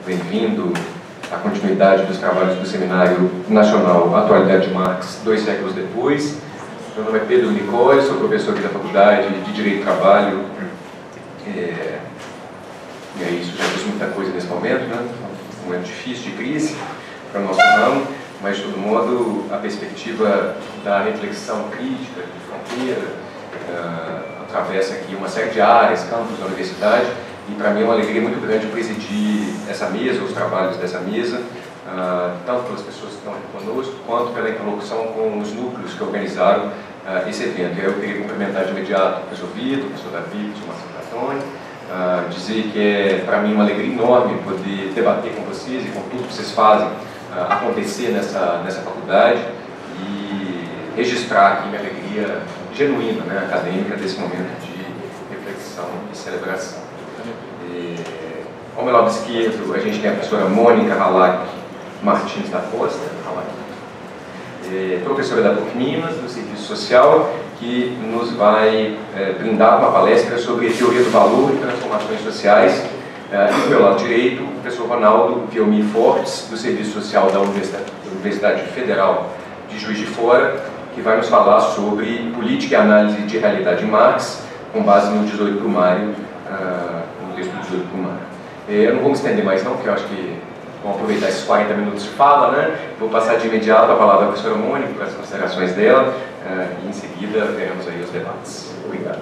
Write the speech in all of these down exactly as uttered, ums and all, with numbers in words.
bem-vindo à continuidade dos trabalhos do Seminário Nacional Atualidade de Marx, dois séculos depois. Meu nome é Pedro Nicole, sou professor aqui da Faculdade de Direito do Trabalho. É, e é isso, já fiz muita coisa nesse momento, né? Um momento difícil, de crise para o nosso ramo, mas de todo modo a perspectiva da reflexão crítica, de fronteira, uh, atravessa aqui uma série de áreas, campos da universidade, e para mim é uma alegria muito grande presidir essa mesa, os trabalhos dessa mesa, uh, tanto pelas pessoas que estão aqui conosco, quanto pela interlocução com os núcleos que organizaram uh, esse evento. Eu queria cumprimentar de imediato o professor Vitor, o professor David, o Marcelo Catoni, uh, dizer que é para mim uma alegria enorme poder debater com vocês e com tudo que vocês fazem uh, acontecer nessa, nessa faculdade e registrar aqui minha alegria genuína, né, acadêmica, desse momento de reflexão e celebração. E, ao meu lado esquerdo, a gente tem a professora Mônica Halak Martins da Costa, é, professora da PUC Minas, do Serviço Social, que nos vai é, brindar uma palestra sobre teoria do valor e transformações sociais. É, e, do meu lado direito, o professor Ronaldo Vielmi Fortes, do Serviço Social da Universidade, Universidade Federal de Juiz de Fora, que vai nos falar sobre política e análise de realidade em Marx, com base no dezoito Brumário, uh, no texto do dezoito Brumário. Eu não vou me estender mais não, porque eu acho que vamos aproveitar esses quarenta minutos de fala, né? Vou passar de imediato a palavra à professora Mônica para as considerações dela, uh, e em seguida veremos aí os debates. Obrigado.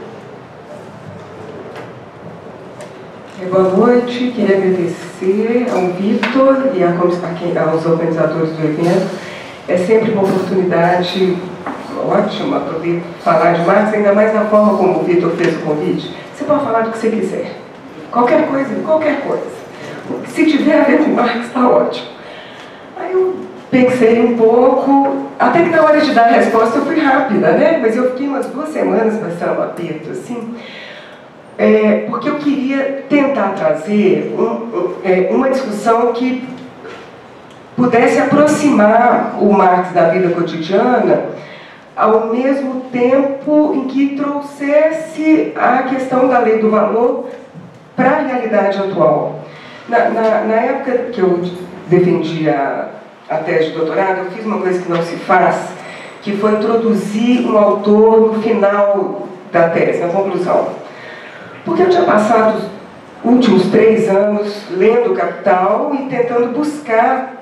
Boa noite, queria agradecer ao Vitor e a, a, aos organizadores do evento. É sempre uma oportunidade ótima poder falar de Marx, ainda mais na forma como o Vitor fez o convite. Você pode falar do que você quiser. Qualquer coisa, qualquer coisa. Se tiver a ver com Marx, está ótimo. Aí eu pensei um pouco, até que na hora de dar a resposta eu fui rápida, né? Mas eu fiquei umas duas semanas passando um aperto, assim, é, porque eu queria tentar trazer um, um, é, uma discussão que pudesse aproximar o Marx da vida cotidiana, ao mesmo tempo em que trouxesse a questão da lei do valor para a realidade atual. Na, na, na época que eu defendi a, a tese de doutorado, eu fiz uma coisa que não se faz, que foi introduzir um autor no final da tese, na conclusão. Porque eu tinha passado os últimos três anos lendo Capital e tentando buscar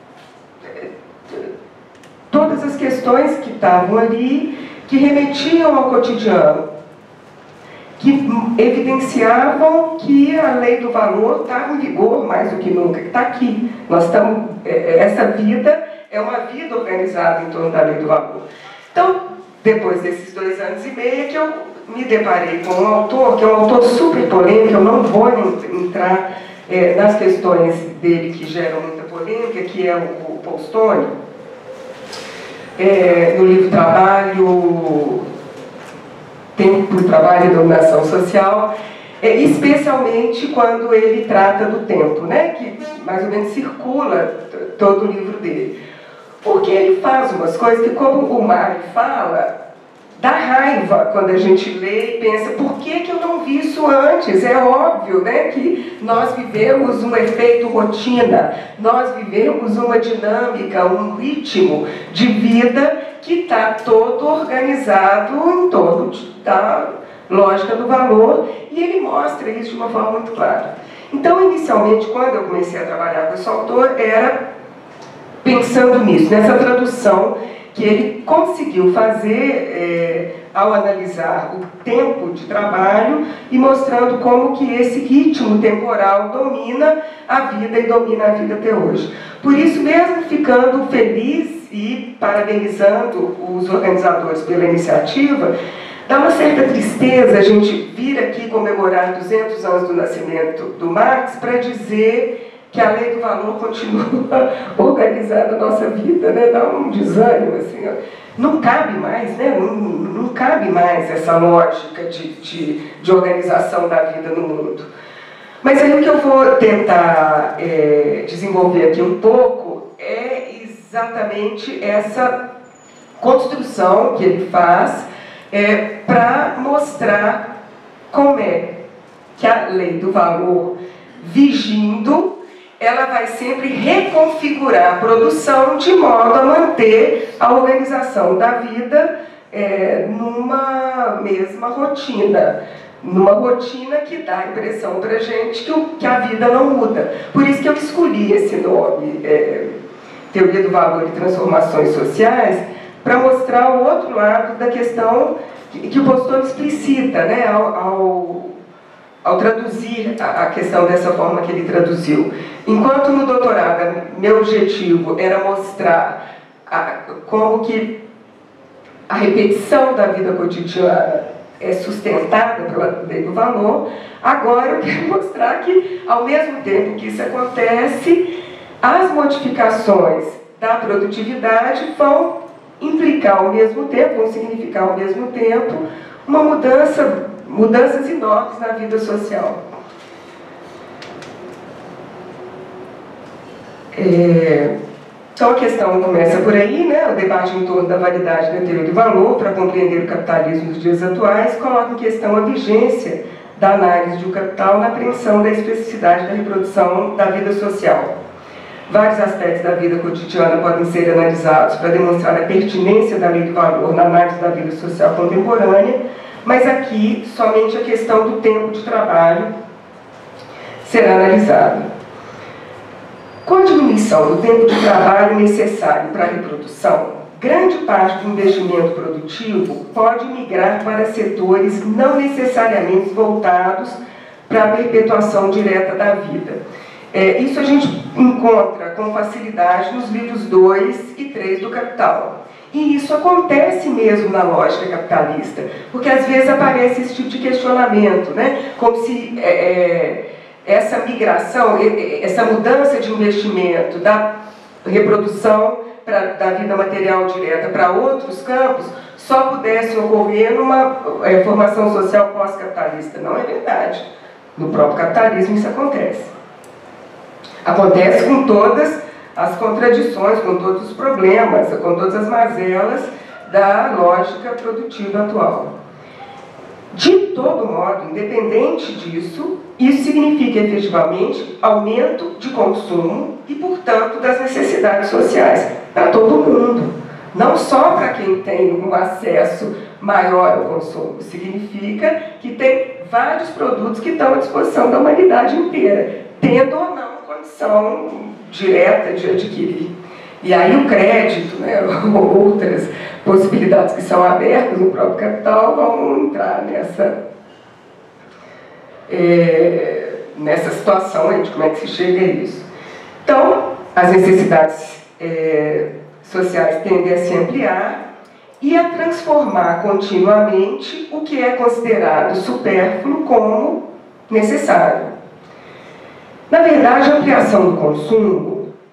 todas as questões que estavam ali, que remetiam ao cotidiano, que evidenciavam que a lei do valor estava em vigor mais do que nunca, que está aqui. Nós estamos, essa vida é uma vida organizada em torno da lei do valor. Então, depois desses dois anos e meio, que eu me deparei com um autor, que é um autor super polêmico, eu não vou entrar é, nas questões dele que geram muita polêmica, que é o, o Paul Stone. É, no livro Trabalho, Tempo, Trabalho e Dominação Social, é, especialmente quando ele trata do tempo, né, que mais ou menos circula todo o livro dele. Porque ele faz umas coisas que, como o Mário fala, dá raiva quando a gente lê e pensa, por que que eu não vi isso antes? É óbvio, né, que nós vivemos um efeito rotina, nós vivemos uma dinâmica, um ritmo de vida que está todo organizado em torno da lógica do valor, e ele mostra isso de uma forma muito clara. Então, inicialmente, quando eu comecei a trabalhar com esse autor, era pensando nisso, nessa tradução que ele conseguiu fazer é, ao analisar o tempo de trabalho e mostrando como que esse ritmo temporal domina a vida e domina a vida até hoje. Por isso, mesmo ficando feliz e parabenizando os organizadores pela iniciativa, dá uma certa tristeza a gente vir aqui comemorar duzentos anos do nascimento do Marx para dizer que a lei do valor continua organizando a nossa vida, né? Dá um desânimo, assim, ó. Não cabe mais, né? Não, não cabe mais essa lógica de, de, de organização da vida no mundo. Mas aí o que eu vou tentar é, desenvolver aqui um pouco é exatamente essa construção que ele faz é, para mostrar como é que a lei do valor, vigindo, ela vai sempre reconfigurar a produção de modo a manter a organização da vida é, numa mesma rotina. Numa rotina que dá a impressão para a gente que, o, que a vida não muda. Por isso que eu escolhi esse nome, é, Teoria do Valor e Transformações Sociais, para mostrar o outro lado da questão que, que o Postone explicita, né, ao, ao, ao traduzir a, a questão dessa forma que ele traduziu. Enquanto no doutorado meu objetivo era mostrar a, como que a repetição da vida cotidiana é sustentada pela lei do valor, agora eu quero mostrar que, ao mesmo tempo que isso acontece, as modificações da produtividade vão implicar ao mesmo tempo, vão significar ao mesmo tempo, uma mudança, mudanças enormes na vida social. É... Então a questão começa por aí, né? O debate em torno da validade da teoria do valor para compreender o capitalismo dos dias atuais coloca em questão a vigência da análise de o capital na apreensão da especificidade da reprodução da vida social. Vários aspectos da vida cotidiana podem ser analisados para demonstrar a pertinência da lei do valor na análise da vida social contemporânea, mas aqui somente a questão do tempo de trabalho será analisada. Com a diminuição do tempo de trabalho necessário para a reprodução, grande parte do investimento produtivo pode migrar para setores não necessariamente voltados para a perpetuação direta da vida. É, isso a gente encontra com facilidade nos livros dois e três do Capital. E isso acontece mesmo na lógica capitalista, porque às vezes aparece esse tipo de questionamento, né? Como se... É, é, essa migração, essa mudança de investimento da reprodução pra, da vida material direta para outros campos só pudesse ocorrer numa é, formação social pós-capitalista. Não é verdade. No próprio capitalismo isso acontece. Acontece com todas as contradições, com todos os problemas, com todas as mazelas da lógica produtiva atual. De todo modo, independente disso, isso significa efetivamente aumento de consumo e, portanto, das necessidades sociais para todo mundo. Não só para quem tem um acesso maior ao consumo. Significa que tem vários produtos que estão à disposição da humanidade inteira, tendo ou não condição direta de adquirir. E aí o crédito, né, ou outras possibilidades que são abertas no próprio capital vão entrar nessa, é, nessa situação aí de como é que se chega a isso. Então, as necessidades é, sociais tendem a se ampliar e a transformar continuamente o que é considerado supérfluo como necessário. Na verdade, a ampliação do consumo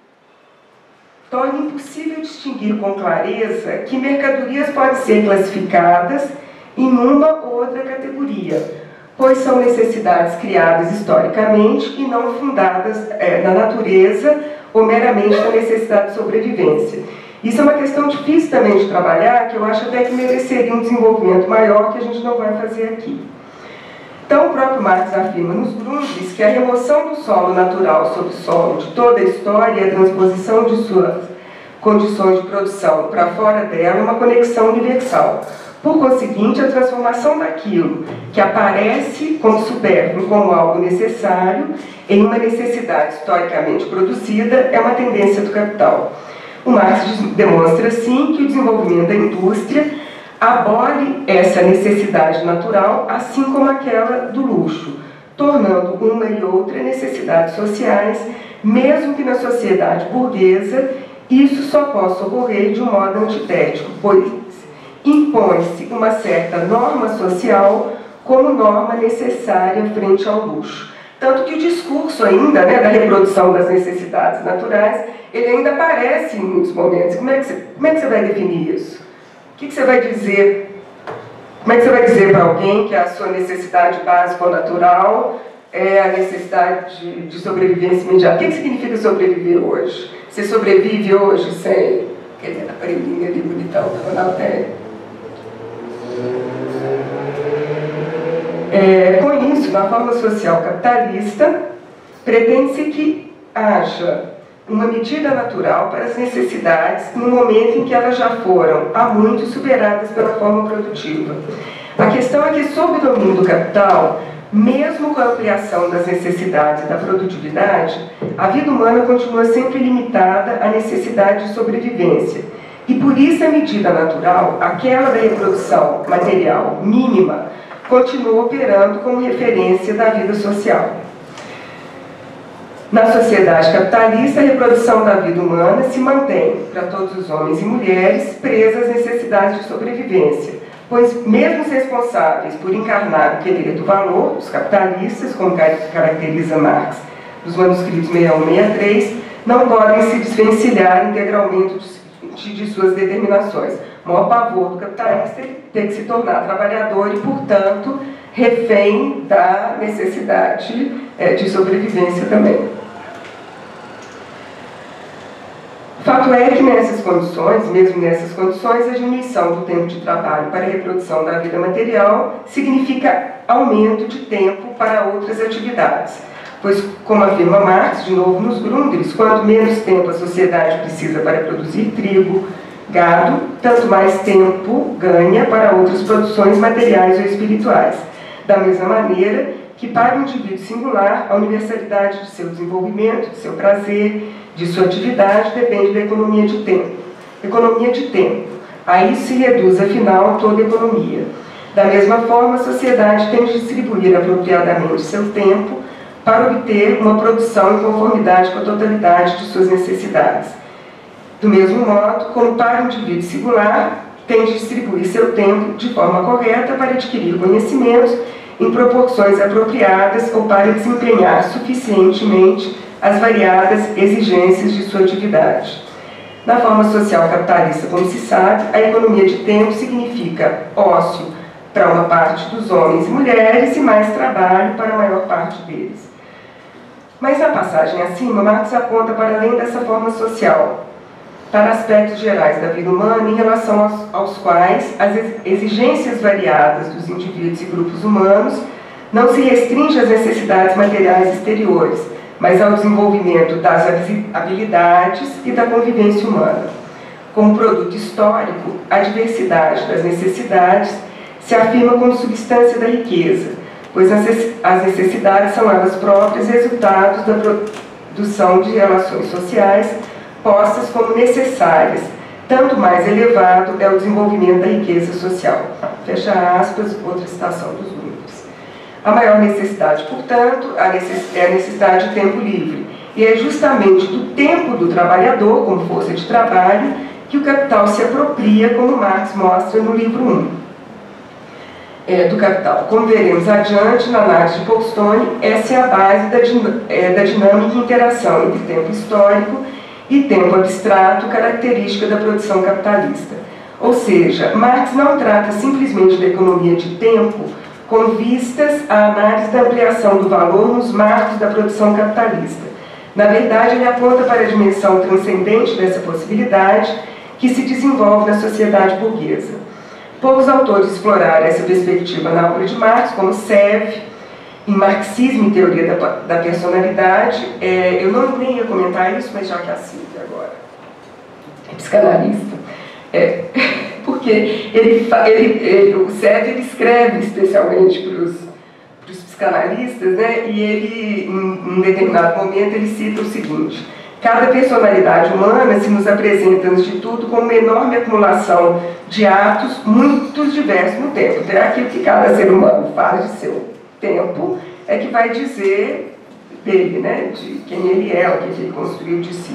torna impossível distinguir com clareza que mercadorias podem ser classificadas em uma ou outra categoria, pois são necessidades criadas historicamente e não fundadas é, na natureza ou meramente na necessidade de sobrevivência. Isso é uma questão difícil também de trabalhar, que eu acho até que mereceria um desenvolvimento maior, que a gente não vai fazer aqui. Então, o próprio Marx afirma nos Grundrisse que a remoção do solo natural sobre o solo de toda a história e a transposição de suas condições de produção para fora dela é uma conexão universal. Por conseguinte, a transformação daquilo que aparece como supérfluo, como algo necessário, em uma necessidade historicamente produzida, é uma tendência do capital. O Marx demonstra, assim, que o desenvolvimento da indústria abole essa necessidade natural, assim como aquela do luxo, tornando uma e outra necessidades sociais, mesmo que na sociedade burguesa isso só possa ocorrer de um modo antitético, pois impõe-se uma certa norma social como norma necessária frente ao luxo. Tanto que o discurso ainda, né, da reprodução das necessidades naturais, ele ainda aparece em muitos momentos. Como é que você, como é que você vai definir isso? O que, que você vai dizer? Como é que você vai dizer para alguém que a sua necessidade básica ou natural é a necessidade de, de sobrevivência imediata? O que, que significa sobreviver hoje? Você sobrevive hoje sem... Quer dizer, a prelinha ali bonitão da Ronaldo. É, com isso, na forma social capitalista, pretende-se que haja uma medida natural para as necessidades no momento em que elas já foram, há muito, superadas pela forma produtiva. A questão é que, sob o domínio do capital, mesmo com a ampliação das necessidades e da produtividade, a vida humana continua sempre limitada à necessidade de sobrevivência. E por isso a medida natural, aquela da reprodução material mínima, continua operando como referência da vida social. Na sociedade capitalista, a reprodução da vida humana se mantém, para todos os homens e mulheres, presa às necessidades de sobrevivência, pois mesmo os responsáveis por encarnar o querer do valor, os capitalistas, como caracteriza Marx nos manuscritos sessenta e um e sessenta e três, não podem se desvencilhar integralmente de, de suas determinações. O maior pavor do capitalista é ter que se tornar trabalhador e, portanto, refém da necessidade é, de sobrevivência também. Fato é que nessas condições, mesmo nessas condições, a diminuição do tempo de trabalho para a reprodução da vida material significa aumento de tempo para outras atividades. Pois, como afirma Marx, de novo nos Grundrisse, quanto menos tempo a sociedade precisa para produzir trigo, gado, tanto mais tempo ganha para outras produções materiais ou espirituais. Da mesma maneira que, para o indivíduo singular, a universalidade de seu desenvolvimento, de seu prazer, de sua atividade, depende da economia de tempo. Economia de tempo. A isso se reduz, afinal, toda a economia. Da mesma forma, a sociedade tem de distribuir apropriadamente seu tempo para obter uma produção em conformidade com a totalidade de suas necessidades. Do mesmo modo, como para o indivíduo singular, tem de distribuir seu tempo de forma correta para adquirir conhecimentos em proporções apropriadas ou para desempenhar suficientemente as variadas exigências de sua atividade. Na forma social capitalista, como se sabe, a economia de tempo significa ócio para uma parte dos homens e mulheres e mais trabalho para a maior parte deles. Mas na passagem acima, Marx aponta para além dessa forma social, para aspectos gerais da vida humana em relação aos, aos quais as exigências variadas dos indivíduos e grupos humanos não se restringem às necessidades materiais exteriores, mas ao desenvolvimento das habilidades e da convivência humana. Como produto histórico, a diversidade das necessidades se afirma como substância da riqueza, pois as necessidades são elas próprias resultados da produção de relações sociais postas como necessárias. Tanto mais elevado é o desenvolvimento da riqueza social. Fecha aspas, outra citação dos Grundrisse. A maior necessidade, portanto, é a necessidade de tempo livre. E é justamente do tempo do trabalhador, como força de trabalho, que o capital se apropria, como Marx mostra no livro um é, do Capital. Como veremos adiante, na análise de Paul Stone, essa é a base da, din é, da dinâmica e interação entre tempo histórico e tempo abstrato, característica da produção capitalista. Ou seja, Marx não trata simplesmente da economia de tempo com vistas à análise da ampliação do valor nos marcos da produção capitalista. Na verdade, ele aponta para a dimensão transcendente dessa possibilidade que se desenvolve na sociedade burguesa. Poucos autores exploraram essa perspectiva na obra de Marx, como Sèvres, em Marxismo e Teoria da, da Personalidade. É, eu não nem ia comentar isso, mas já que a Silvia agora é psicanalista, é, porque ele, ele, ele, o Sèvres ele escreve especialmente para os psicanalistas, né, e ele, em um determinado momento, ele cita o seguinte: cada personalidade humana se nos apresenta, antes de tudo, como uma enorme acumulação de atos muito diversos no tempo. Então, é aquilo que cada ser humano faz de seu tempo é que vai dizer dele, né, de quem ele é, o que ele construiu de si.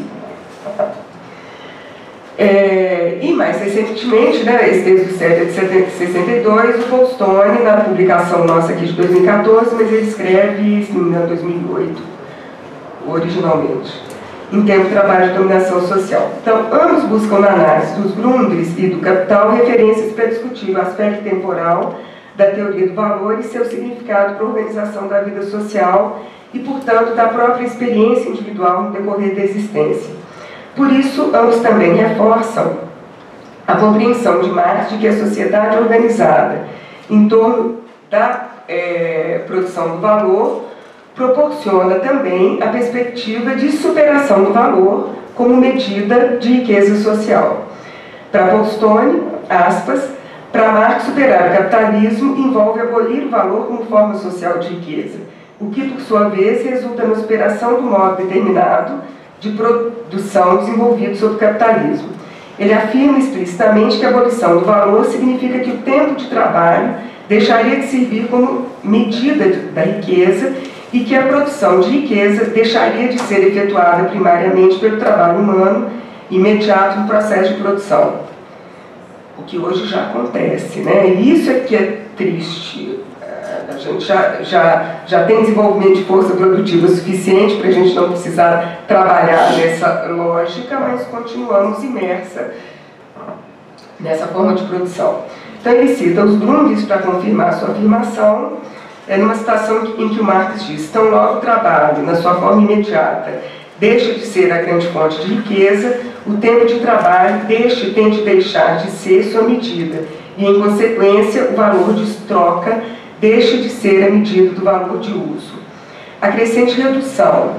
É, e mais recentemente, né, esse texto do Sèvres é de sessenta e dois, o Paul Stone, na publicação nossa aqui de dois mil e quatorze, mas ele escreve, se não me engano, dois mil e oito, originalmente, em termos de trabalho de dominação social. Então, ambos buscam na análise dos Grundrisse e do Capital referências para discutir o aspecto temporal da teoria do valor e seu significado para a organização da vida social e, portanto, da própria experiência individual no decorrer da existência. Por isso, ambos também reforçam a compreensão de Marx de que a sociedade organizada em torno da é, produção do valor proporciona também a perspectiva de superação do valor como medida de riqueza social. Para Postone, aspas, para Marx, superar o capitalismo envolve abolir o valor como forma social de riqueza, o que, por sua vez, resulta na superação do modo determinado de produção desenvolvido sob o capitalismo. Ele afirma explicitamente que a abolição do valor significa que o tempo de trabalho deixaria de servir como medida da riqueza e que a produção de riqueza deixaria de ser efetuada primariamente pelo trabalho humano imediato no processo de produção. O que hoje já acontece, né? E isso é que é triste. A gente já, já, já tem desenvolvimento de força produtiva suficiente para a gente não precisar trabalhar nessa lógica, mas continuamos imersa nessa forma de produção. Então ele cita os Grundrisse para confirmar sua afirmação, é numa citação em que o Marx diz: tão logo o trabalho, na sua forma imediata, deixa de ser a grande fonte de riqueza, o tempo de trabalho deixa e tem de deixar de ser sua medida, e, em consequência, o valor de troca deixa de ser a medida do valor de uso. A crescente redução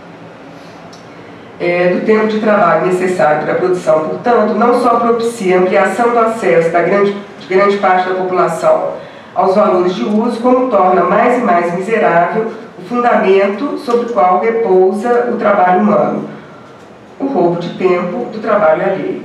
é, do tempo de trabalho necessário para a produção, portanto, não só propicia a ampliação do acesso da grande, de grande parte da população aos valores de uso, como torna mais e mais miserável o fundamento sobre o qual repousa o trabalho humano, o roubo de tempo do trabalho alheio.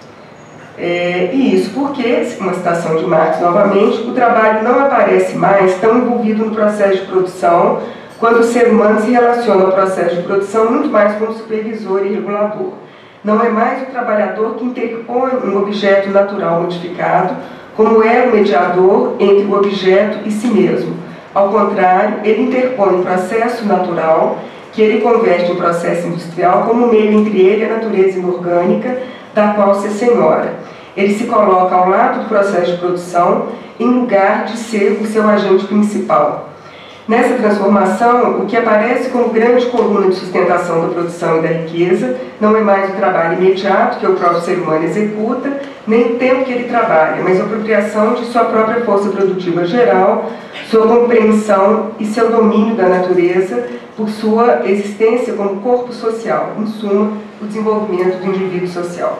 É, e isso porque, uma citação de Marx novamente, o trabalho não aparece mais tão envolvido no processo de produção, quando o ser humano se relaciona ao processo de produção muito mais como supervisor e regulador. Não é mais o trabalhador que interpõe um objeto natural modificado, como é o mediador entre o objeto e si mesmo. Ao contrário, ele interpõe um processo natural, que ele converte em processo industrial como meio entre ele e a natureza inorgânica, da qual se senhora. Ele se coloca ao lado do processo de produção, em lugar de ser o seu agente principal. Nessa transformação, o que aparece como grande coluna de sustentação da produção e da riqueza não é mais o trabalho imediato que o próprio ser humano executa, nem o tempo que ele trabalha, mas a apropriação de sua própria força produtiva geral, sua compreensão e seu domínio da natureza por sua existência como corpo social, em suma, o desenvolvimento do indivíduo social.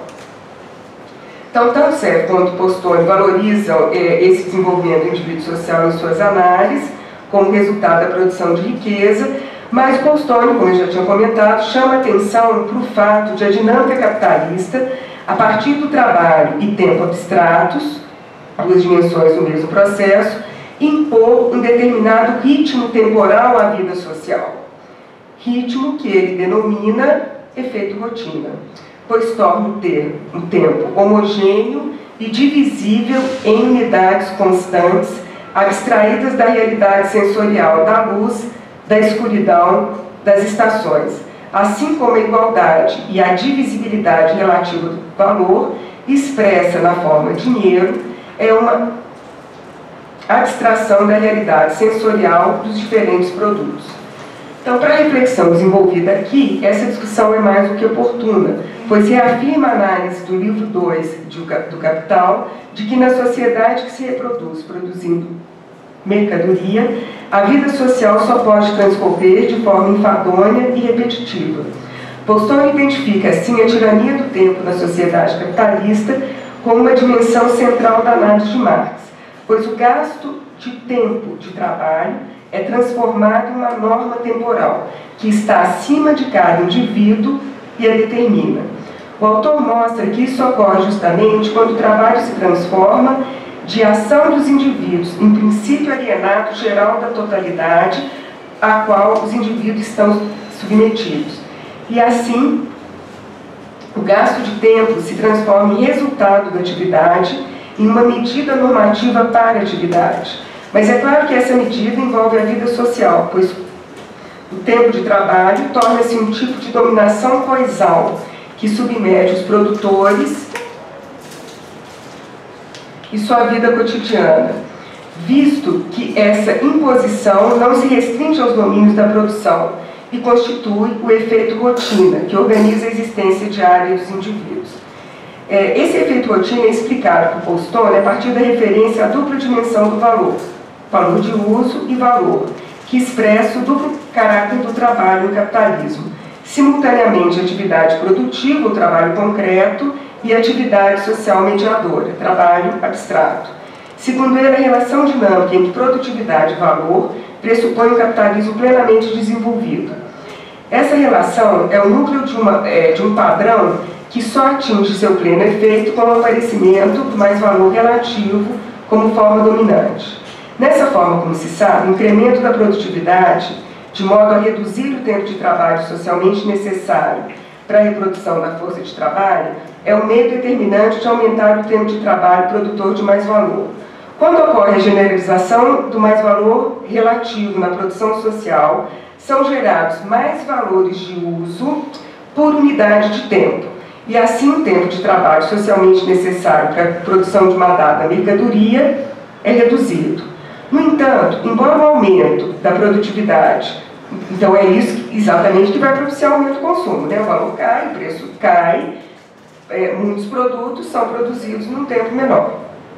Então, tanto Serre quanto Postone valorizam eh, esse desenvolvimento do indivíduo social em suas análises, como resultado da produção de riqueza, mas Postone, como eu já tinha comentado, chama atenção para o fato de a dinâmica capitalista, a partir do trabalho e tempo abstratos, duas dimensões do mesmo processo, impor um determinado ritmo temporal à vida social. Ritmo que ele denomina efeito rotina, pois torna o ter um tempo homogêneo e divisível em unidades constantes, abstraídas da realidade sensorial da luz, da escuridão, das estações, assim como a igualdade e a divisibilidade relativa do valor, expressa na forma dinheiro, é uma abstração da realidade sensorial dos diferentes produtos. Então, para a reflexão desenvolvida aqui, essa discussão é mais do que oportuna, pois reafirma a análise do livro dois do Capital, de que na sociedade que se reproduz produzindo mercadoria, a vida social só pode transcorrer de forma enfadonha e repetitiva. Postone identifica, assim, a tirania do tempo na sociedade capitalista como uma dimensão central da análise de Marx, pois o gasto de tempo de trabalho é transformado em uma norma temporal, que está acima de cada indivíduo e a determina. O autor mostra que isso ocorre justamente quando o trabalho se transforma de ação dos indivíduos em princípio alienado geral da totalidade a qual os indivíduos estão submetidos. E assim, o gasto de tempo se transforma em resultado da atividade, em uma medida normativa para a atividade. Mas é claro que essa medida envolve a vida social, pois o tempo de trabalho torna-se um tipo de dominação coisal, que submete os produtores e sua vida cotidiana, visto que essa imposição não se restringe aos domínios da produção e constitui o efeito rotina, que organiza a existência diária dos indivíduos. Esse efeito rotina é explicado por Postone a partir da referência à dupla dimensão do valor, valor de uso e valor, que expressa o duplo caráter do trabalho no capitalismo, simultaneamente atividade produtiva, o trabalho concreto, e atividade social mediadora, trabalho abstrato. Segundo ele, a relação dinâmica entre produtividade e valor pressupõe um capitalismo plenamente desenvolvido. Essa relação é o núcleo de, uma, é, de um padrão que só atinge seu pleno efeito com o aparecimento do mais-valor relativo como forma dominante. Nessa forma, como se sabe, o incremento da produtividade, de modo a reduzir o tempo de trabalho socialmente necessário para a reprodução da força de trabalho, é o meio determinante de aumentar o tempo de trabalho produtor de mais valor. Quando ocorre a generalização do mais-valor relativo na produção social, são gerados mais valores de uso por unidade de tempo, e assim o tempo de trabalho socialmente necessário para a produção de uma dada mercadoria é reduzido. No entanto, embora o aumento da produtividade, então é isso exatamente que vai propiciar o aumento do consumo, né? O valor cai, o preço cai, é, muitos produtos são produzidos num tempo menor.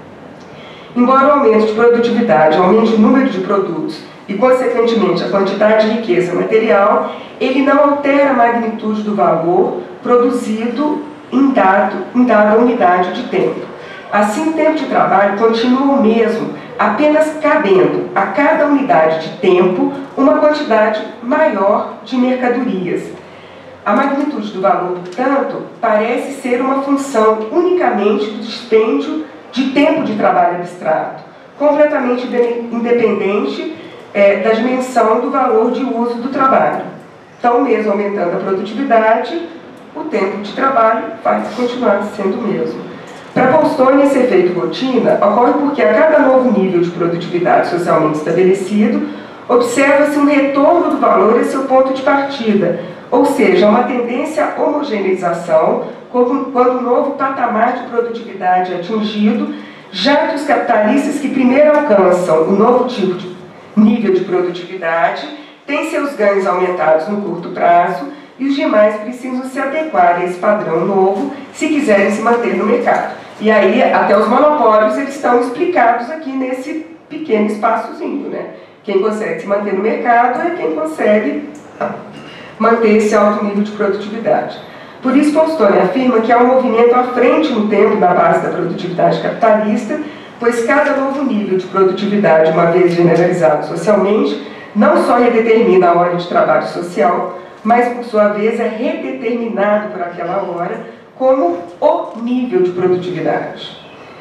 Embora o aumento de produtividade aumente o número de produtos e, consequentemente, a quantidade de riqueza material, ele não altera a magnitude do valor produzido em, dado, em dada unidade de tempo. Assim, o tempo de trabalho continua o mesmo, apenas cabendo a cada unidade de tempo uma quantidade maior de mercadorias. A magnitude do valor, portanto, parece ser uma função unicamente do dispêndio de tempo de trabalho abstrato, completamente independente é, da dimensão do valor de uso do trabalho. Então, mesmo aumentando a produtividade, o tempo de trabalho vai continuar sendo o mesmo. Para Paulstone, esse efeito rotina ocorre porque a cada novo nível de produtividade socialmente estabelecido, observa-se um retorno do valor a seu ponto de partida, ou seja, uma tendência à homogeneização quando um novo patamar de produtividade é atingido, já que os capitalistas que primeiro alcançam o novo tipo de nível de produtividade têm seus ganhos aumentados no curto prazo e os demais precisam se adequar a esse padrão novo se quiserem se manter no mercado. E aí, até os monopólios, eles estão explicados aqui nesse pequeno espaçozinho, né? Quem consegue se manter no mercado é quem consegue manter esse alto nível de produtividade. Por isso, Paulstone afirma que há um movimento à frente no tempo da base da produtividade capitalista, pois cada novo nível de produtividade, uma vez generalizado socialmente, não só redetermina a hora de trabalho social, mas, por sua vez, é redeterminado por aquela hora como o nível de produtividade.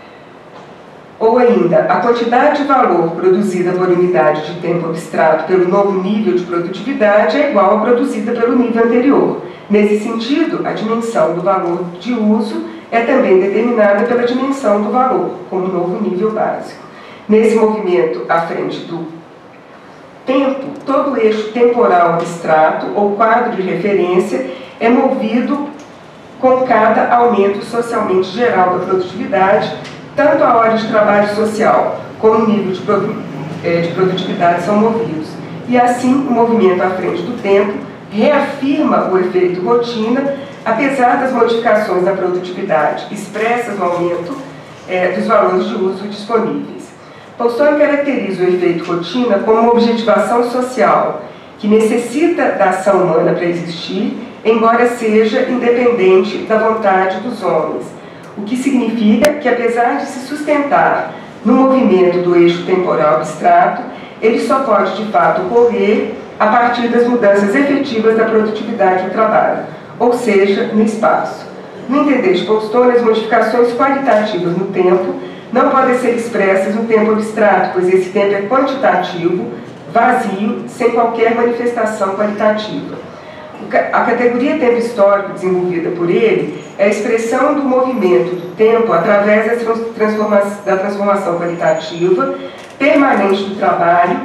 Ou ainda, a quantidade de valor produzida por unidade de tempo abstrato pelo novo nível de produtividade é igual à produzida pelo nível anterior. Nesse sentido, a dimensão do valor de uso é também determinada pela dimensão do valor, como novo nível básico. Nesse movimento à frente do tempo, todo o eixo temporal abstrato ou quadro de referência é movido com cada aumento socialmente geral da produtividade, tanto a hora de trabalho social como o nível de, produ é, de produtividade são movidos. E assim, o movimento à frente do tempo reafirma o efeito rotina, apesar das modificações na produtividade expressas no aumento é, dos valores de uso disponíveis. Paulstone caracteriza o efeito rotina como uma objetivação social que necessita da ação humana para existir, embora seja independente da vontade dos homens, o que significa que, apesar de se sustentar no movimento do eixo temporal abstrato, ele só pode de fato ocorrer a partir das mudanças efetivas da produtividade do trabalho, ou seja, no espaço. No entender de Paulstone, as modificações qualitativas no tempo não podem ser expressas no tempo abstrato, pois esse tempo é quantitativo, vazio, sem qualquer manifestação qualitativa. A categoria tempo histórico desenvolvida por ele é a expressão do movimento do tempo através da transformação, da transformação qualitativa permanente do trabalho,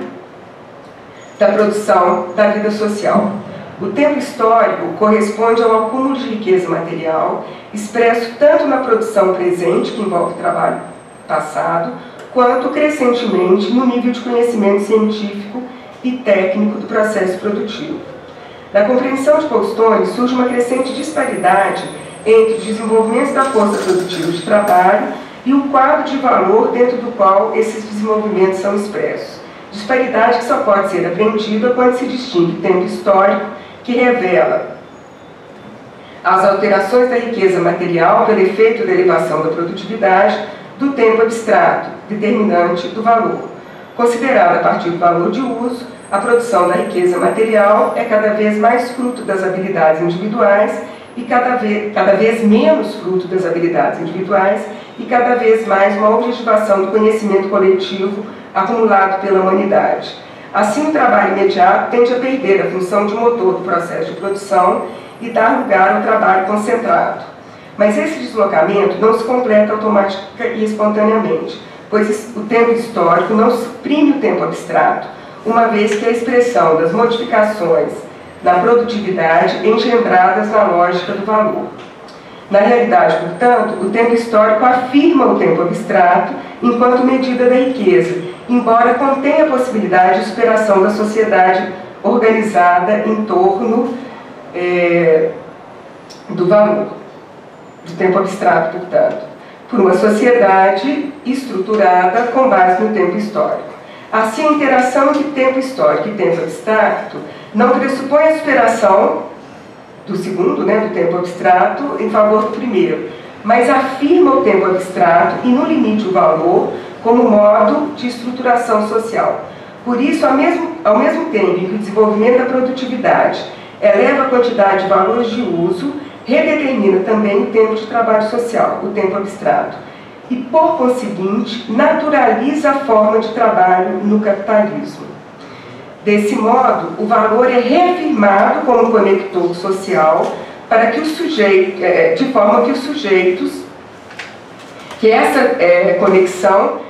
da produção, da vida social. O tempo histórico corresponde ao acúmulo de riqueza material, expresso tanto na produção presente, que envolve o trabalho passado, quanto crescentemente no nível de conhecimento científico e técnico do processo produtivo. Na compreensão de Paulstone surge uma crescente disparidade entre os desenvolvimentos da força produtiva de trabalho e o quadro de valor dentro do qual esses desenvolvimentos são expressos. disparidade que só pode ser apreendida quando se distingue o tempo histórico, que revela as alterações da riqueza material pelo efeito da elevação da produtividade, do tempo abstrato, determinante do valor. Considerado a partir do valor de uso, a produção da riqueza material é cada vez mais fruto das habilidades individuais e cada vez, cada vez menos fruto das habilidades individuais e cada vez mais uma objetivação do conhecimento coletivo acumulado pela humanidade. Assim, o trabalho imediato tende a perder a função de motor do processo de produção e dar lugar ao trabalho concentrado. Mas esse deslocamento não se completa automática e espontaneamente, pois o tempo histórico não suprime o tempo abstrato, uma vez que a expressão das modificações na produtividade engendradas na lógica do valor. Na realidade, portanto, o tempo histórico afirma o tempo abstrato enquanto medida da riqueza, embora contenha a possibilidade de superação da sociedade organizada em torno é, do valor, do tempo abstrato, portanto, por uma sociedade estruturada com base no tempo histórico. Assim, a interação de tempo histórico e tempo abstrato não pressupõe a superação do segundo, né, do tempo abstrato, em favor do primeiro, mas afirma o tempo abstrato e, no limite, o valor como modo de estruturação social. Por isso, ao mesmo, ao mesmo tempo em que o desenvolvimento da produtividade eleva a quantidade de valores de uso, redetermina também o tempo de trabalho social, o tempo abstrato, e, por conseguinte, naturaliza a forma de trabalho no capitalismo. Desse modo, o valor é reafirmado como conector social para que os sujeitos, é, de forma que os sujeitos, que essa é, conexão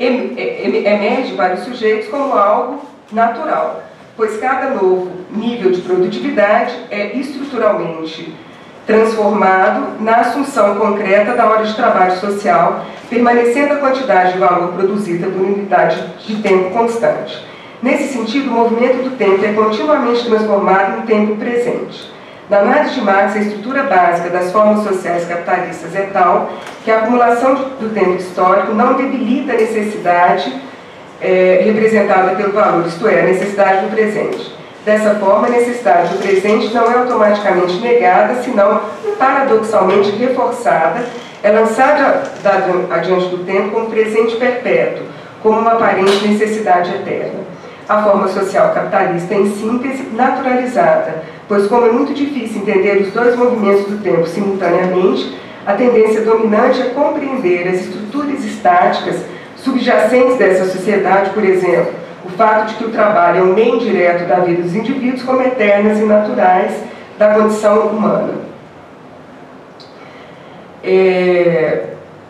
emerge para os sujeitos como algo natural, pois cada novo nível de produtividade é estruturalmente transformado na assunção concreta da hora de trabalho social, permanecendo a quantidade de valor produzida por unidade de tempo constante. Nesse sentido, o movimento do tempo é continuamente transformado em tempo presente. Na análise de Marx, a estrutura básica das formas sociais capitalistas é tal que a acumulação do tempo histórico não debilita a necessidade é, representada pelo valor, isto é, a necessidade do presente. Dessa forma, a necessidade do presente não é automaticamente negada, senão paradoxalmente reforçada, é lançada adiante do tempo como presente perpétuo, como uma aparente necessidade eterna. A forma social capitalista, em síntese, naturalizada, pois como é muito difícil entender os dois movimentos do tempo simultaneamente, a tendência dominante é compreender as estruturas estáticas subjacentes dessa sociedade, por exemplo, o fato de que o trabalho é um meio direto da vida dos indivíduos como eternas e naturais da condição humana. É...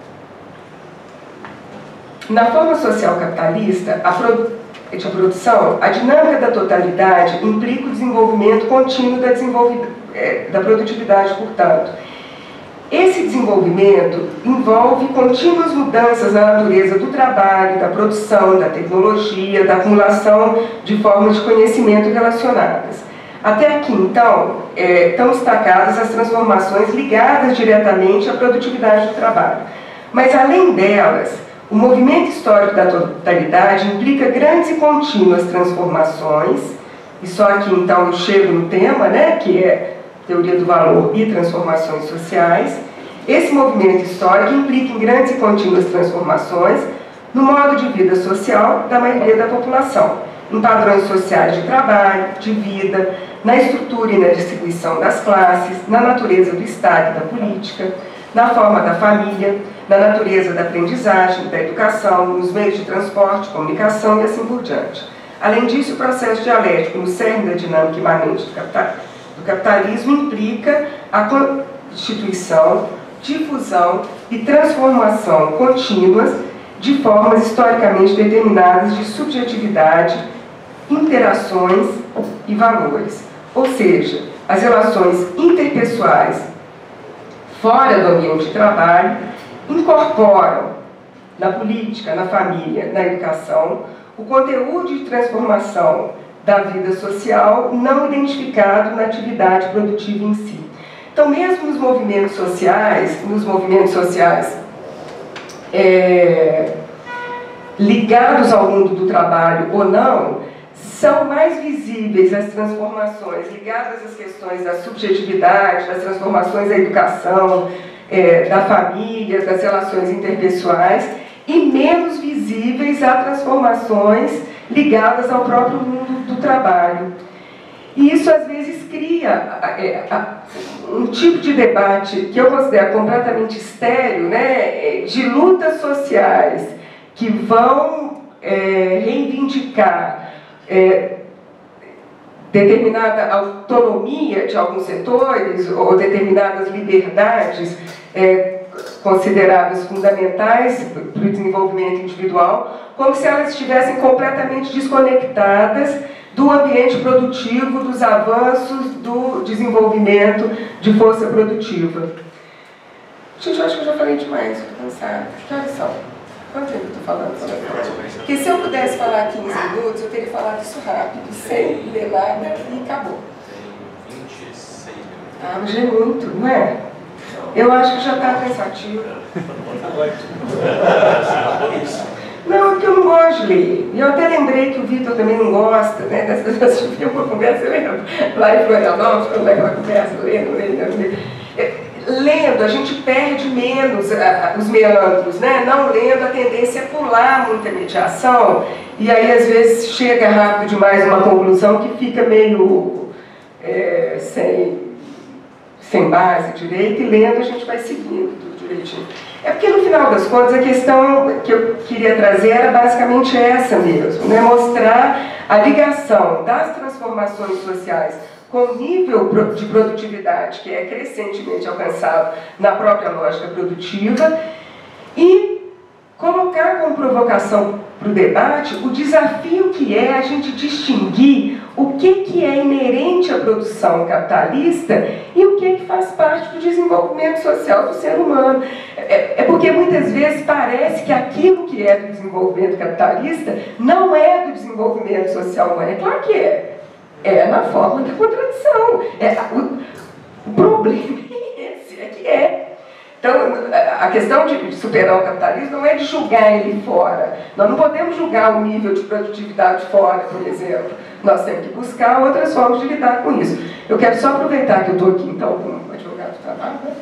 Na forma social capitalista, a produção de produção, a dinâmica da totalidade implica o desenvolvimento contínuo da, desenvolvi da produtividade, portanto. Esse desenvolvimento envolve contínuas mudanças na natureza do trabalho, da produção, da tecnologia, da acumulação de formas de conhecimento relacionadas. Até aqui, então, é, estão destacadas as transformações ligadas diretamente à produtividade do trabalho. Mas, além delas, o movimento histórico da totalidade implica grandes e contínuas transformações, e só aqui então eu chego no tema, né, que é teoria do valor e transformações sociais. Esse movimento histórico implica em grandes e contínuas transformações no modo de vida social da maioria da população, em padrões sociais de trabalho, de vida, na estrutura e na distribuição das classes, na natureza do Estado e da política, na forma da família, na natureza da aprendizagem, da educação, nos meios de transporte, comunicação e assim por diante. Além disso, o processo dialético no cerne da dinâmica imanente do capitalismo implica a constituição, difusão e transformação contínuas de formas historicamente determinadas de subjetividade, interações e valores. Ou seja, as relações interpessoais fora do ambiente de trabalho incorporam na política, na família, na educação, o conteúdo de transformação da vida social não identificado na atividade produtiva em si. Então, mesmo nos movimentos sociais, nos movimentos sociais é, ligados ao mundo do trabalho ou não, são mais visíveis as transformações ligadas às questões da subjetividade, das transformações da educação, é, da família, das relações interpessoais, e menos visíveis a transformações ligadas ao próprio mundo do trabalho. E isso, às vezes, cria é, um tipo de debate que eu considero completamente estéril, né, de lutas sociais que vão é, reivindicar é, determinada autonomia de alguns setores ou determinadas liberdades é, consideradas fundamentais para o desenvolvimento individual, como se elas estivessem completamente desconectadas do ambiente produtivo, dos avanços, do desenvolvimento de força produtiva. Gente, eu acho que eu já falei demais, estou cansada. Que horas são? Quanto tempo eu estou falando? Porque se eu pudesse falar quinze minutos, eu teria falado isso rápido, sem ler nada, e acabou. vinte e seis minutos. Ah, mas já é muito, não é? Eu acho que já está cansativo. Não, porque eu não gosto de ler. E eu até lembrei que o Vitor também não gosta, né? Dessas vezes eu tive uma conversa, eu lembro, lá em Florianópolis, quando aquela conversa, lendo, lendo, lendo. Lendo, a gente perde menos uh, os meandros, né? Não lendo, a tendência é pular muita mediação, e aí às vezes chega rápido demais uma conclusão que fica meio é, sem, sem base direito, e lendo a gente vai seguindo tudo direitinho. É porque no final das contas a questão que eu queria trazer era basicamente essa mesmo, né? Mostrar a ligação das transformações sociais com o nível de produtividade que é crescentemente alcançado na própria lógica produtiva e colocar como provocação para o debate o desafio que é a gente distinguir o que, que é inerente à produção capitalista e o que, que faz parte do desenvolvimento social do ser humano. É, é porque muitas vezes parece que aquilo que é do desenvolvimento capitalista não é do desenvolvimento social humano. É claro que é. É na forma da contradição. É, o, o problema é esse, é que é. Então, a questão de superar o capitalismo não é de julgar ele fora. Nós não podemos julgar o nível de produtividade fora, por exemplo. Nós temos que buscar outras formas de lidar com isso. Eu quero só aproveitar que eu estou aqui, então, como advogado do trabalho, né?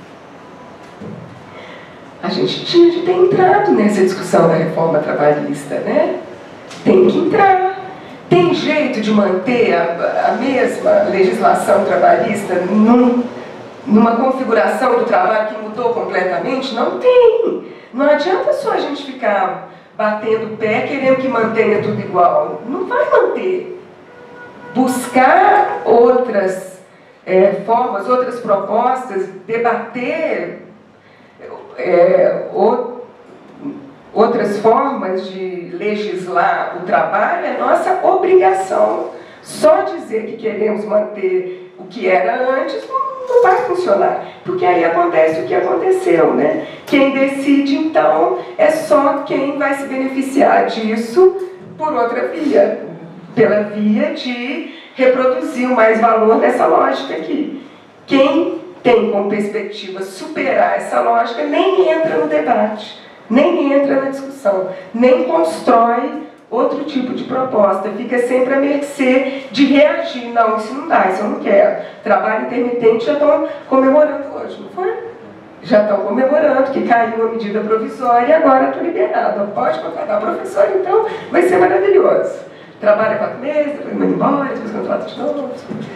A gente tinha de ter entrado nessa discussão da reforma trabalhista, né? Tem que entrar. Tem jeito de manter a, a mesma legislação trabalhista num, numa configuração do trabalho que mudou completamente? Não tem. Não adianta só a gente ficar batendo o pé querendo que mantenha tudo igual. Não vai manter. Buscar outras é, formas, outras propostas, debater é, o, outras formas de legislar o trabalho é nossa obrigação. Só dizer que queremos manter o que era antes não, não vai funcionar, porque aí acontece o que aconteceu, né? Quem decide, então, é só quem vai se beneficiar disso por outra via, pela via de reproduzir o mais valor dessa lógica aqui. Quem tem como perspectiva superar essa lógica nem entra no debate, nem entra na discussão, nem constrói outro tipo de proposta, fica sempre à mercê de reagir. Não, isso não dá, isso eu não quero. Trabalho intermitente já estão comemorando hoje, não foi? Já estão comemorando que caiu a medida provisória e agora estou liberado. Pode contratar professor, então vai ser maravilhoso. Trabalha quatro meses, depois manda embora, depois contrata de novo.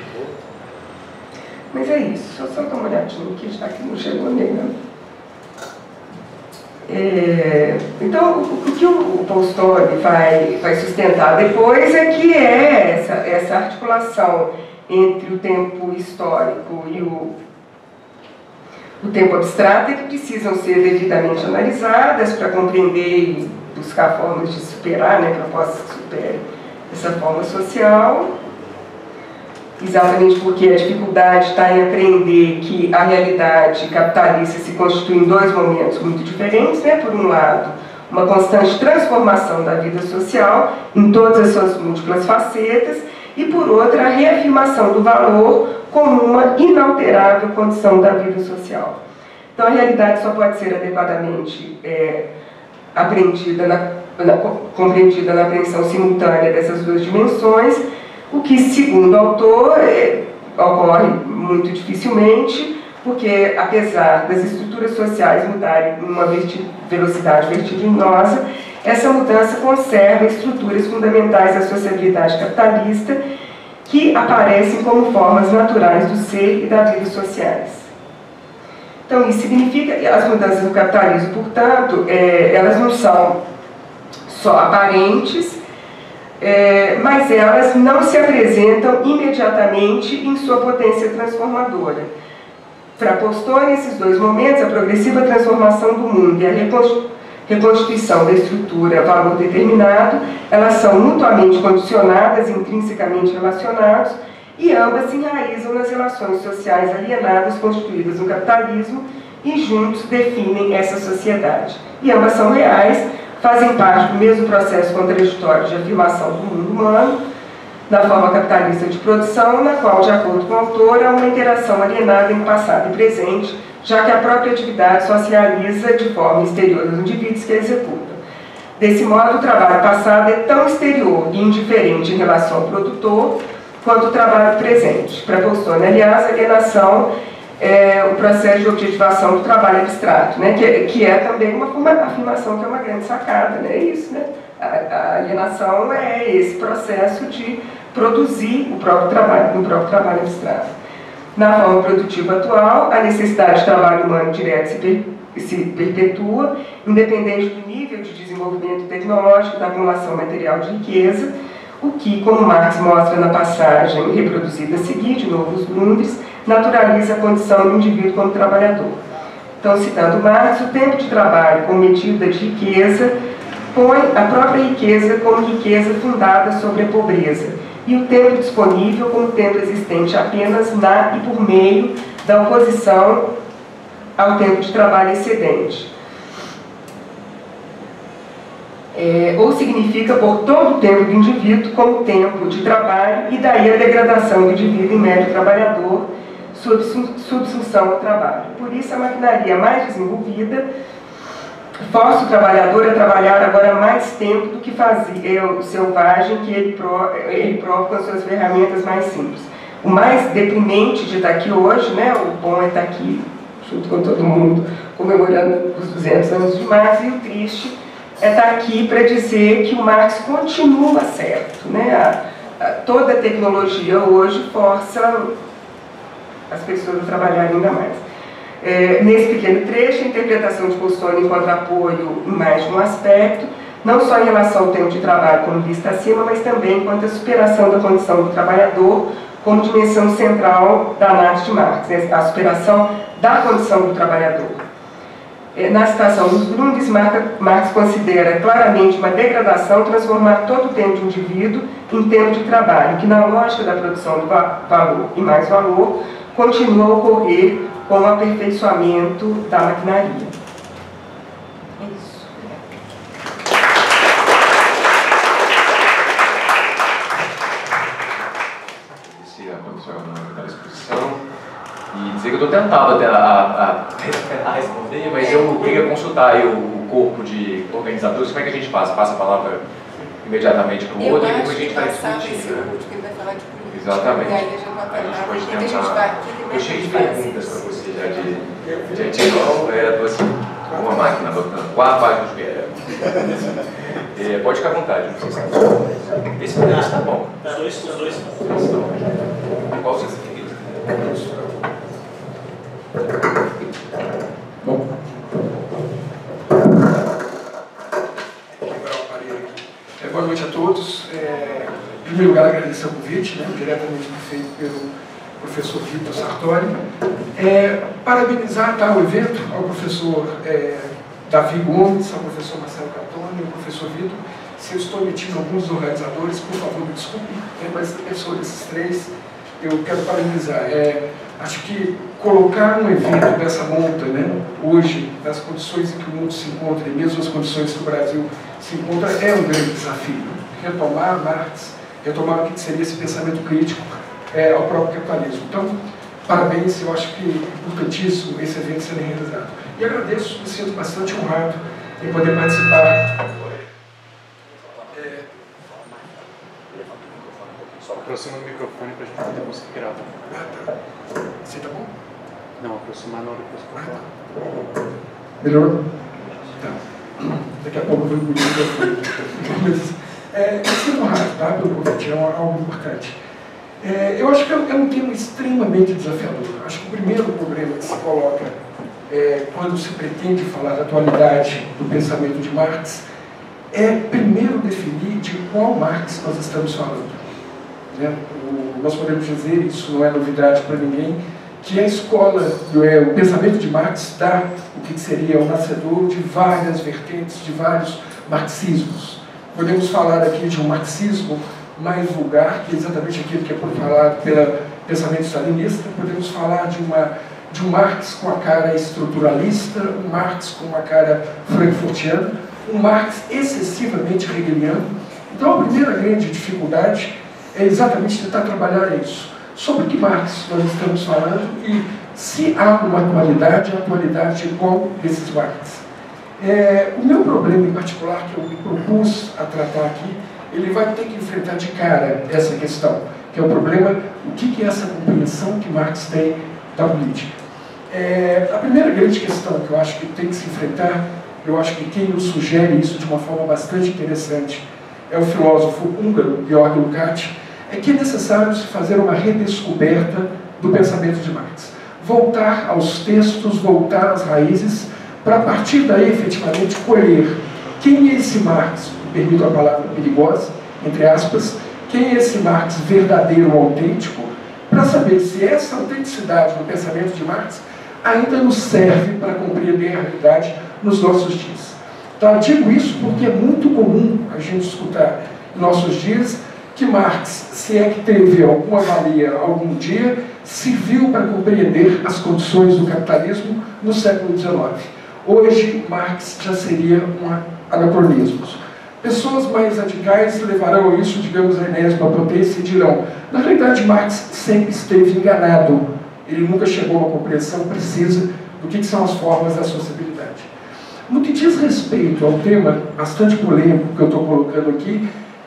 Mas é isso, deixa eu só dar uma olhadinha aqui, já que não chegou nem. É, então, o, o que o, o Tolstói vai, vai sustentar depois é que é essa, essa articulação entre o tempo histórico e o, o tempo abstrato, que precisam ser devidamente analisadas para compreender e buscar formas de superar, né, propostas que superem essa forma social, exatamente porque a dificuldade está em aprender que a realidade capitalista se constitui em dois momentos muito diferentes, né? Por um lado, uma constante transformação da vida social em todas as suas múltiplas facetas, e por outra, a reafirmação do valor como uma inalterável condição da vida social. Então, a realidade só pode ser adequadamente é, apreendida na, na, compreendida na apreensão simultânea dessas duas dimensões, o que, segundo o autor, é, ocorre muito dificilmente, porque, apesar das estruturas sociais mudarem em uma verti velocidade vertiginosa, essa mudança conserva estruturas fundamentais da sociabilidade capitalista que aparecem como formas naturais do ser e da vida sociais. Então, isso significa que as mudanças do capitalismo, portanto, é, elas não são só aparentes, é, mas elas não se apresentam imediatamente em sua potência transformadora. Frapostou nesses dois momentos a progressiva transformação do mundo e a reconstituição da estrutura valor determinado, elas são mutuamente condicionadas, intrinsecamente relacionadas, e ambas se enraizam nas relações sociais alienadas constituídas no capitalismo e juntos definem essa sociedade. E ambas são reais, fazem parte do mesmo processo contraditório de afirmação do mundo humano, na forma capitalista de produção, na qual, de acordo com o autor, há uma interação alienada em passado e presente, já que a própria atividade socializa de forma exterior aos indivíduos que a executam. Desse modo, o trabalho passado é tão exterior e indiferente em relação ao produtor, quanto o trabalho presente. Para Postone, aliás, a alienação é o processo de objetivação do trabalho abstrato, né? que, é, que é também uma, uma afirmação que é uma grande sacada, né? É isso, né? A, a alienação é esse processo de produzir o próprio trabalho, no próprio trabalho abstrato. Na forma produtiva atual, a necessidade de trabalho humano direto se, per, se perpetua, independente do nível de desenvolvimento tecnológico da acumulação material de riqueza, o que, como Marx mostra na passagem reproduzida a seguir, de novo os Grundrisse, naturaliza a condição do indivíduo como trabalhador. Então, citando Marx, o tempo de trabalho como medida de riqueza põe a própria riqueza como riqueza fundada sobre a pobreza, e o tempo disponível como tempo existente apenas na e por meio da oposição ao tempo de trabalho excedente. É, ou significa por todo o tempo do indivíduo como tempo de trabalho, e daí a degradação do indivíduo em médio trabalhador, subsunção ao trabalho. Por isso, a maquinaria mais desenvolvida força o trabalhador a trabalhar agora mais tempo do que fazia o selvagem que ele, pró ele próprio com as suas ferramentas mais simples. O mais deprimente de estar aqui hoje, né, o bom é estar aqui junto com todo mundo comemorando os duzentos anos de Marx, e o triste é estar aqui para dizer que o Marx continua certo, né? A, a, toda a tecnologia hoje força as pessoas a trabalharem ainda mais. É, nesse pequeno trecho, a interpretação de Postone encontra apoio em mais de um aspecto, não só em relação ao tempo de trabalho como visto acima, mas também quanto à superação da condição do trabalhador como dimensão central da análise de Marx, né? A superação da condição do trabalhador. Na citação dos Grundrisse, Marx considera claramente uma degradação transformar todo o tempo de indivíduo em tempo de trabalho, que na lógica da produção do valor e mais valor, continua a ocorrer com o aperfeiçoamento da maquinaria. É isso. Agradecer a professora Ana pela exposição e dizer que eu estou tentado até a, a, a responder, mas eu queria consultar aí o, o corpo de organizadores. Como é que a gente faz? Passa a palavra imediatamente para o outro e depois a gente vai discutir. Né? Exatamente. E aí a gente vai a gente pode tentar. A gente tentar. vai, Eu cheio de perguntas para você já de, de antigo, é, tô assim, uma máquina botando quatro páginas de é, pode ficar à vontade, não sei se está esse modelo está bom. Os dois, os dois. Qual você preferido? Bom. É, boa noite a todos. É, em primeiro lugar, agradecer o convite, né, diretamente feito pelo professor Vitor Sartori. É, parabenizar tá, o evento ao professor é, Davi Gomes, ao professor Marcelo Catoni, ao professor Vitor. Se eu estou omitindo alguns dos organizadores, por favor, me desculpe, né, mas eu sou desses três, eu quero parabenizar. É, acho que colocar um evento dessa monta, né, hoje, nas condições em que o mundo se encontra, e mesmo as condições que o Brasil se encontra, é um grande desafio. Retomar Marx, retomar o que seria esse pensamento crítico é, ao próprio capitalismo. Então, parabéns, eu acho que é importantíssimo esse evento ser realizado. E agradeço, me sinto bastante honrado em poder participar. É... Só aproxima o microfone para a gente poder conseguir gravar. Ah, tá. Você tá bom? Não, aproximar na hora que você falar. Ah, tá. Melhorou? Tá. Daqui a pouco eu vou engolir o microfone. É, sendo rápido, tá? Pelo convite, é algo importante. É, eu acho que é um tema extremamente desafiador. Acho que o primeiro problema que se coloca é, quando se pretende falar da atualidade do pensamento de Marx é primeiro definir de qual Marx nós estamos falando. Né? O, nós podemos dizer, isso não é novidade para ninguém, que a escola, é, o pensamento de Marx dá o que seria o nascedor de várias vertentes, de vários marxismos. Podemos falar aqui de um marxismo mais vulgar, que é exatamente aquilo que é falado pelo pensamento stalinista. Podemos falar de, uma, de um Marx com a cara estruturalista, um Marx com a cara frankfurtiana, um Marx excessivamente hegeliano. Então a primeira grande dificuldade é exatamente tentar trabalhar isso. Sobre que Marx nós estamos falando e se há uma atualidade, a atualidade de qual desses Marx. É, o meu problema em particular, que eu me propus a tratar aqui, ele vai ter que enfrentar de cara essa questão, que é o problema, o que, que é essa compreensão que Marx tem da política. É, a primeira grande questão que eu acho que tem que se enfrentar, eu acho que quem nos sugere isso de uma forma bastante interessante é o filósofo húngaro Georg Lukács, é que é necessário se fazer uma redescoberta do pensamento de Marx. Voltar aos textos, voltar às raízes, para a partir daí, efetivamente, colher quem é esse Marx, permito a palavra perigosa, entre aspas, quem é esse Marx verdadeiro, autêntico, para saber se essa autenticidade no pensamento de Marx ainda nos serve para compreender a realidade nos nossos dias. Então, eu digo isso porque é muito comum a gente escutar em nossos dias que Marx, se é que teve alguma valia algum dia, serviu para compreender as condições do capitalismo no século dezenove. Hoje, Marx já seria um anacronismo. Pessoas mais radicais levarão isso, digamos, à enésima potência e dirão, na realidade, Marx sempre esteve enganado. Ele nunca chegou a uma compreensão precisa do que são as formas da sociabilidade. No que diz respeito ao tema bastante polêmico que eu estou colocando aqui,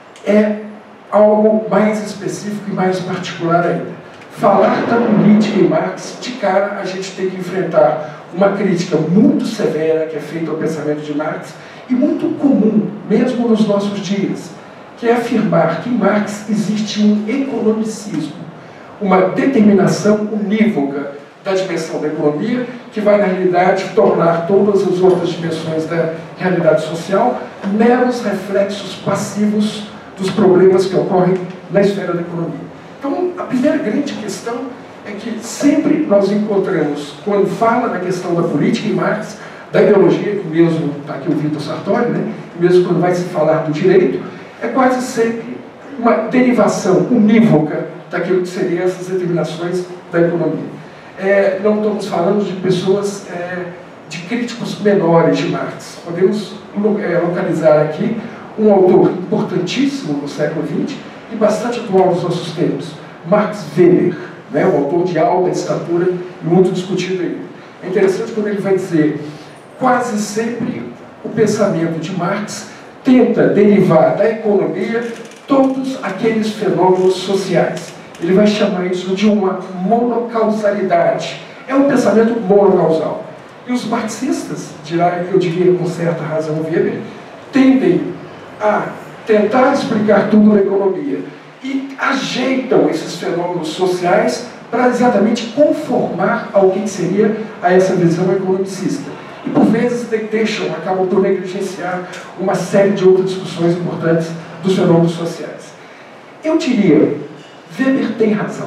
é algo mais específico e mais particular ainda. Falar da política em Marx, de cara, a gente tem que enfrentar uma crítica muito severa que é feita ao pensamento de Marx e muito comum, mesmo nos nossos dias, que é afirmar que em Marx existe um economicismo, uma determinação unívoca da dimensão da economia que vai, na realidade, tornar todas as outras dimensões da realidade social meros reflexos passivos dos problemas que ocorrem na esfera da economia. Então, a primeira grande questão é que sempre nós encontramos, quando fala na questão da política em Marx, da ideologia, que mesmo, está aqui o Vitor Sartori, né? Mesmo quando vai se falar do direito, é quase sempre uma derivação unívoca daquilo que seriam essas determinações da economia. É, não estamos falando de pessoas, é, de críticos menores de Marx. Podemos é, localizar aqui um autor importantíssimo no século vinte e bastante atual nos nossos tempos, Max Weber, né, um autor de alta estatura e muito discutido aí. É interessante quando ele vai dizer, quase sempre o pensamento de Marx tenta derivar da economia todos aqueles fenômenos sociais. Ele vai chamar isso de uma monocausalidade. É um pensamento monocausal. E os marxistas, eu diria com certa razão Weber, tendem a tentar explicar tudo na economia e ajeitam esses fenômenos sociais para exatamente conformar ao que seria a essa visão economicista. E por vezes deixam, acabam por negligenciar uma série de outras discussões importantes dos fenômenos sociais. Eu diria, Weber tem razão.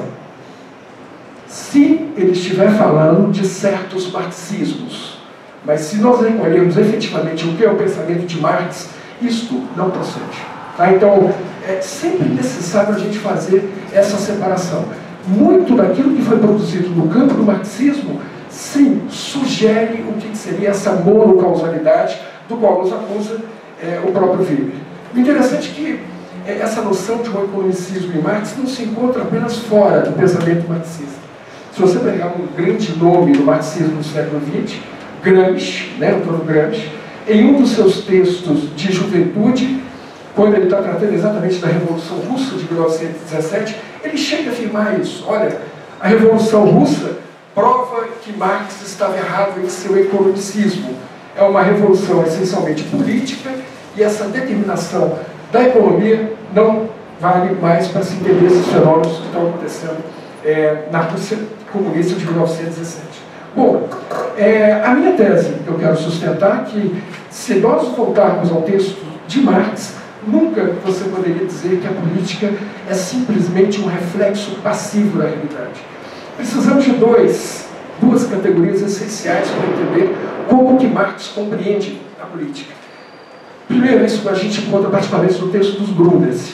Se ele estiver falando de certos marxismos, mas se nós recolhermos efetivamente o que é o pensamento de Marx, isto não procede. Tá? Então, é sempre necessário a gente fazer essa separação. Muito daquilo que foi produzido no campo do marxismo, sim, sugere o que seria essa monocausalidade do qual nos acusa é, o próprio Weber. O interessante é que é, essa noção de um economicismo em Marx não se encontra apenas fora do pensamento marxista. Se você pegar um grande nome do marxismo no século vinte, Gramsci, né, Antônio Gramsci, em um dos seus textos de juventude, quando ele está tratando exatamente da Revolução Russa de mil novecentos e dezessete, ele chega a afirmar isso. Olha, a Revolução Russa prova que Marx estava errado em seu economicismo. É uma revolução essencialmente política e essa determinação da economia não vale mais para se entender esses fenômenos que estão acontecendo é, na Rússia comunista de mil novecentos e dezessete. Bom, é, a minha tese que eu quero sustentar é que, se nós voltarmos ao texto de Marx, nunca você poderia dizer que a política é simplesmente um reflexo passivo da realidade. Precisamos de dois, duas categorias essenciais para entender como que Marx compreende a política. Primeiro, isso a gente encontra praticamente no texto dos Grundrisse.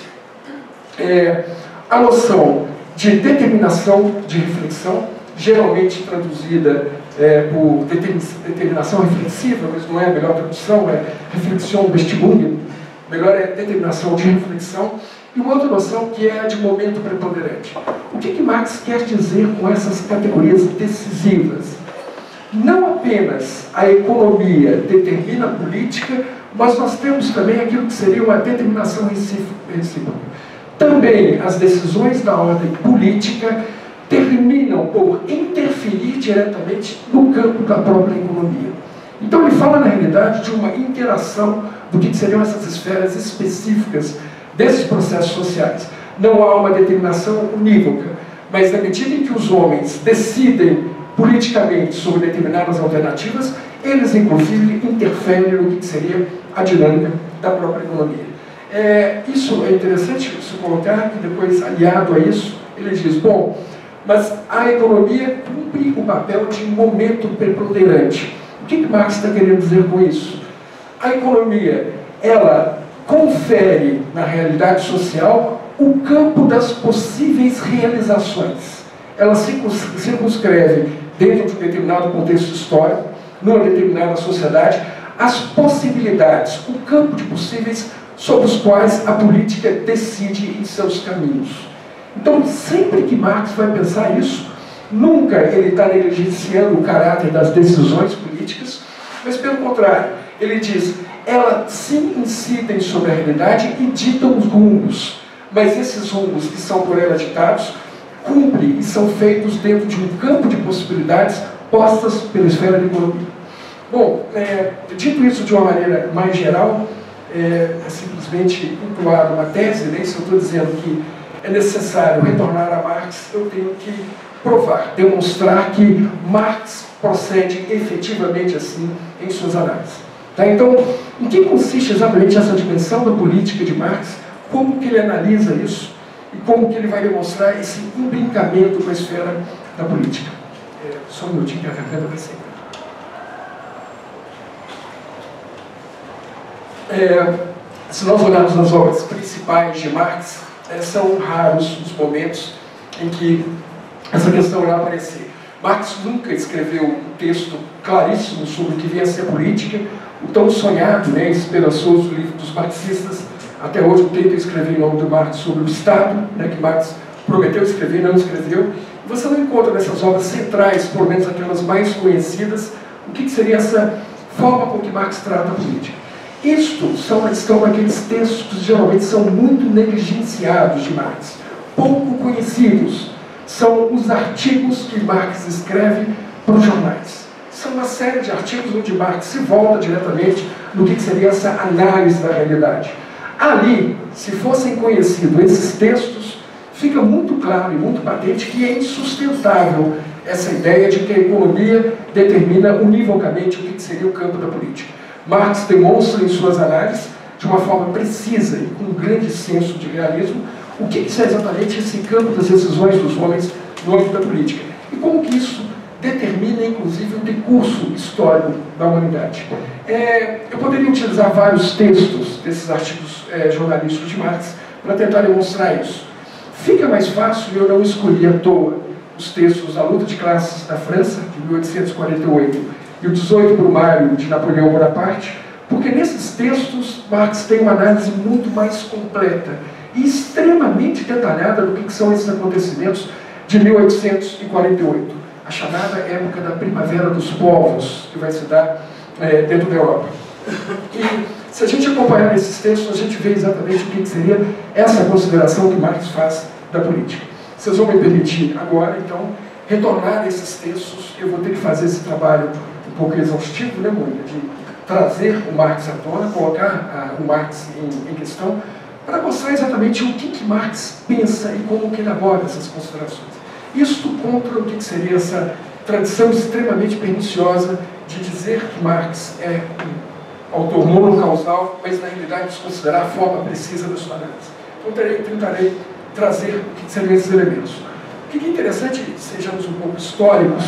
É, a noção de determinação de reflexão, geralmente traduzida é, por determinação reflexiva, mas não é a melhor tradução, é reflexão Bestimmung, melhor é determinação de reflexão, e uma outra noção que é a de momento preponderante. O que, que Marx quer dizer com essas categorias decisivas? Não apenas a economia determina a política, mas nós temos também aquilo que seria uma determinação recíproca. Também as decisões da ordem política terminam por interferir diretamente no campo da própria economia. Então ele fala, na realidade, de uma interação do que seriam essas esferas específicas desses processos sociais. Não há uma determinação unívoca, mas na medida em que os homens decidem politicamente sobre determinadas alternativas, eles, inclusive, interferem no que seria a dinâmica da própria economia. É, isso é interessante se colocar, que depois, aliado a isso, ele diz, bom, mas a economia cumpre o papel de momento preponderante. O que, que Marx está querendo dizer com isso? A economia, ela confere na realidade social o campo das possíveis realizações. Ela circunscreve, dentro de um determinado contexto histórico, numa determinada sociedade, as possibilidades, o campo de possíveis sobre os quais a política decide em seus caminhos. Então, sempre que Marx vai pensar isso, nunca ele está negligenciando o caráter das decisões políticas, mas pelo contrário, ele diz, elas sim incidem sobre a realidade e ditam os rumos, mas esses rumos que são por ela ditados, cumprem e são feitos dentro de um campo de possibilidades postas pela esfera da economia. Bom, é, dito isso de uma maneira mais geral, é, é simplesmente pontuar uma tese, né? Se eu estou dizendo que é necessário retornar a Marx, eu tenho que provar, demonstrar que Marx procede efetivamente assim em suas análises. Tá? Então, em que consiste exatamente essa dimensão da política de Marx? Como que ele analisa isso? E como que ele vai demonstrar esse imbrincamento com a esfera da política? É, só um minutinho que a garganta vai ser. É, se nós olharmos nas obras principais de Marx, é, são raros os momentos em que essa questão irá aparecer. Marx nunca escreveu um texto claríssimo sobre o que vinha a ser política, o tão sonhado, né, esperançoso livro dos marxistas. Até hoje eu tento escrever em nome do Marx sobre o Estado, né, que Marx prometeu escrever, não escreveu. Você não encontra nessas obras centrais, pelo menos aquelas mais conhecidas, o que seria essa forma com que Marx trata a política. Isto são, estão naqueles textos que geralmente são muito negligenciados de Marx, pouco conhecidos. São os artigos que Marx escreve para os jornais. São uma série de artigos onde Marx se volta diretamente no que seria essa análise da realidade. Ali, se fossem conhecidos esses textos, fica muito claro e muito patente que é insustentável essa ideia de que a economia determina univocamente o que seria o campo da política. Marx demonstra em suas análises, de uma forma precisa e com um grande senso de realismo, o que é exatamente esse campo das decisões dos homens no âmbito da política e como que isso determina, inclusive, o decurso histórico da humanidade. É, eu poderia utilizar vários textos desses artigos é, jornalísticos de Marx para tentar demonstrar isso. Fica mais fácil, eu não escolhi à toa os textos da luta de classes da França, de mil oitocentos e quarenta e oito, e o dezoito de Brumário, de Napoleão Bonaparte, porque nesses textos Marx tem uma análise muito mais completa e extremamente detalhada do que são esses acontecimentos de mil oitocentos e quarenta e oito, a chamada época da Primavera dos Povos, que vai se dar é, dentro da Europa. E se a gente acompanhar esses textos, a gente vê exatamente o que seria essa consideração que Marx faz da política. Vocês vão me permitir agora, então, retornar a esses textos. Eu vou ter que fazer esse trabalho um pouco exaustivo, né, Mônica, de trazer o Marx à tona, colocar uh, o Marx em, em questão, para mostrar exatamente o que, que Marx pensa e como que ele aborda essas considerações. Isto contra o que, que seria essa tradição extremamente perniciosa de dizer que Marx é um autor monocausal, mas na realidade desconsiderar a forma precisa da sua análise. Então terei, tentarei trazer o que seriam esses elementos. O que é interessante, sejamos um pouco históricos,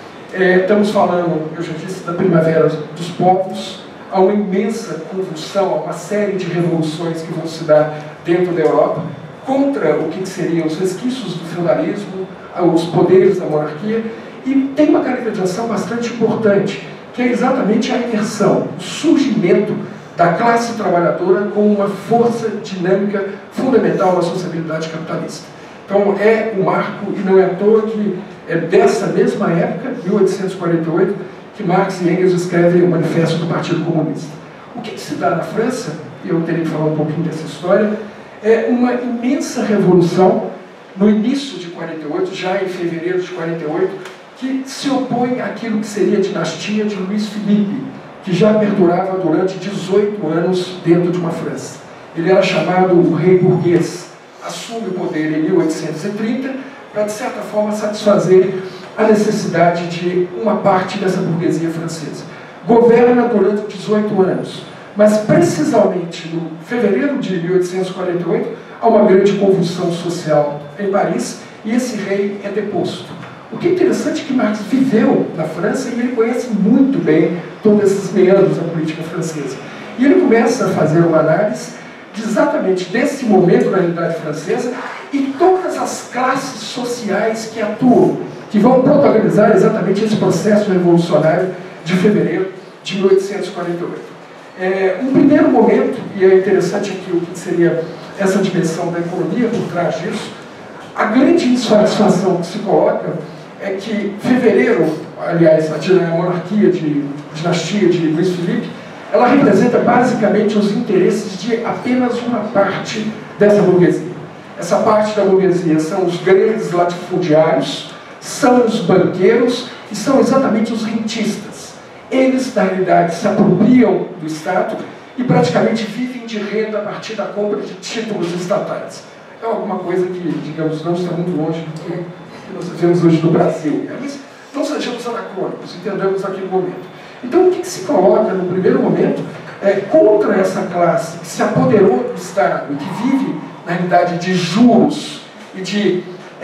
é, estamos falando, eu já disse, da primavera dos povos, há uma imensa convulsão, há uma série de revoluções que vão se dar dentro da Europa, contra o que seriam os resquícios do feudalismo, os poderes da monarquia, e tem uma caracterização bastante importante, que é exatamente a inversão, o surgimento da classe trabalhadora como uma força dinâmica fundamental na sociabilidade capitalista. Então é um marco, e não é à toa que é dessa mesma época, mil oitocentos e quarenta e oito, que Marx e Engels escrevem o Manifesto do Partido Comunista. O que se dá na França, e eu terei que falar um pouquinho dessa história, é uma imensa revolução no início de quarenta e oito, já em fevereiro de quarenta e oito, que se opõe àquilo que seria a dinastia de Luís Filipe, que já perdurava durante dezoito anos dentro de uma França. Ele era chamado o rei burguês, assume o poder em mil oitocentos e trinta para, de certa forma, satisfazer a necessidade de uma parte dessa burguesia francesa. Governa durante dezoito anos, mas precisamente no fevereiro de mil oitocentos e quarenta e oito há uma grande convulsão social em Paris e esse rei é deposto. O que é interessante é que Marx viveu na França e ele conhece muito bem todos esses meandros da política francesa. E ele começa a fazer uma análise de exatamente desse momento da realidade francesa e todas as classes sociais que atuam, que vão protagonizar exatamente esse processo revolucionário de fevereiro de mil oitocentos e quarenta e oito. É, um primeiro momento, e é interessante aqui o que seria essa dimensão da economia por trás disso, a grande insatisfação que se coloca é que fevereiro, aliás, a monarquia de dinastia de Luís Filipe, ela representa basicamente os interesses de apenas uma parte dessa burguesia. Essa parte da burguesia são os grandes latifundiários, são os banqueiros e são exatamente os rentistas. Eles, na realidade, se apropriam do Estado e praticamente vivem de renda a partir da compra de títulos estatais. É alguma coisa que, digamos, não está muito longe do que nós vivemos hoje no Brasil. Mas não sejamos anacrônicos, entendamos aquele momento. Então, o que, que se coloca no primeiro momento é contra essa classe que se apoderou do Estado e que vive, na realidade, de juros e de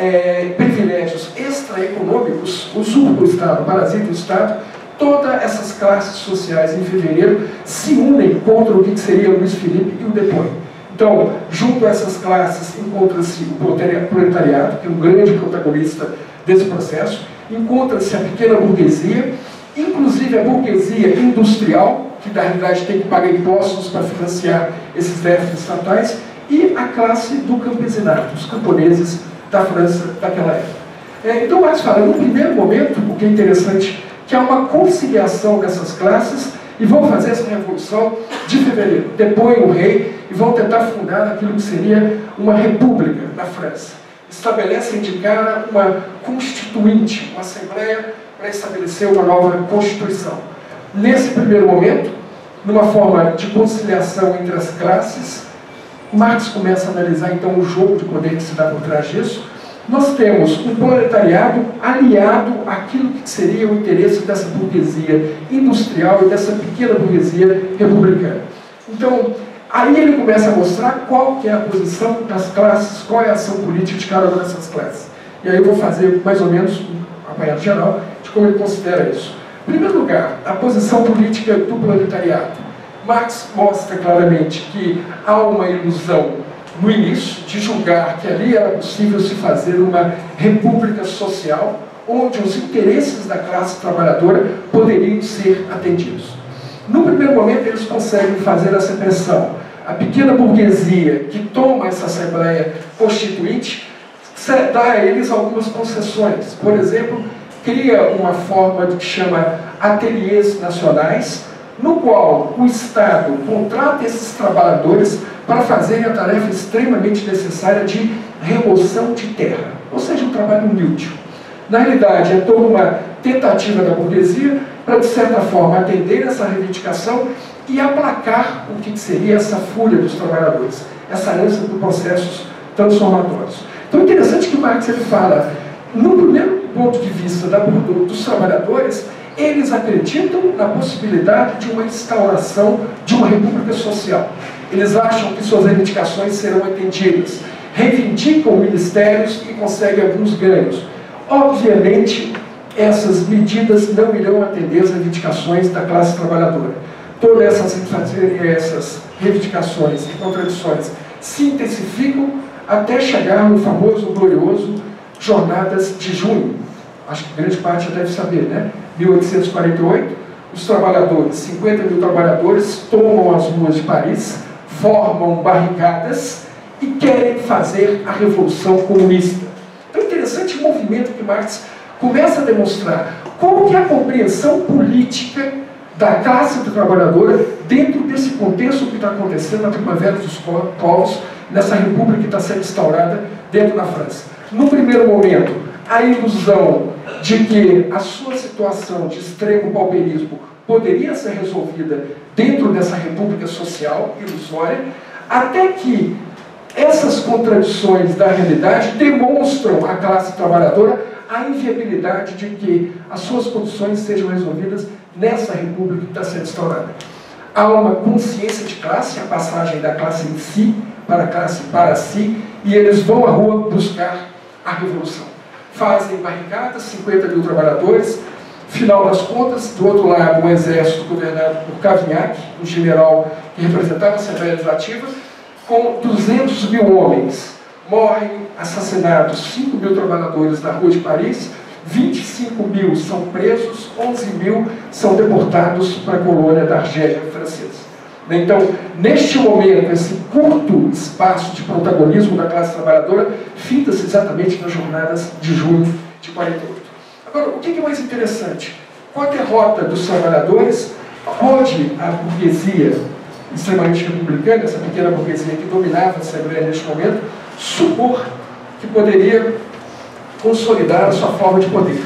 é, privilégios extraeconômicos, usurpa o Estado, parasita o Estado, todas essas classes sociais em fevereiro se unem contra o que seria Luís Filipe e o depõem. Então, junto a essas classes, encontra-se o proletariado, que é um grande protagonista desse processo, encontra-se a pequena burguesia, inclusive a burguesia industrial, que na realidade tem que pagar impostos para financiar esses déficits estatais, e a classe do campesinato, os camponeses da França daquela época. É, então, Marx fala, no primeiro momento, o que é interessante, que há uma conciliação dessas classes e vão fazer essa revolução de fevereiro. Depõem o rei e vão tentar fundar aquilo que seria uma república na França. Estabelecem de cara uma constituinte, uma assembleia para estabelecer uma nova constituição. Nesse primeiro momento, numa forma de conciliação entre as classes, Marx começa a analisar então o jogo de poder que se dá por trás disso. Nós temos um proletariado aliado àquilo que seria o interesse dessa burguesia industrial e dessa pequena burguesia republicana. Então, aí ele começa a mostrar qual que é a posição das classes, qual é a ação política de cada uma dessas classes. E aí eu vou fazer mais ou menos um apanhado geral de como ele considera isso. Em primeiro lugar, a posição política do proletariado. Marx mostra claramente que há uma ilusão no início, de julgar que ali era possível se fazer uma república social, onde os interesses da classe trabalhadora poderiam ser atendidos. No primeiro momento, eles conseguem fazer essa pressão. A pequena burguesia que toma essa Assembleia Constituinte dá a eles algumas concessões. Por exemplo, cria uma forma que chama ateliês nacionais, no qual o Estado contrata esses trabalhadores para fazerem a tarefa extremamente necessária de remoção de terra, ou seja, um trabalho inútil. Na realidade, é toda uma tentativa da burguesia para, de certa forma, atender essa reivindicação e aplacar o que seria essa fúria dos trabalhadores, essa ânsia por processos transformatórios. Então é interessante que Marx ele fala, no primeiro ponto de vista da, do, dos trabalhadores, eles acreditam na possibilidade de uma instauração de uma república social. Eles acham que suas reivindicações serão atendidas, reivindicam ministérios e conseguem alguns ganhos. Obviamente, essas medidas não irão atender as reivindicações da classe trabalhadora. Todas essas, essas reivindicações e contradições se intensificam até chegar no famoso, glorioso Jornadas de Junho. Acho que grande parte já deve saber, né? mil oitocentos e quarenta e oito, os trabalhadores, cinquenta mil trabalhadores, tomam as ruas de Paris, formam barricadas e querem fazer a Revolução Comunista. Então é interessante o movimento que Marx começa a demonstrar como que é a compreensão política da classe trabalhadora dentro desse contexto que está acontecendo na Primavera dos Povos, nessa república que está sendo instaurada dentro da França. No primeiro momento, a ilusão de que a sua situação de extremo pauperismo poderia ser resolvida dentro dessa república social ilusória, até que essas contradições da realidade demonstram à classe trabalhadora a inviabilidade de que as suas condições sejam resolvidas nessa república que está sendo instaurada. Há uma consciência de classe, a passagem da classe em si para a classe para si, e eles vão à rua buscar a revolução. Fazem barricadas, cinquenta mil trabalhadores, final das contas, do outro lado, um exército governado por Cavaignac, um general que representava a Assembleia Legislativa, com duzentos mil homens. Morrem assassinados cinco mil trabalhadores na rua de Paris, vinte e cinco mil são presos, onze mil são deportados para a colônia da Argélia francesa. Então, neste momento, esse curto espaço de protagonismo da classe trabalhadora finda-se exatamente nas jornadas de junho de quarenta e oito. Agora, o que é mais interessante? Com a derrota dos trabalhadores, pode a burguesia extremamente republicana, essa pequena burguesia que dominava a Assembleia neste momento, supor que poderia consolidar a sua forma de poder.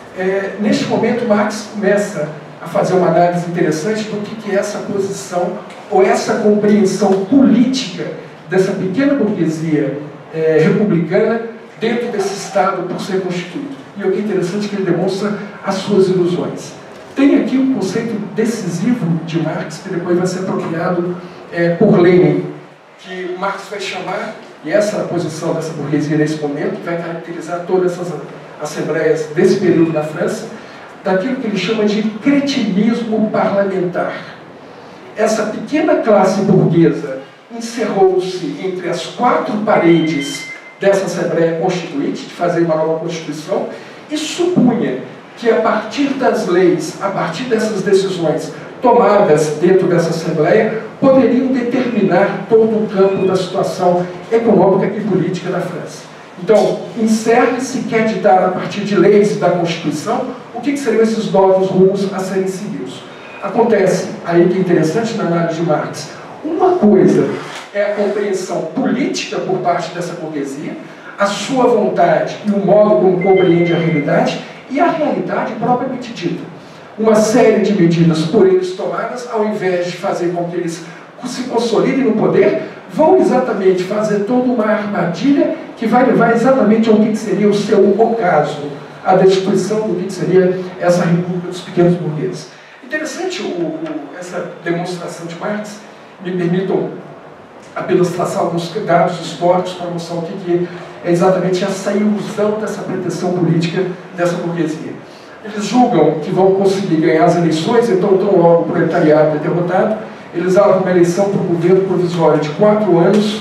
É, neste momento, Marx começa a fazer uma análise interessante do que, que é essa posição ou essa compreensão política dessa pequena burguesia é, republicana dentro desse Estado por ser constituído. E o que é interessante é que ele demonstra as suas ilusões. Tem aqui um conceito decisivo de Marx, que depois vai ser apropriado é, por Lenin, que Marx vai chamar, e essa é a posição dessa burguesia nesse momento, que vai caracterizar todas essas assembleias desse período na França, daquilo que ele chama de cretinismo parlamentar. Essa pequena classe burguesa encerrou-se entre as quatro paredes dessa Assembleia Constituinte, de fazer uma nova Constituição, e supunha que a partir das leis, a partir dessas decisões tomadas dentro dessa Assembleia, poderiam determinar todo o campo da situação econômica e política da França. Então, encerra-se, quer ditar a partir de leis da Constituição, o que seriam esses novos rumos a serem seguidos. Acontece, aí que é interessante na análise de Marx, uma coisa é a compreensão política por parte dessa burguesia, a sua vontade e o modo como compreende a realidade, e a realidade propriamente dita. Uma série de medidas por eles tomadas, ao invés de fazer com que eles se consolidem no poder, vão exatamente fazer toda uma armadilha que vai levar exatamente ao que seria o seu ocaso, a destituição do que seria essa república dos pequenos burgueses. Interessante o, o, essa demonstração de Marx, me permitam apenas traçar alguns dados históricos para mostrar o que, que é exatamente essa ilusão dessa pretensão política dessa burguesia. Eles julgam que vão conseguir ganhar as eleições, então tão logo o proletariado é derrotado, eles abrem uma eleição para o governo provisório de quatro anos,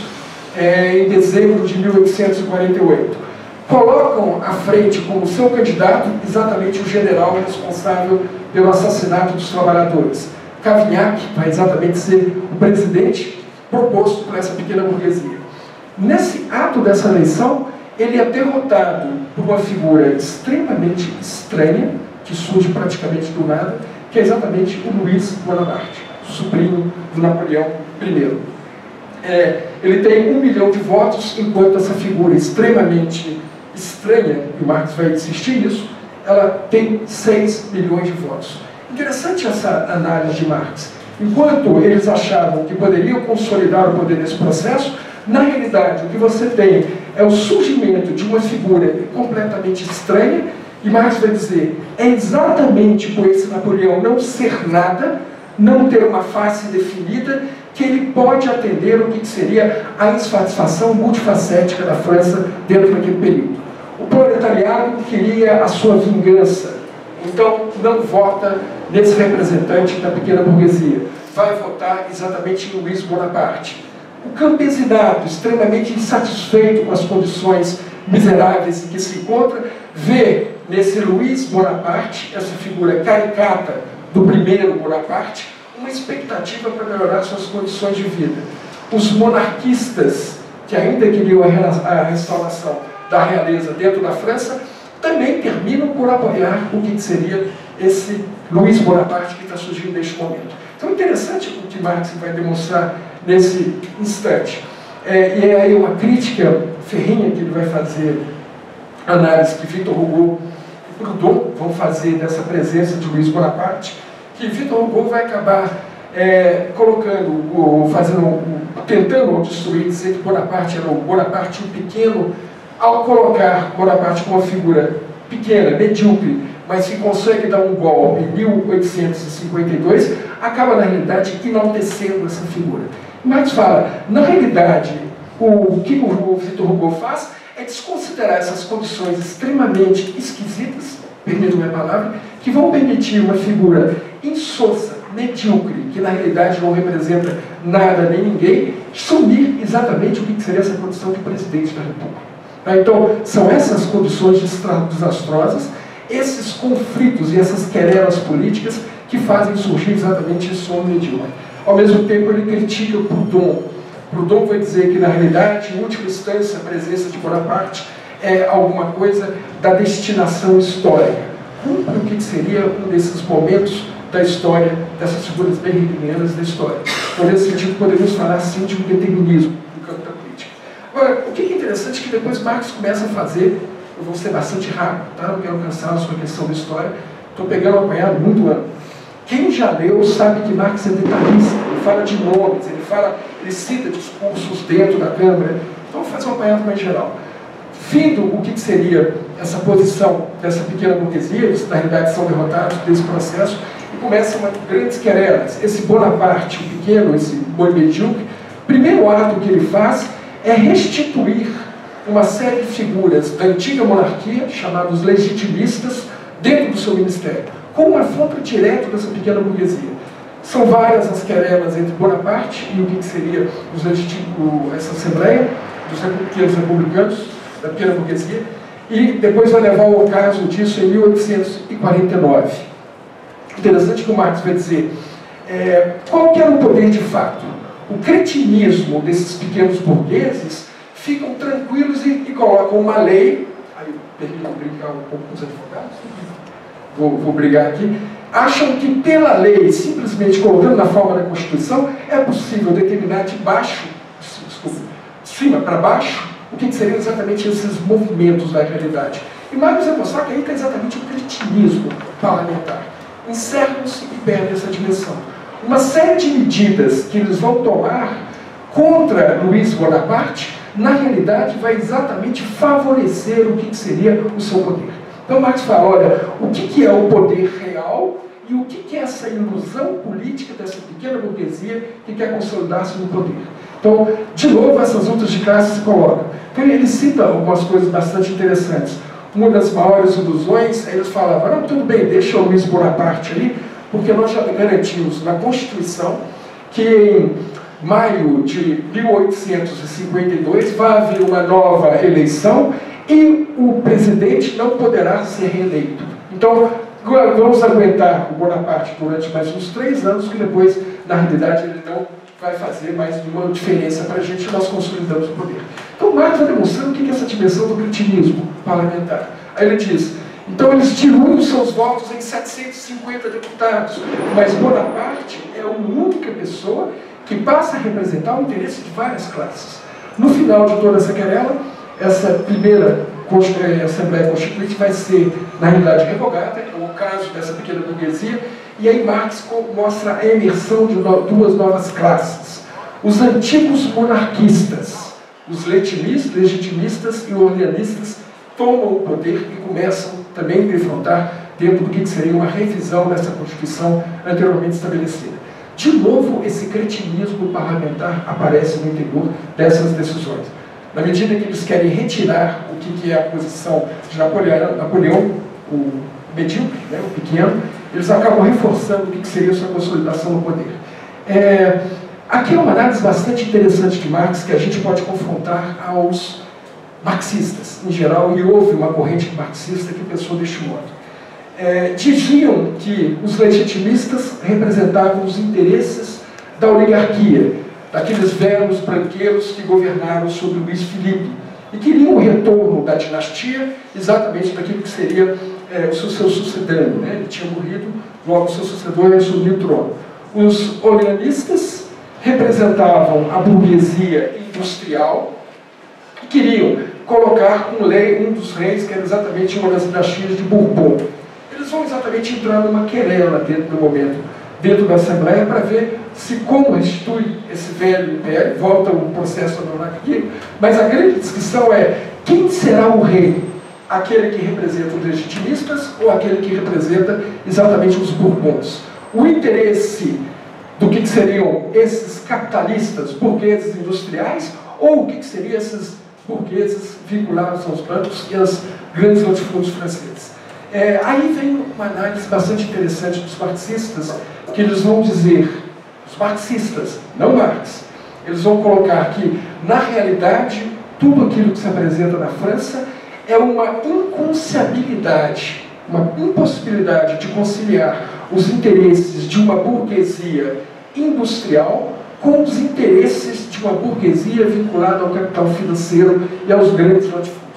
é, em dezembro de mil oitocentos e quarenta e oito. Colocam à frente como seu candidato exatamente o general responsável pelo assassinato dos trabalhadores. Cavaignac vai exatamente ser o presidente proposto por essa pequena burguesia. Nesse ato dessa eleição, ele é derrotado por uma figura extremamente estranha, que surge praticamente do nada, que é exatamente o Luiz Bonaparte, sobrinho do Napoleão primeiro. É, ele tem um milhão de votos, enquanto essa figura extremamente estranha, e o Marx vai insistir nisso, ela tem seis milhões de votos. Interessante essa análise de Marx. Enquanto eles achavam que poderiam consolidar o poder nesse processo, na realidade o que você tem é o surgimento de uma figura completamente estranha, e Marx vai dizer, é exatamente por esse Napoleão não ser nada, não ter uma face definida, que ele pode atender o que seria a insatisfação multifacética da França dentro daquele período. O proletariado queria a sua vingança, então não vota nesse representante da pequena burguesia, vai votar exatamente em Luiz Bonaparte. O campesinato, extremamente insatisfeito com as condições miseráveis em que se encontra, vê nesse Luiz Bonaparte, essa figura caricata do primeiro Bonaparte, uma expectativa para melhorar suas condições de vida. Os monarquistas, que ainda queriam a restauração da realeza dentro da França, também terminam por apoiar o que seria esse Luiz Bonaparte que está surgindo neste momento. Então é interessante o que Marx vai demonstrar nesse instante. É, e é aí uma crítica ferrinha que ele vai fazer, análise que Victor Hugo e Proudhon vão fazer dessa presença de Luiz Bonaparte, que Victor Hugo vai acabar é, colocando, fazendo, tentando destruir, dizer que Bonaparte era o Bonaparte o pequeno, ao colocar Bonaparte como uma figura pequena, medíocre, mas que consegue dar um golpe em mil oitocentos e cinquenta e dois, acaba, na realidade, enaltecendo essa figura. Marx fala, na realidade, o que o Victor Hugo faz é desconsiderar essas condições extremamente esquisitas, permitam a palavra, que vão permitir uma figura insossa, medíocre, que na realidade não representa nada nem ninguém, sumir exatamente o que seria essa condição de presidente da República. Então, são essas condições desastrosas, esses conflitos e essas querelas políticas que fazem surgir exatamente esse homem medíocre. Ao mesmo tempo, ele critica Proudhon. Proudhon vai dizer que, na realidade, em última instância, a presença de Bonaparte é alguma coisa da destinação histórica. Cumpre o que seria um desses momentos da história, dessas figuras bem hegelianas da história. Então, nesse sentido, podemos falar, sim, de um determinismo no campo da política. Agora, o que é interessante é que depois Marx começa a fazer, eu vou ser bastante rápido, tá? Não quero cansar a sua questão da história, estou pegando um apanhado muito amplo. Quem já leu sabe que Marx é detalhista, ele fala de nomes, ele, fala, ele cita discursos dentro da Câmara, então vou fazer um apanhado mais geral. Findo o que seria essa posição dessa pequena burguesia, eles na realidade são derrotados desse processo, e começam uma grandes querelas. Esse Bonaparte, o pequeno, esse boi medíocre, o primeiro ato que ele faz é restituir uma série de figuras da antiga monarquia, chamados legitimistas, dentro do seu ministério, com uma afronta direta dessa pequena burguesia. São várias as querelas entre Bonaparte e o que seria os essa Assembleia dos pequenos republicanos, da pequena burguesia, e depois vai levar ao ocaso disso em mil oitocentos e quarenta e nove. Interessante que o Marx vai dizer, é, qual que era o poder de fato? O cretinismo desses pequenos burgueses ficam tranquilos e, e colocam uma lei, aí permitam brincar um pouco com os advogados, vou, vou brigar aqui, acham que pela lei, simplesmente colocando na forma da Constituição, é possível determinar de baixo, desculpa, de cima para baixo, o que seriam exatamente esses movimentos da realidade. E Marx vai mostrar que aí está exatamente o cretinismo parlamentar. Encerram-se e perdem essa dimensão. Uma série de medidas que eles vão tomar contra Luiz Bonaparte, na realidade, vai exatamente favorecer o que seria o seu poder. Então Marx fala, olha, o que é o poder real e o que é essa ilusão política dessa pequena burguesia que quer consolidar-se no poder. Então, de novo, essas lutas de classe se colocam. Então ele cita algumas coisas bastante interessantes. Uma das maiores ilusões, eles falavam, não, tudo bem, deixa o Luiz Bonaparte ali, porque nós já garantimos na Constituição que em maio de mil oitocentos e cinquenta e dois vai haver uma nova eleição e o presidente não poderá ser reeleito. Então, vamos aguentar o Bonaparte durante mais uns três anos, que depois, na realidade, ele não vai fazer mais nenhuma diferença para a gente e nós consolidamos o poder. Então, Marx vai demonstrando o que é essa dimensão do cretinismo parlamentar. Aí ele diz, Então eles diluem os seus votos em setecentos e cinquenta deputados, mas Bonaparte é a única pessoa que passa a representar o interesse de várias classes. No final de toda essa querela, essa primeira Assembleia Constituinte vai ser, na realidade, revogada, é o caso dessa pequena burguesia, e aí Marx mostra a emersão de duas novas classes. Os antigos monarquistas, os legitimistas e orleanistas, tomam o poder e começam também a confrontar dentro do que seria uma revisão dessa Constituição anteriormente estabelecida. De novo, esse cretinismo parlamentar aparece no interior dessas decisões. Na medida que eles querem retirar o que é a posição de Napoleão, Napoleão o medíocre, né, o pequeno, eles acabam reforçando o que seria a sua consolidação no poder. É, aqui é uma análise bastante interessante de Marx, que a gente pode confrontar aos marxistas, em geral, e houve uma corrente marxista que pensou deste modo. É, diziam que os legitimistas representavam os interesses da oligarquia, daqueles velhos branqueiros que governaram sobre Luís Filipe, e queriam o retorno da dinastia, exatamente daquilo que seria é, o seu sucedâneo, né? Ele tinha morrido, logo o seu sucedor assumiu o trono. Os orleanistas representavam a burguesia industrial, e queriam colocar um, lei, um dos reis, que era exatamente uma das dinastias de Bourbon. Eles vão exatamente entrar numa querela dentro do momento, dentro da Assembleia, para ver se como restitui esse velho império, volta o processo da monarquia, mas a grande discussão é quem será o rei? Aquele que representa os legitimistas ou aquele que representa exatamente os Bourbons? O interesse do que seriam esses capitalistas, burgueses industriais, ou o que seriam esses burgueses vinculados aos bancos e aos grandes latifúndios franceses? É, aí vem uma análise bastante interessante dos marxistas, que eles vão dizer, os marxistas, não Marx, eles vão colocar que, na realidade, tudo aquilo que se apresenta na França é uma inconciabilidade, uma impossibilidade de conciliar os interesses de uma burguesia industrial com os interesses de uma burguesia vinculada ao capital financeiro e aos grandes latifúndios.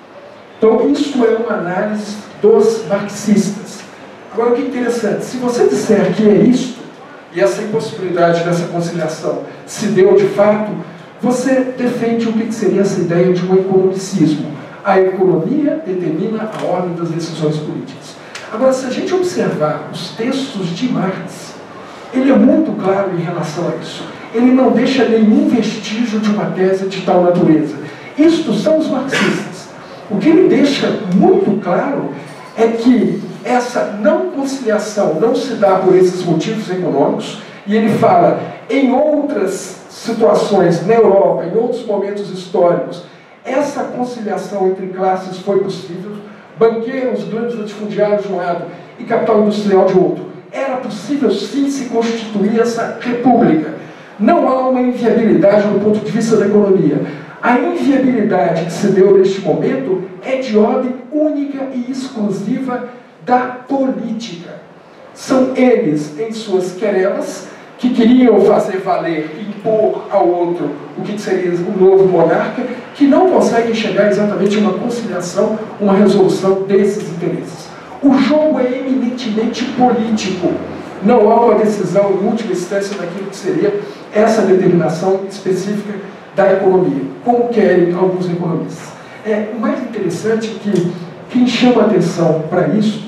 Então, isso é uma análise dos marxistas. Agora, o que é interessante, se você disser que é isto, e essa impossibilidade dessa conciliação se deu de fato, você defende o que seria essa ideia de um economicismo. A economia determina a ordem das decisões políticas. Agora, se a gente observar os textos de Marx, ele é muito claro em relação a isso. Ele não deixa nenhum vestígio de uma tese de tal natureza. Isto são os marxistas. O que ele deixa muito claro é que essa não conciliação não se dá por esses motivos econômicos, e ele fala, em outras situações, na Europa, em outros momentos históricos, essa conciliação entre classes foi possível, banqueiros, grandes latifundiários de um lado e capital industrial de outro. Era possível sim se constituir essa república. Não há uma inviabilidade do ponto de vista da economia. A inviabilidade que se deu neste momento é de ordem única e exclusiva da política. São eles, em suas querelas, que queriam fazer valer, impor ao outro o que seria o novo monarca, que não conseguem chegar exatamente a uma conciliação, uma resolução desses interesses. O jogo é eminentemente político. Não há uma decisão, em última instância, daquilo que seria essa determinação específica da economia, como querem alguns economistas. É, o mais interessante é que quem chama atenção para isso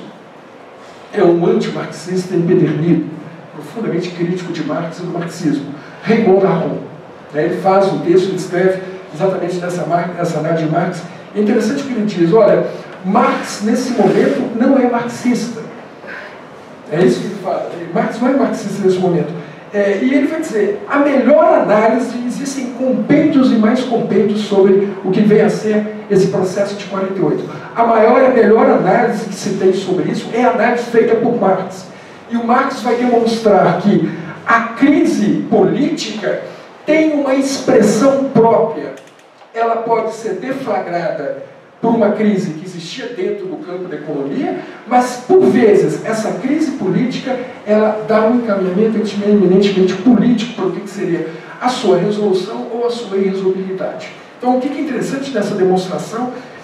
é um antimarxista empedernido, profundamente crítico de Marx e do marxismo, Raymond Aron. Ele faz um texto, ele escreve exatamente nessa, nessa análise de Marx. É interessante que ele diz, olha, Marx, nesse momento, não é marxista. É isso que ele fala. Marx não é marxista nesse momento. É, e ele vai dizer, a melhor análise, existem compêndios e mais compêndios sobre o que vem a ser esse processo de quarenta e oito. A maior e a melhor análise que se tem sobre isso é a análise feita por Marx. E o Marx vai demonstrar que a crise política tem uma expressão própria. Ela pode ser deflagrada por uma crise que existia dentro do campo da economia, mas, por vezes, essa crise política, ela dá um encaminhamento eminentemente político para o que seria a sua resolução ou a sua irresolubilidade. Então, o que é interessante nessa demonstração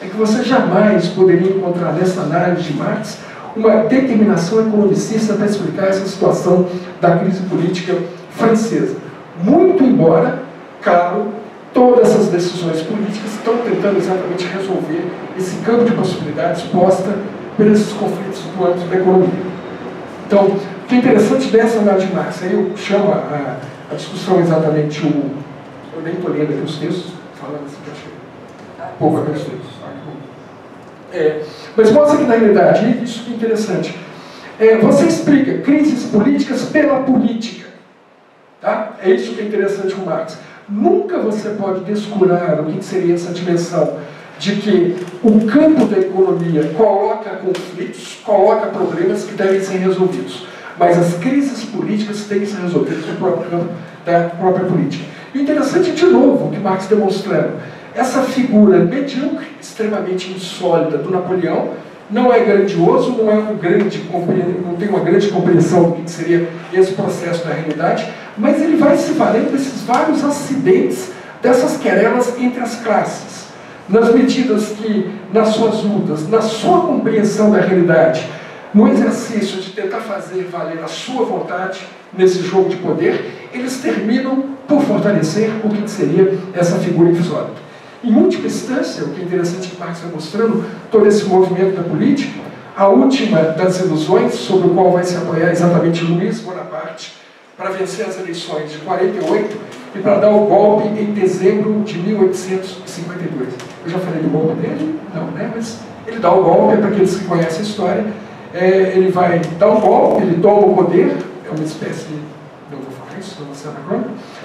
é que você jamais poderia encontrar nessa análise de Marx uma determinação economicista para explicar essa situação da crise política francesa. Muito embora, claro, todas essas decisões políticas estão tentando exatamente resolver esse campo de possibilidades posta por esses conflitos do âmbito da economia. Então, o que é interessante dessa análise de Marx, aí eu chamo a, a discussão exatamente o... Eu nem estou lendo aqui os textos, falando assim que eu achei pouco a meus textos. É, mas mostra que, na realidade, isso que é interessante, é, você explica crises políticas pela política. Tá? É isso que é interessante com Marx. Nunca você pode descurar o que seria essa dimensão de que o campo da economia coloca conflitos, coloca problemas que devem ser resolvidos. Mas as crises políticas têm que ser resolvidas no próprio campo da própria política. E o interessante, de novo, o que Marx demonstrando, essa figura medíocre, extremamente insólita do Napoleão, não é grandioso, não, é um grande, não tem uma grande compreensão do que seria esse processo da realidade, mas ele vai se valendo desses vários acidentes, dessas querelas entre as classes, nas medidas que, nas suas lutas, na sua compreensão da realidade, no exercício de tentar fazer valer a sua vontade nesse jogo de poder, eles terminam por fortalecer o que seria essa figura insólita. Em última instância, o que é interessante que Marx vai mostrando, todo esse movimento da política, a última das ilusões, sobre o qual vai se apoiar exatamente Luiz Bonaparte, para vencer as eleições de quarenta e oito e para dar o golpe em dezembro de mil oitocentos e cinquenta e dois. Eu já falei do golpe dele? Não, né? Mas ele dá o golpe, é para aqueles que conhecem a história, é, ele vai dar um golpe, ele toma o poder, é uma espécie de... Não vou falar isso, não vou ser anacrônico.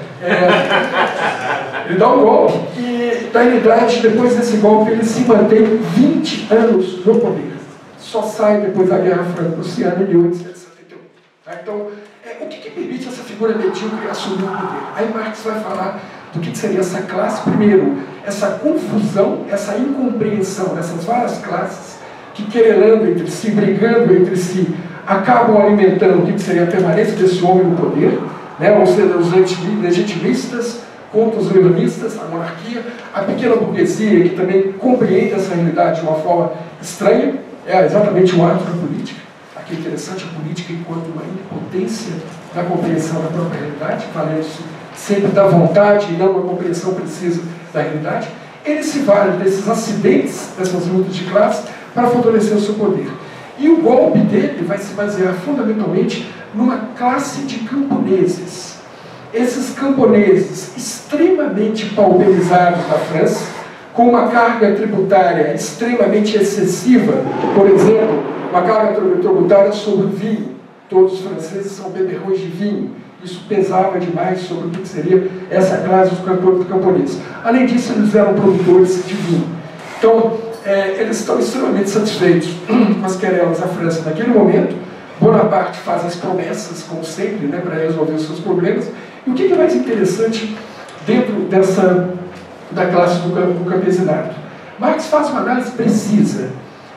É, ele dá um golpe e, na realidade, depois desse golpe, ele se mantém vinte anos no poder. Só sai depois da Guerra Franco-Prussiana em mil oitocentos e setenta e um. Tá? Então, é, o que, que permite essa figura medíocre assumir o poder? Aí Marx vai falar do que, que seria essa classe. Primeiro, essa confusão, essa incompreensão dessas várias classes que, querelando entre si, brigando entre si, acabam alimentando o que, que seria a permanência desse homem no poder, né? Ou seja, os legitimistas contra os leonistas, a monarquia, a pequena burguesia, que também compreende essa realidade de uma forma estranha, é exatamente o ato da política. Aqui é interessante a política enquanto uma impotência na compreensão da própria realidade, valendo-se sempre da vontade e não uma compreensão precisa da realidade. Ele se vale desses acidentes, dessas lutas de classe, para fortalecer o seu poder. E o golpe dele vai se basear fundamentalmente numa classe de camponeses. Esses camponeses extremamente pauperizados da França, com uma carga tributária extremamente excessiva, por exemplo, uma carga tributária sobre o vinho. Todos os franceses são beberrões de vinho. Isso pesava demais sobre o que seria essa classe dos camponeses. Além disso, eles eram produtores de vinho. Então, é, eles estão extremamente satisfeitos com as querelas da França naquele momento. Bonaparte faz as promessas, como sempre, né, para resolver os seus problemas. E o que é mais interessante dentro dessa, da classe do, do campesinato? Marx faz uma análise precisa.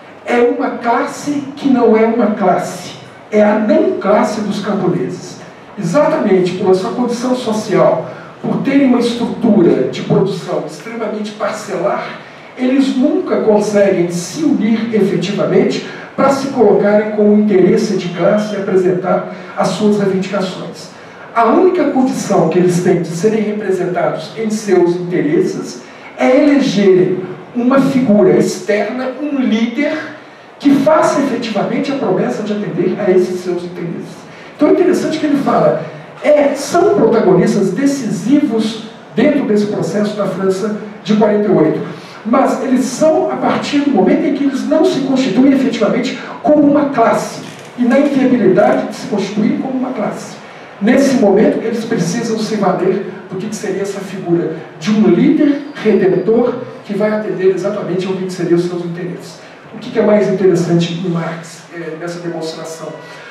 É uma classe que não é uma classe. É a não classe dos camponeses. Exatamente pela sua condição social, por terem uma estrutura de produção extremamente parcelar, eles nunca conseguem se unir efetivamente para se colocarem com o interesse de classe e apresentar as suas reivindicações. A única condição que eles têm de serem representados em seus interesses é elegerem uma figura externa, um líder, que faça efetivamente a promessa de atender a esses seus interesses. Então é interessante que ele fala, é, são protagonistas decisivos dentro desse processo da França de quarenta e oito. Mas eles são a partir do momento em que eles não se constituem efetivamente como uma classe, e na inviabilidade de se constituir como uma classe. Nesse momento, eles precisam se valer do que seria essa figura de um líder redentor que vai atender exatamente ao que seriam os seus interesses. O que é mais interessante em Marx, é, nessa demonstração?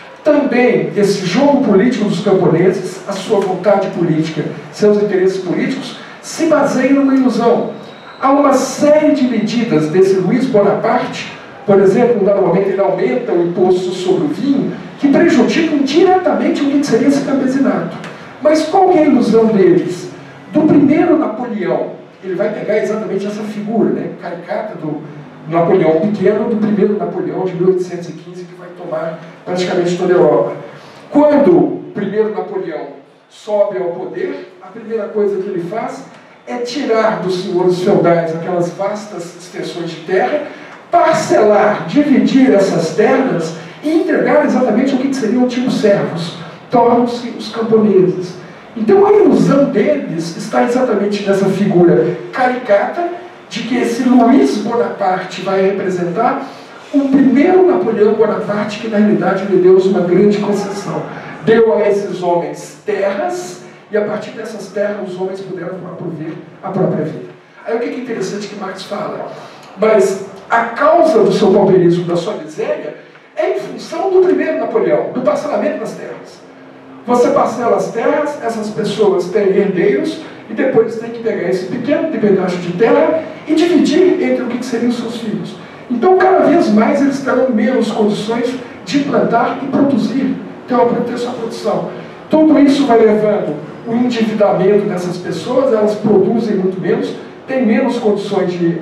Também esse jogo político dos camponeses, a sua vontade política, seus interesses políticos, se baseiam numa ilusão. Há uma série de medidas desse Luiz Bonaparte, por exemplo, em dado momento ele aumenta o imposto sobre o vinho, que prejudicam diretamente o que seria esse campesinato. Mas qual é a ilusão deles? Do primeiro Napoleão ele vai pegar exatamente essa figura, né, caricata do Napoleão Pequeno, do primeiro Napoleão de mil oitocentos e quinze, que vai tomar praticamente toda a Europa. Quando o primeiro Napoleão sobe ao poder, a primeira coisa que ele faz é tirar dos senhores feudais aquelas vastas extensões de terra, parcelar, dividir essas terras e entregar exatamente o que seriam antigos servos. Tornam-se os camponeses. Então a ilusão deles está exatamente nessa figura caricata de que esse Luiz Bonaparte vai representar o primeiro Napoleão Bonaparte, que na realidade lhe deu uma grande concessão. Deu a esses homens terras, e a partir dessas terras os homens puderam prover a própria vida. Aí o que é interessante que Marx fala? Mas a causa do seu pauperismo, da sua miséria, é em função do primeiro Napoleão, do parcelamento das terras. Você parcela as terras, essas pessoas têm herdeiros, e depois tem que pegar esse pequeno pedaço de terra e dividir entre o que seriam os seus filhos. Então, cada vez mais, eles terão menos condições de plantar e produzir, ter sua produção. Tudo isso vai levando o endividamento dessas pessoas, elas produzem muito menos, têm menos condições de,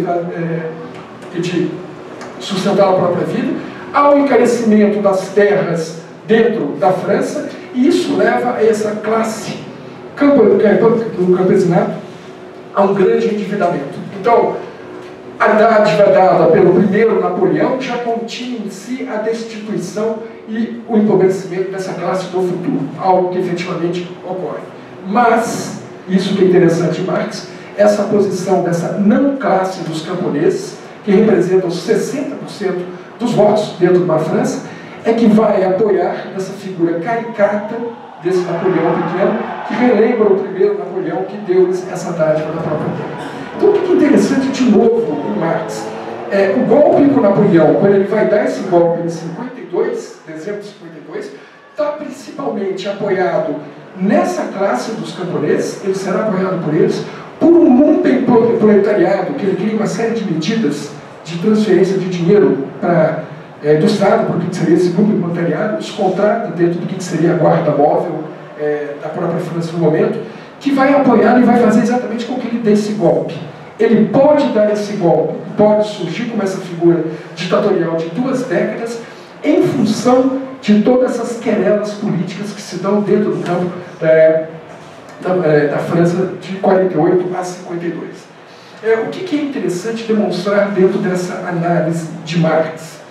de sustentar a própria vida, ao encarecimento das terras dentro da França, e isso leva a essa classe do campesinato a um grande endividamento. Então, a dádiva dada pelo primeiro Napoleão já continha em si a destituição e o empobrecimento dessa classe do futuro, algo que efetivamente ocorre. Mas, isso que é interessante em Marx, essa posição dessa não classe dos camponeses, que representam sessenta por cento dos votos dentro de uma França, é que vai apoiar essa figura caricata desse Napoleão pequeno, que relembra o primeiro Napoleão que deu essa dádiva da própria terra. Então, o que é interessante de novo em Marx? É, o golpe com Napoleão, quando ele vai dar esse golpe em cinquenta e dois, dezembro de cinquenta e dois, está principalmente apoiado nessa classe dos camponeses, ele será apoiado por eles, por um proletariado, que ele cria uma série de medidas de transferência de dinheiro para, é, do Estado, para o que seria esse proletariado, os contratos dentro do que seria a guarda móvel é, da própria França no momento, que vai apoiar e vai fazer exatamente com que ele dê esse golpe. Ele pode dar esse golpe, pode surgir como essa figura ditatorial de duas décadas, em função de todas essas querelas políticas que se dão dentro do campo é, da, é, da França de quarenta e oito a cinquenta e dois. É, o que, que é interessante demonstrar dentro dessa análise de Marx?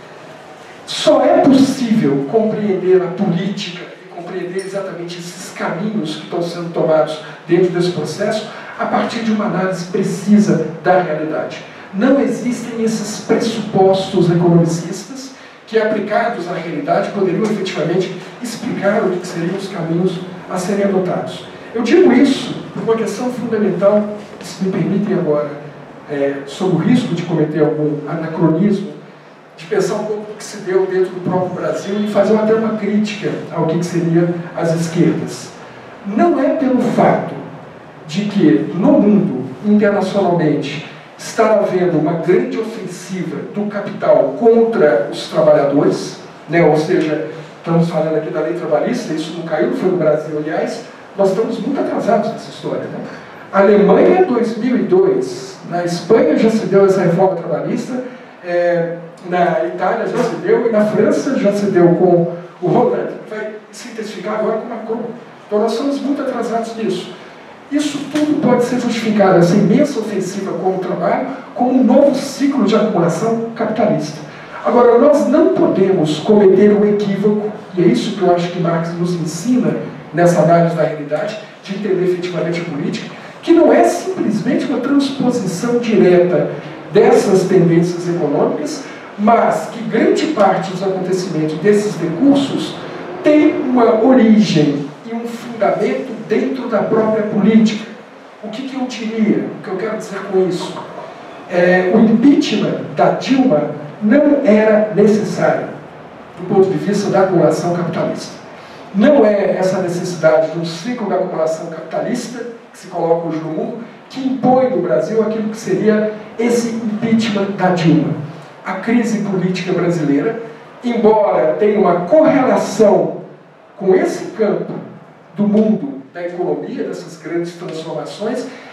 Só é possível compreender a política e compreender exatamente esses caminhos que estão sendo tomados dentro desse processo a partir de uma análise precisa da realidade. Não existem esses pressupostos economicistas que, aplicados à realidade, poderiam efetivamente explicar o que seriam os caminhos a serem adotados. Eu digo isso por uma questão fundamental, se me permitem agora, é, sobre o risco de cometer algum anacronismo, de pensar um pouco do que se deu dentro do próprio Brasil e fazer até uma crítica ao que seriam as esquerdas. Não é pelo fato de que, no mundo, internacionalmente, está havendo uma grande ofensiva do capital contra os trabalhadores, né? Ou seja, estamos falando aqui da lei trabalhista, isso não caiu, foi no Brasil, aliás, nós estamos muito atrasados nessa história, né? A Alemanha, dois mil e dois, na Espanha já se deu essa reforma trabalhista, é, na Itália já se deu, e na França já se deu com o Hollande, que vai se intensificar agora com Macron. Então nós somos muito atrasados nisso. Isso tudo pode ser justificado, essa imensa ofensiva com o trabalho, como um novo ciclo de acumulação capitalista. Agora, nós não podemos cometer um equívoco, e é isso que eu acho que Marx nos ensina nessa análise da realidade, de entender efetivamente a política, que não é simplesmente uma transposição direta dessas tendências econômicas, mas que grande parte dos acontecimentos desses recursos tem uma origem e um fundamento dentro da própria política. O que, que eu diria? O que eu quero dizer com isso? É, o impeachment da Dilma não era necessário do ponto de vista da acumulação capitalista. Não é essa necessidade de um ciclo da acumulação capitalista que se coloca hoje no mundo que impõe no Brasil aquilo que seria esse impeachment da Dilma. A crise política brasileira, embora tenha uma correlação com esse campo do mundo da economia, dessas grandes transformações,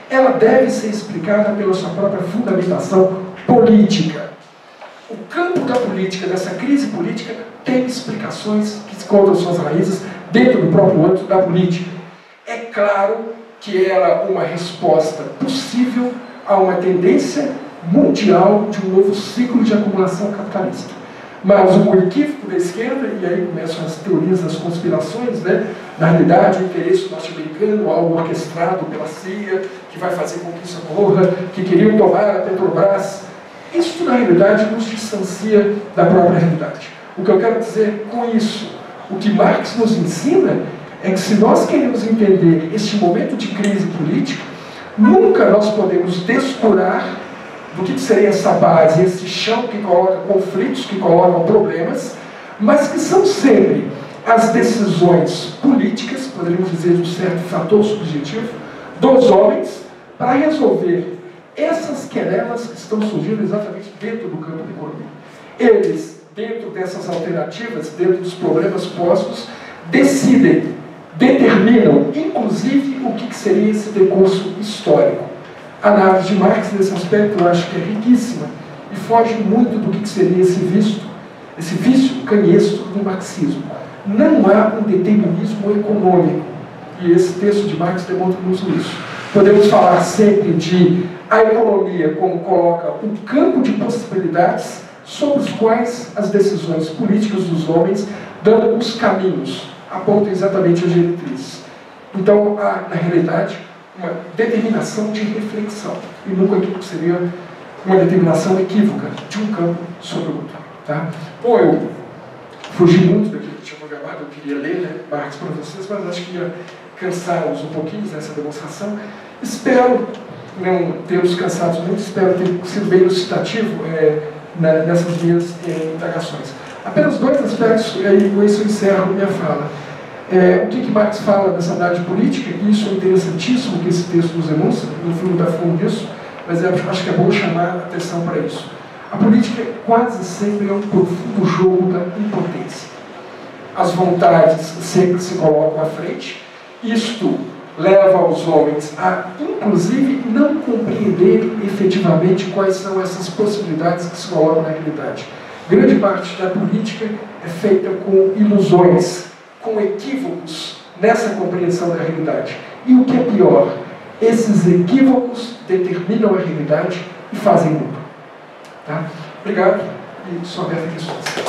ela deve ser explicada pela sua própria fundamentação política. O campo da política, dessa crise política, tem explicações que encontram suas raízes dentro do próprio âmbito da política. É claro que era uma resposta possível a uma tendência mundial de um novo ciclo de acumulação capitalista. Mas o equívoco da esquerda, e aí começam as teorias das conspirações, né? Na realidade, o interesse norte-americano, algo orquestrado pela C I A, que vai fazer com que isso ocorra, que queriam tomar a Petrobras. Isso, na realidade, nos distancia da própria realidade. O que eu quero dizer com isso, o que Marx nos ensina é que se nós queremos entender este momento de crise política, nunca nós podemos descurar do que seria essa base, esse chão que coloca conflitos, que colocam problemas, mas que são sempre as decisões políticas, poderíamos dizer de um certo fator subjetivo, dos homens para resolver essas querelas que estão surgindo exatamente dentro do campo da economia. Eles, dentro dessas alternativas, dentro dos problemas postos, decidem, determinam, inclusive, o que seria esse decurso histórico. A análise de Marx, nesse aspecto, eu acho que é riquíssima e foge muito do que seria esse vício, esse vício canhestro do marxismo. Não há um determinismo econômico, e esse texto de Marx demonstra-nos isso. Podemos falar sempre de a economia como coloca um campo de possibilidades sobre os quais as decisões políticas dos homens dão os caminhos, apontam exatamente as diretrizes. Então, há, na realidade, uma determinação de reflexão, e nunca seria uma determinação equívoca de um campo sobre o outro. Tá? Bom, eu fugi muito daquilo que eu tinha programado, eu queria ler, né, Marx para vocês, mas acho que ia cansá-los um pouquinho nessa demonstração. Espero não ter-os cansados muito, espero ter sido bem elucidativo é, na, nessas minhas é, indagações. Apenas dois aspectos, e aí com isso eu encerro minha fala. É, o que, que Marx fala dessa análise política, e isso é interessantíssimo que esse texto nos demonstra, no fundo da fundo disso, mas é, acho que é bom chamar a atenção para isso. A política quase sempre é um profundo jogo da impotência. As vontades sempre se colocam à frente, isto leva os homens a, inclusive, não compreenderem efetivamente quais são essas possibilidades que se colocam na realidade. Grande parte da política é feita com ilusões, com equívocos nessa compreensão da realidade. E o que é pior, esses equívocos determinam a realidade e fazem mundo. Tá? Obrigado e sou aberto a questões.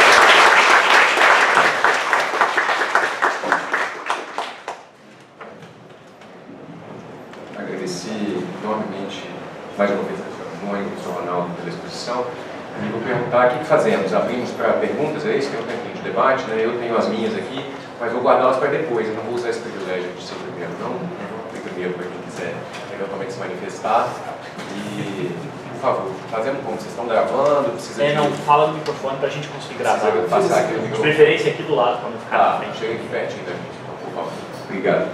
Agradeci enormemente mais uma vez a professora Mônica e o professor Ronaldo pela exposição. E vou perguntar, o que fazemos? Abrimos para perguntas, é isso? Tem um tempinho de debate, né? Eu tenho as minhas aqui, mas vou guardá-las para depois. Eu não vou usar esse privilégio de ser primeiro, não. Eu vou ter primeiro para quem quiser eventualmente se manifestar. E, por favor, fazendo como? Vocês estão gravando? Precisa é, de... não, fala no microfone para a gente conseguir gravar. Precisa passar aqui o De microfone. preferência aqui do lado, para não ficar Tá, na frente. chega aqui pertinho da gente, então, por favor. Obrigado.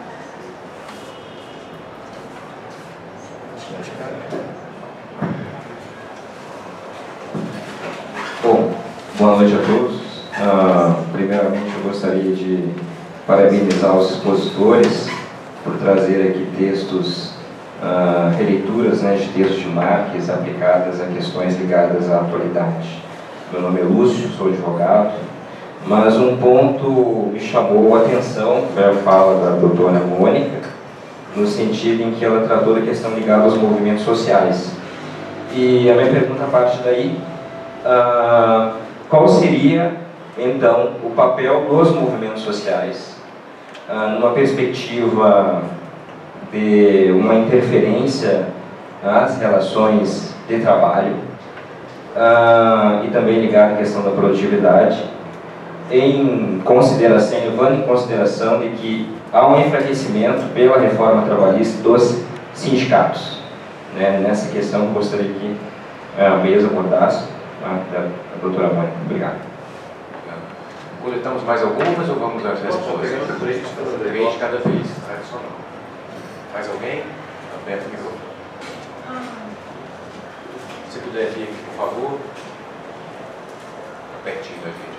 Bom, boa noite a todos. Uh, primeiramente, eu gostaria de parabenizar os expositores por trazer aqui textos, uh, releituras, né, de textos de Marx aplicadas a questões ligadas à atualidade. Meu nome é Lúcio, sou advogado, mas um ponto me chamou a atenção, foi a fala da doutora Mônica, no sentido em que ela tratou da questão ligada aos movimentos sociais. E a minha pergunta parte daí. Uh, qual seria, então, o papel dos movimentos sociais uh, numa perspectiva de uma interferência nas relações de trabalho uh, e também ligado à questão da produtividade, em consideração, levando em consideração de que há um enfraquecimento pela reforma trabalhista dos sindicatos. Né? Nessa questão, gostaria que a mesa abordasse. Ah, da, da doutora Mônica. Obrigado. Coletamos mais algumas ou vamos às respostas? Três de cada vez. Tradicional. Mais alguém? Aberto o microfone. Se puder vir aqui, por favor. Pertinho da gente.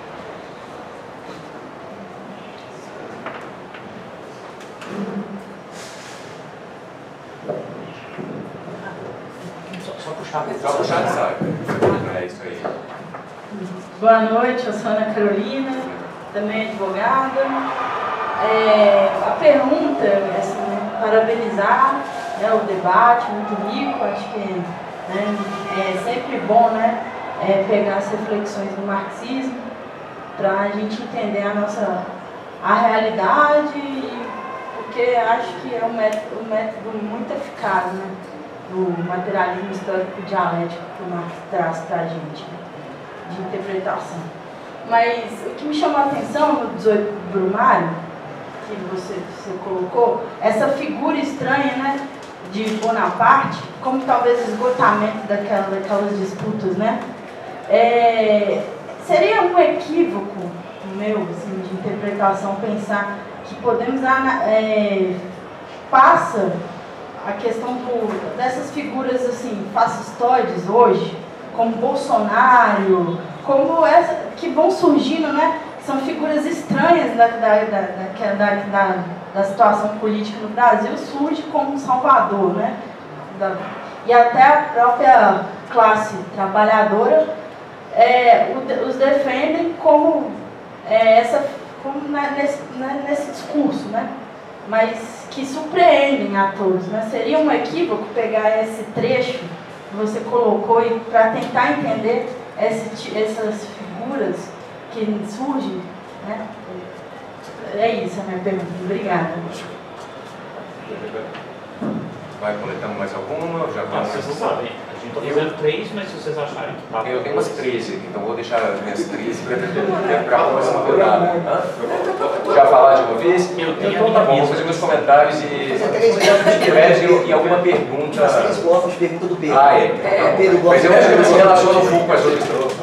Só puxar de saco. É isso aí. Boa noite, eu sou Ana Carolina, também advogada. É, a pergunta é assim, né, parabenizar, né, o debate, muito rico, acho que, né, é sempre bom, né, é, pegar as reflexões do marxismo para a gente entender a nossa a realidade, porque acho que é um método, um método muito eficaz, né, do materialismo histórico dialético que o Marx traz para a gente, né, de interpretação. Mas o que me chamou a atenção no dezoito Brumário, que você, você colocou, essa figura estranha, né, de Bonaparte, como talvez esgotamento daquela, daquelas disputas, né? É, seria um equívoco meu, assim, de interpretação, pensar que podemos, é, passa a questão do, dessas figuras, assim, fascistoides hoje, como Bolsonaro, como essa, que vão surgindo, né? São figuras estranhas da, da, da, da, da, da situação política no Brasil, surge como um salvador, né? Da, e até a própria classe trabalhadora é, o, os defendem como, é, essa, como na, nesse, na, nesse discurso, né? Mas que surpreendem a todos, né? Seria um equívoco pegar esse trecho que você colocou e para tentar entender esse, essas figuras que surgem, né? É isso a minha pergunta. Obrigada. Vai coletando mais alguma? Já Não, vocês não sabem. A gente está fazendo três, mas se vocês acharem que tá. Eu tenho umas treze, então vou deixar as minhas treze para a próxima rodada. Já falar de uma vez? Eu tenho Então tá bom, vou fazer meus comentários e e, e alguma pergunta. As três blocos de pergunta do Pedro. Ah, é. Então, mas eu acho que eles se relacionam um pouco com as outras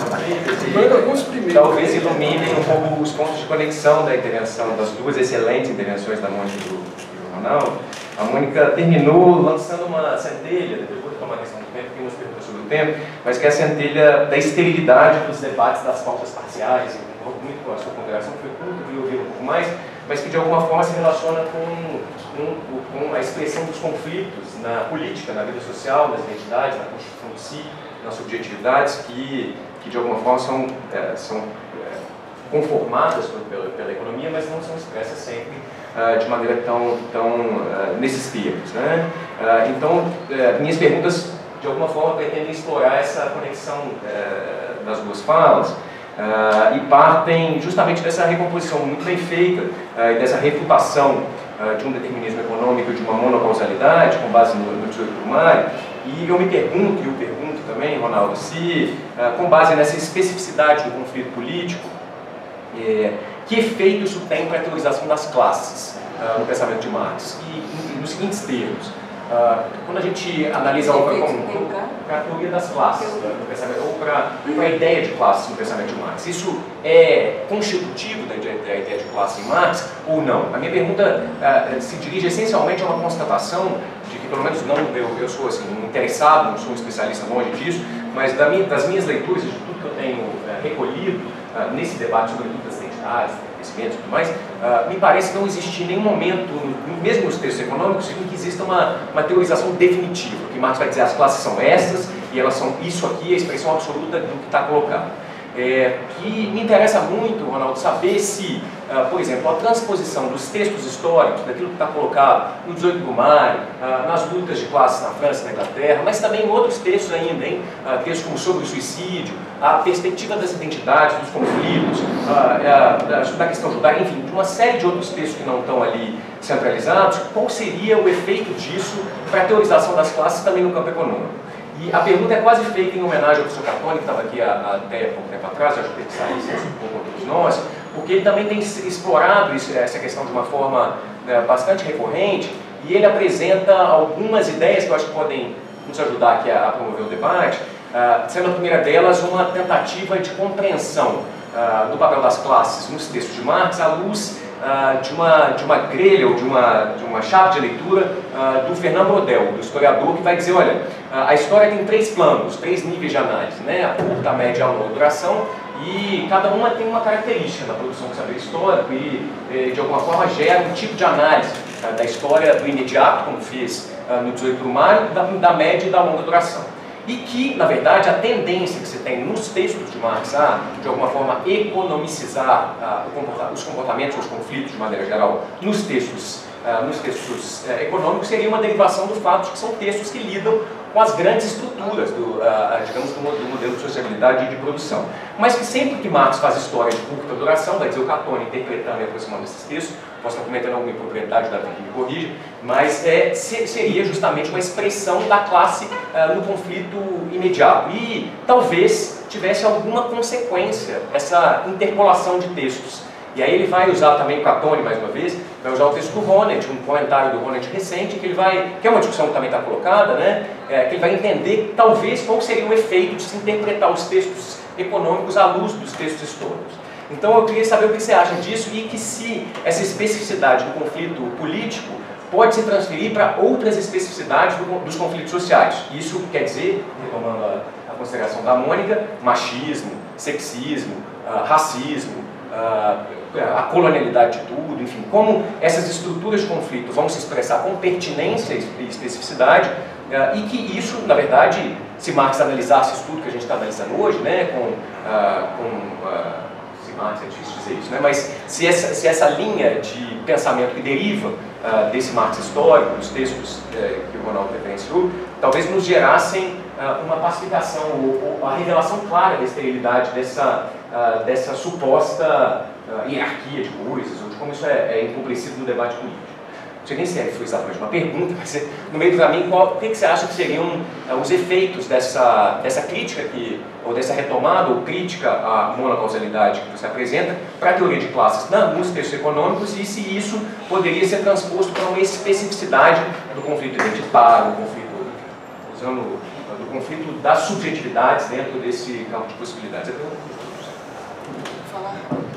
perguntas. Talvez iluminem um pouco os pontos de conexão da intervenção, das duas excelentes intervenções da Mônica e do, do Ronaldo. A Mônica terminou lançando uma centelha, depois vou tomar a questão do tempo, tem umas perguntas sobre o tempo, mas que é a centelha da esterilidade dos debates das pautas parciais. Eu concordo muito com a sua ponderação, que foi curta, eu ouvir um pouco mais, mas que de alguma forma se relaciona com, com, com a expressão dos conflitos na política, na vida social, nas identidades, na construção de si, nas subjetividades, que, que de alguma forma são, é, são é, conformadas pela, pela economia, mas não são expressas sempre Uh, de maneira tão, tão uh, nesses termos, né? Uh, então, uh, minhas perguntas, de alguma forma, pretendem explorar essa conexão uh, das duas falas uh, e partem justamente dessa recomposição muito bem feita uh, e dessa refutação uh, de um determinismo econômico, de uma monocausalidade, com base no, no dezoito Brumário. E eu me pergunto, e eu pergunto também, Ronaldo, se, uh, com base nessa especificidade do conflito político, é, que efeito isso tem para a teorização das classes uh, no pensamento de Marx? E, e nos seguintes termos, uh, quando a gente analisa a obra como para a teoria das classes uh, no pensamento, ou para a ideia de classes no pensamento de Marx, isso é constitutivo da ideia, da ideia de classe em Marx ou não? A minha pergunta uh, se dirige essencialmente a uma constatação de que, pelo menos não, eu, eu sou assim, um interessado, não sou um especialista longe disso, mas da minha, das minhas leituras, de tudo que eu tenho uh, recolhido uh, nesse debate sobre das identidades, conhecimentos e tudo mais, uh, me parece não existir nenhum momento, mesmo nos textos econômicos, em que exista uma, uma teorização definitiva, que Marx vai dizer as classes são essas e elas são isso aqui, a expressão absoluta do que está colocado. É, que me interessa muito, Ronaldo, saber se, uh, por exemplo, a transposição dos textos históricos, daquilo que está colocado no dezoito Brumário, uh, nas lutas de classes na França e na Inglaterra, mas também em outros textos ainda, hein? Uh, textos como sobre o suicídio, a perspectiva das identidades, dos conflitos, uh, uh, da questão judaica, enfim, de uma série de outros textos que não estão ali centralizados, qual seria o efeito disso para a teorização das classes também no campo econômico? E a pergunta é quase feita em homenagem ao professor Catoni, que estava aqui há, até pouco tempo atrás, acho que ele saísse um pouco com todos nós, porque ele também tem explorado isso, essa questão de uma forma né, bastante recorrente, e ele apresenta algumas ideias que eu acho que podem nos ajudar aqui a, a promover o debate, uh, sendo a primeira delas uma tentativa de compreensão uh, do papel das classes nos textos de Marx à luz Uh, de, uma, de uma grelha ou de uma, de uma chave de leitura uh, do Fernand Braudel, do historiador, que vai dizer, olha, uh, a história tem três planos, três níveis de análise, né? A curta, a média e a longa duração, e cada uma tem uma característica na produção do saber histórico e, e de alguma forma, gera um tipo de análise uh, da história do imediato, como fez uh, no dezoito Brumário, da, da média e da longa duração. e que, na verdade, a tendência que se tem nos textos de Marx a, de alguma forma, economicizar a, os comportamentos, os conflitos, de maneira geral, nos textos, uh, nos textos uh, econômicos, seria uma derivação do fato de que são textos que lidam com as grandes estruturas, do, uh, digamos, do, do modelo de sociabilidade e de produção. Mas que sempre que Marx faz história de curta duração, vai dizer o Catone interpretando e aproximando esses textos, posso estar cometendo alguma impropriedade, da que me corrija, mas é, seria justamente uma expressão da classe uh, no conflito imediato. E talvez tivesse alguma consequência essa interpolação de textos. E aí ele vai usar também o Catone, mais uma vez, vai usar o texto do Ronnet, um comentário do Ronnet recente, que ele vai, que é uma discussão que também está colocada, né, é, que ele vai entender talvez qual seria o efeito de se interpretar os textos econômicos à luz dos textos históricos. Então eu queria saber o que você acha disso e que se essa especificidade do conflito político pode se transferir para outras especificidades do, dos conflitos sociais. Isso quer dizer, retomando a, a consideração da Mônica, machismo, sexismo, uh, racismo, uh, a colonialidade de tudo, enfim, como essas estruturas de conflito vão se expressar com pertinência e especificidade, uh, e que isso, na verdade, se Marx analisasse isso tudo que a gente está analisando hoje, né, com... Uh, com uh, Marx, é difícil dizer isso, né? Mas se essa, se essa linha de pensamento que deriva uh, desse Marx histórico, dos textos uh, que o Ronaldo referenciou, talvez nos gerassem uh, uma pacificação ou, ou a revelação clara da esterilidade dessa, uh, dessa suposta uh, hierarquia de coisas, ou de como isso é, é empobrecido no debate político. Não sei nem se foi exatamente uma pergunta, mas no meio do caminho, qual, o que você acha que seriam uh, os efeitos dessa, dessa crítica, que, ou dessa retomada ou crítica à monocausalidade que você apresenta para a teoria de classes na, nos textos econômicos, e se isso poderia ser transposto para uma especificidade do conflito identitário, do conflito, usando, uh, do conflito das subjetividades dentro desse campo de possibilidades? Eu falar.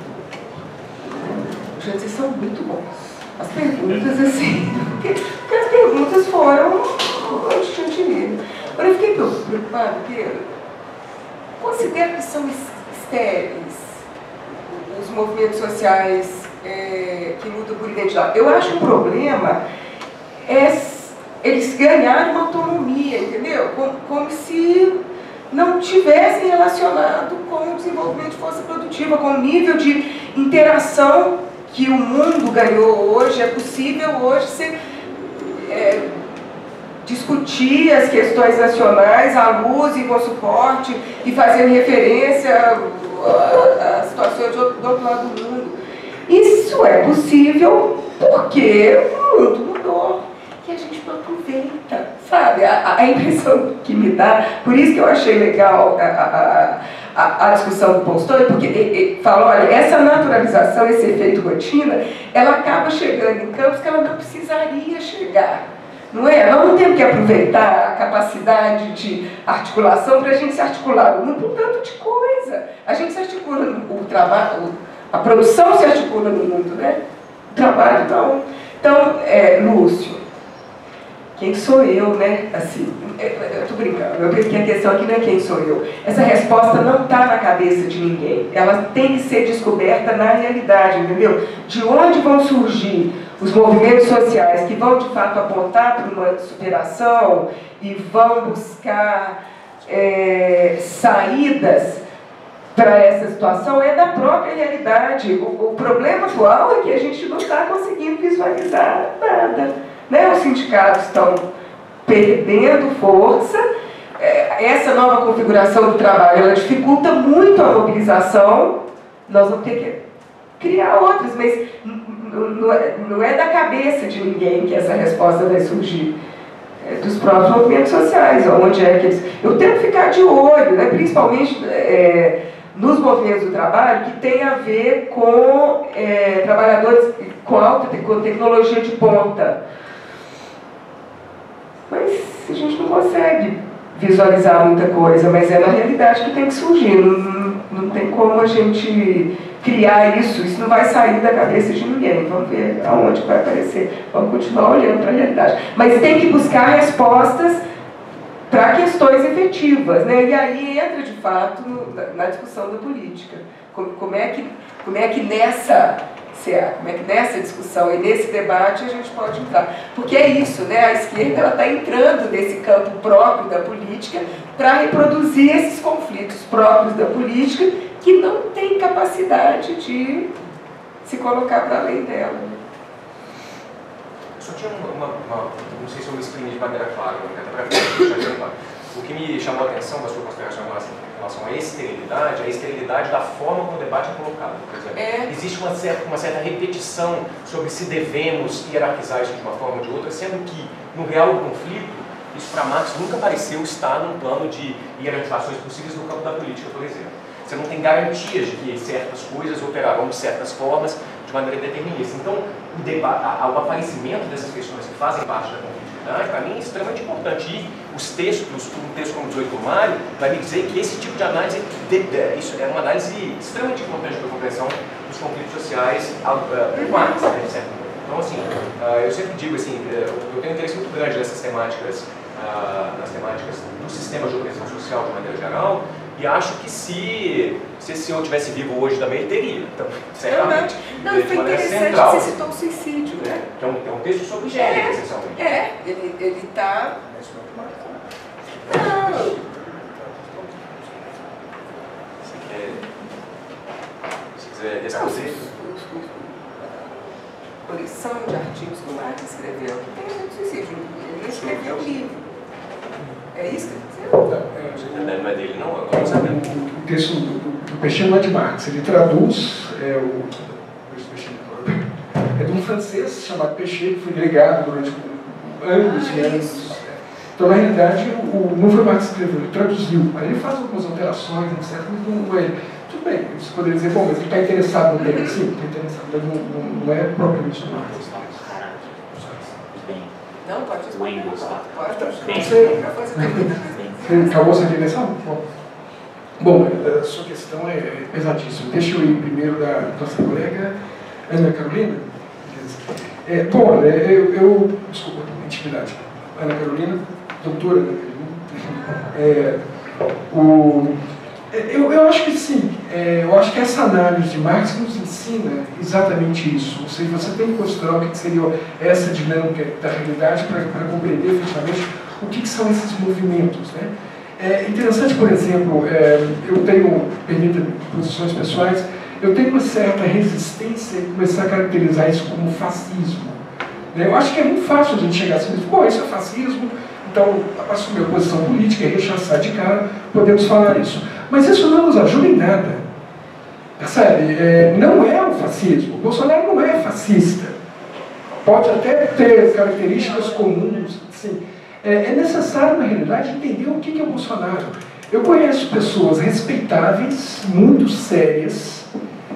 Gente, vocês são muito bons. As perguntas, assim, porque, porque as perguntas foram onde tinha dinheiro. Agora, eu fiquei preocupada, porque considero que são estéreis os movimentos sociais é, que lutam por identidade. Eu acho um problema é eles ganharem uma autonomia, entendeu? Como, como se não tivessem relacionado com o desenvolvimento de força produtiva, com o nível de interação que o mundo ganhou hoje. É possível hoje se, é, discutir as questões nacionais à luz e com suporte e fazer referência a, a situações do outro, do outro lado do mundo. Isso é possível porque o mundo mudou, que a gente não aproveita, sabe? A, a impressão que me dá, por isso que eu achei legal a, a, a, a discussão do Tolstói, porque ele, ele fala, olha, essa naturalização, esse efeito rotina, ela acaba chegando em campos que ela não precisaria chegar, não é? Nós não temos que aproveitar a capacidade de articulação para a gente se articular no mundo por tanto de coisa. A gente se articula no o trabalho, a produção se articula no mundo, né? O trabalho não. Então, é, Lúcio, quem sou eu, né? Assim, eu estou brincando, porque a questão aqui não é quem sou eu. Essa resposta não está na cabeça de ninguém. Ela tem que ser descoberta na realidade, entendeu? De onde vão surgir os movimentos sociais que vão, de fato, apontar para uma superação e vão buscar é, saídas para essa situação é da própria realidade. O, o problema atual é que a gente não está conseguindo visualizar nada. Né? Os sindicatos estão perdendo força, essa nova configuração do trabalho ela dificulta muito a mobilização, nós vamos ter que criar outras, mas não é da cabeça de ninguém que essa resposta vai surgir, é dos próprios movimentos sociais, onde é que eles... Eu tenho que ficar de olho, né? Principalmente é, nos movimentos do trabalho, que tem a ver com é, trabalhadores com alta com tecnologia de ponta. Mas a gente não consegue visualizar muita coisa, mas é na realidade que tem que surgir. Não, não tem como a gente criar isso, isso não vai sair da cabeça de ninguém. Vamos ver aonde vai aparecer. Vamos continuar olhando para a realidade. Mas tem que buscar respostas para questões efetivas, né? E aí entra, de fato, na, na discussão da política. Como, como, é que, como é que nessa se é, como é que nessa discussão e nesse debate a gente pode entrar. Porque é isso, né? A esquerda está entrando nesse campo próprio da política para reproduzir esses conflitos próprios da política que não tem capacidade de se colocar para além dela. Só tinha uma, uma, não sei se eu me exprimi de maneira clara, até para deixar claro. O que me chamou a atenção da sua consideração em relação à esterilidade, é a esterilidade da forma como o debate é colocado. Por exemplo, é. Existe uma certa, uma certa repetição sobre se devemos hierarquizar isso de uma forma ou de outra, sendo que, no real conflito, isso para Marx nunca pareceu estar num plano de hierarquizações possíveis no campo da política, por exemplo. Você não tem garantias de que certas coisas operarão de certas formas, de maneira determinista. Então, o, debate, o aparecimento dessas questões que fazem parte da conflitividade, para mim, é extremamente importante. E os textos, um texto como dezoito do Mário, vai me dizer que esse tipo de análise, de, de, isso é uma análise extremamente importante para a compreensão dos conflitos sociais por Marx, né, de certo modo. Então, assim, eu sempre digo assim, eu tenho um interesse muito grande nessas temáticas, nas temáticas do sistema de organização social de maneira geral, e acho que se, se esse senhor tivesse vivo hoje também, ele teria. Então, certamente. Não, não, foi interessante central. Que você citou o suicídio, né? Que é um, é um texto sobre gênero, é, essencialmente. É, ele está... Não. Você quer... Se quiser responder... Coleção de artigos que o Marx escreveu. Tem muito suicídio. Ele escreveu um livro. É isso que eu disse? Não é dele, não? Eu não sabia. O texto do, do Péchet não é de Marx. Ele traduz... É, o, é de um francês chamado Péchet, que foi delegado durante anos e anos. Então, na realidade, o, não foi Marx que escreveu, ele traduziu. Aí ele faz algumas alterações, etcétera. Mas não é. Tudo bem, você poderia dizer, bom, mas ele está interessado no tema. Sim, está interessado, mas não, não, não é propriamente do Marx. Não, pode responder. Pode. Você, você acabou essa direção? Bom, Bom a sua questão é pesadíssima. Deixa eu ir primeiro da nossa colega Ana Carolina. É, bom, eu, eu... Desculpa, intimidade. Ana Carolina, doutora Ana Carolina. É, o, eu, eu acho que sim. É, eu acho que essa análise de Marx nos ensina exatamente isso. Ou seja, você tem que considerar o que seria essa dinâmica da realidade para compreender efetivamente o que, que são esses movimentos, né? É interessante, por exemplo, é, eu tenho, permita posições pessoais, eu tenho uma certa resistência em começar a caracterizar isso como fascismo. Né? Eu acho que é muito fácil a gente chegar assim e dizer, pô, isso é fascismo, então assumir a posição política e rechaçar de cara, podemos falar isso. Mas isso não nos ajuda em nada. Percebe? É, não é o fascismo. O Bolsonaro não é fascista. Pode até ter características comuns, sim. É, é necessário, na realidade, entender o que é o Bolsonaro. Eu conheço pessoas respeitáveis, muito sérias,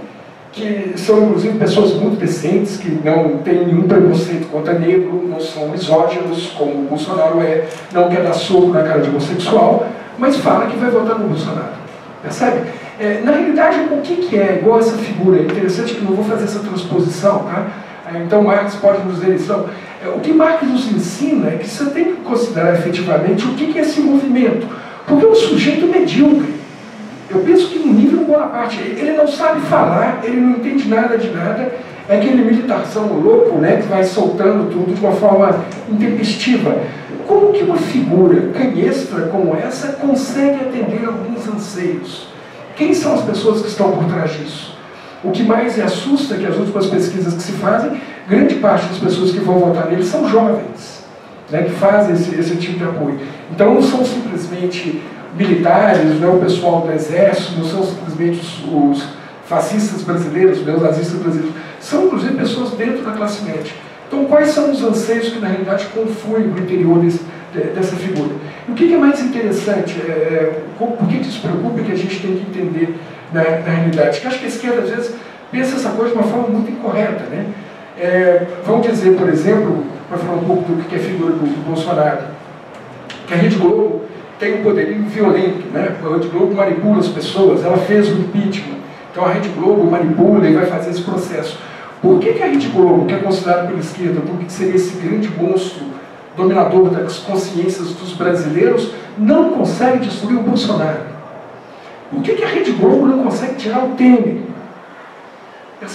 que são, inclusive, pessoas muito decentes, que não têm nenhum preconceito contra negro, não são misóginos, como o Bolsonaro é, não quer dar soco na cara de homossexual, mas fala que vai votar no Bolsonaro. Percebe? É, na realidade, o que, que é igual essa figura? É interessante que eu não vou fazer essa transposição, tá? Então Marx pode nos dizer isso. Não. O que Marx nos ensina é que você tem que considerar efetivamente o que é esse movimento. Porque é um sujeito medíocre. Eu penso que no nível Bonaparte, ele não sabe falar, ele não entende nada de nada, é aquele militarzão louco, né, que vai soltando tudo de uma forma intempestiva. Como que uma figura canhestra como essa consegue atender alguns anseios? Quem são as pessoas que estão por trás disso? O que mais me assusta é que as últimas pesquisas que se fazem, grande parte das pessoas que vão votar nele são jovens, né, que fazem esse, esse tipo de apoio. Então não são simplesmente militares, não é o pessoal do exército, não são simplesmente os, os fascistas brasileiros, os neonazistas brasileiros, são inclusive pessoas dentro da classe média. Então quais são os anseios que na realidade confluem no interior desse, dessa figura? E o que é mais interessante, é, por que isso preocupa, que a gente tem que entender na, na realidade? Porque eu acho que a esquerda às vezes pensa essa coisa de uma forma muito incorreta, né? É, vamos dizer, por exemplo, para falar um pouco do que é a figura do, do Bolsonaro, que a Rede Globo tem um poderio violento, né? A Rede Globo manipula as pessoas, ela fez o impeachment, então a Rede Globo manipula e vai fazer esse processo. Por que, que a Rede Globo, que é considerada pela esquerda, porque seria esse grande monstro dominador das consciências dos brasileiros, não consegue destruir o Bolsonaro? Por que, que a Rede Globo não consegue tirar o Temer? Sabe?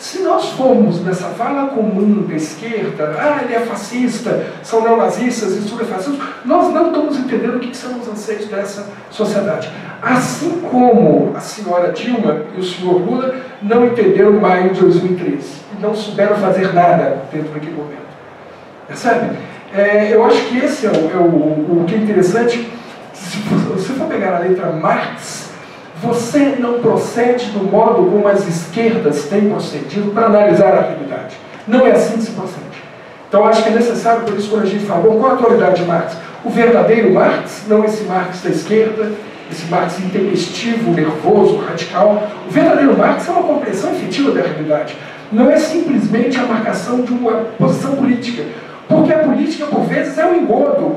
Se nós formos nessa vala comum da esquerda, ah, ele é fascista, são neonazistas, isso tudo é fascismo, nós não estamos entendendo o que são os anseios dessa sociedade. Assim como a senhora Dilma e o senhor Lula não entenderam maio de dois mil e treze e não souberam fazer nada dentro daquele momento. Percebe? É, eu acho que esse é o, é o, o que é interessante. Se você for pegar a letra Marx, você não procede do modo como as esquerdas têm procedido para analisar a realidade. Não é assim que se procede. Então, acho que é necessário, por isso, quando a gente fala, bom, qual a atualidade de Marx? O verdadeiro Marx, não esse Marx da esquerda, esse Marx intempestivo, nervoso, radical. O verdadeiro Marx é uma compreensão efetiva da realidade. Não é simplesmente a marcação de uma posição política. Porque a política, por vezes, é um engodo.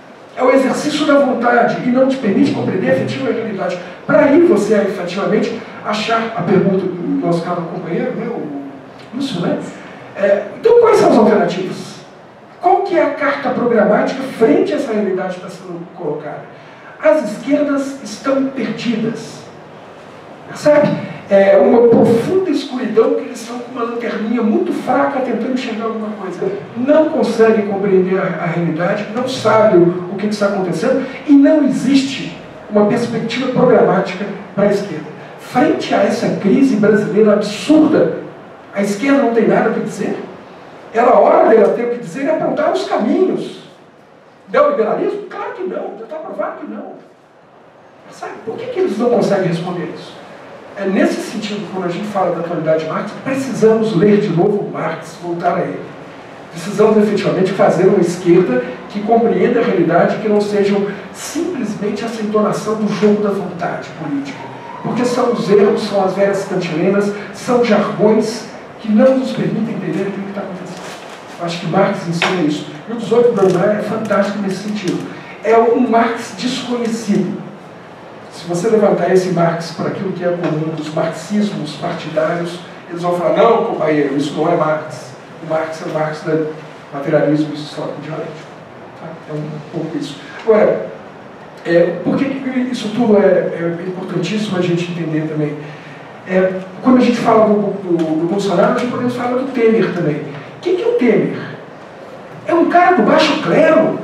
É o exercício da vontade e não te permite compreender a efetiva realidade. Para aí você, efetivamente, achar a pergunta do nosso caro companheiro, né, o Lúcio, né? É, então, quais são as alternativas? Qual que é a carta programática frente a essa realidade que está sendo colocada? As esquerdas estão perdidas. Percebe? É uma profunda escuridão que eles estão com uma lanterninha muito fraca tentando enxergar alguma coisa. Não conseguem compreender a, a realidade, não sabem o, o que está acontecendo e não existe uma perspectiva programática para a esquerda. Frente a essa crise brasileira absurda, a esquerda não tem nada para dizer. Era a hora dela ter o que dizer e apontar os caminhos. Neoliberalismo? Claro que não, já está provado que não. Sabe, por que, que eles não conseguem responder isso? É nesse sentido, quando a gente fala da atualidade de Marx, precisamos ler de novo Marx, voltar a ele. Precisamos efetivamente fazer uma esquerda que compreenda a realidade, que não sejam simplesmente essa entonação do jogo da vontade política. Porque são os erros, são as velhas cantilenas, são jargões que não nos permitem entender aquilo que está acontecendo. Eu acho que Marx ensina isso. E o dezoito de Brumaire é fantástico nesse sentido. É um Marx desconhecido. Se você levantar esse Marx para aquilo que é comum dos marxismos partidários, eles vão falar, não, companheiro, isso não é Marx. O Marx é o Marx do materialismo histórico dialético. Tá? É um pouco isso. Agora, é, por que isso tudo é, é importantíssimo a gente entender também? É, quando a gente fala do, do, do Bolsonaro, a gente podemos falar do Temer também. Quem que é o Temer? É um cara do baixo clero.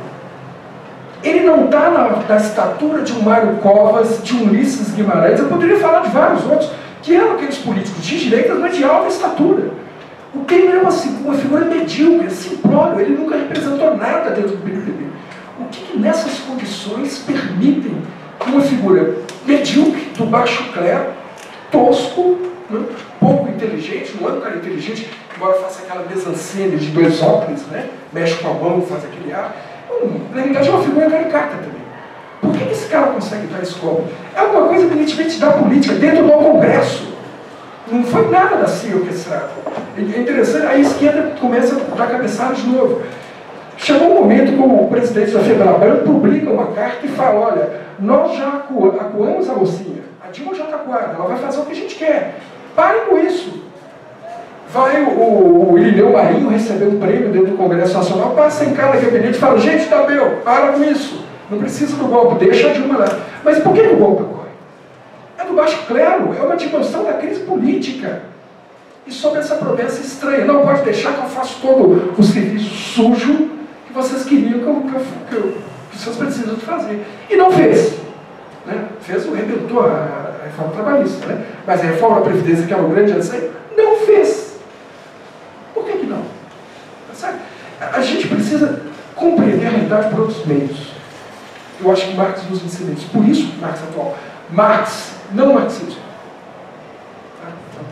Ele não está na, na estatura de um Mário Covas, de um Ulisses Guimarães. Eu poderia falar de vários outros, que eram aqueles políticos de direita, mas de alta estatura. O Temer é uma, uma figura medíocre, simplório, ele nunca representou nada dentro do P M D B. O que, que nessas condições permitem uma figura medíocre, do baixo clero, tosco, né, pouco inteligente, não é um cara inteligente, embora faça aquela mise-en-scène de dois óculos, né, mexe com a mão, faz aquele ar. Na realidade é uma figura caricata também. Por que esse cara consegue dar esse golpe? É uma coisa evidentemente da política, dentro do Congresso. Não foi nada da C I A orquestrado. É interessante, a esquerda começa a dar cabeçada de novo. Chegou um momento que o presidente da Febraban publica uma carta e fala, olha, nós já acu acuamos a mocinha, a Dilma já está acuada, ela vai fazer o que a gente quer. Parem com isso. Vai o, o, o Irineu Marinho receber um prêmio dentro do Congresso Nacional, passa em cada gabinete e fala, gente, tá meu, para com isso. Não precisa do golpe, deixa a Dilma lá. Mas por que o golpe ocorre? É do baixo clero, é uma dimensão da crise política. E sobre essa promessa estranha, não pode deixar que eu faça todo o serviço sujo que vocês queriam que, eu, que, eu, que, eu, que vocês precisam de fazer. E não fez. Né? Fez o rebentou a, a reforma trabalhista, né? Mas a reforma da Previdência, que é um grande anseio, não fez. Por que que não? Sabe? A gente precisa compreender a realidade por outros meios. Eu acho que Marx nos ensina isso. Por isso, Marx atual. Marx, não marxismo. Tá?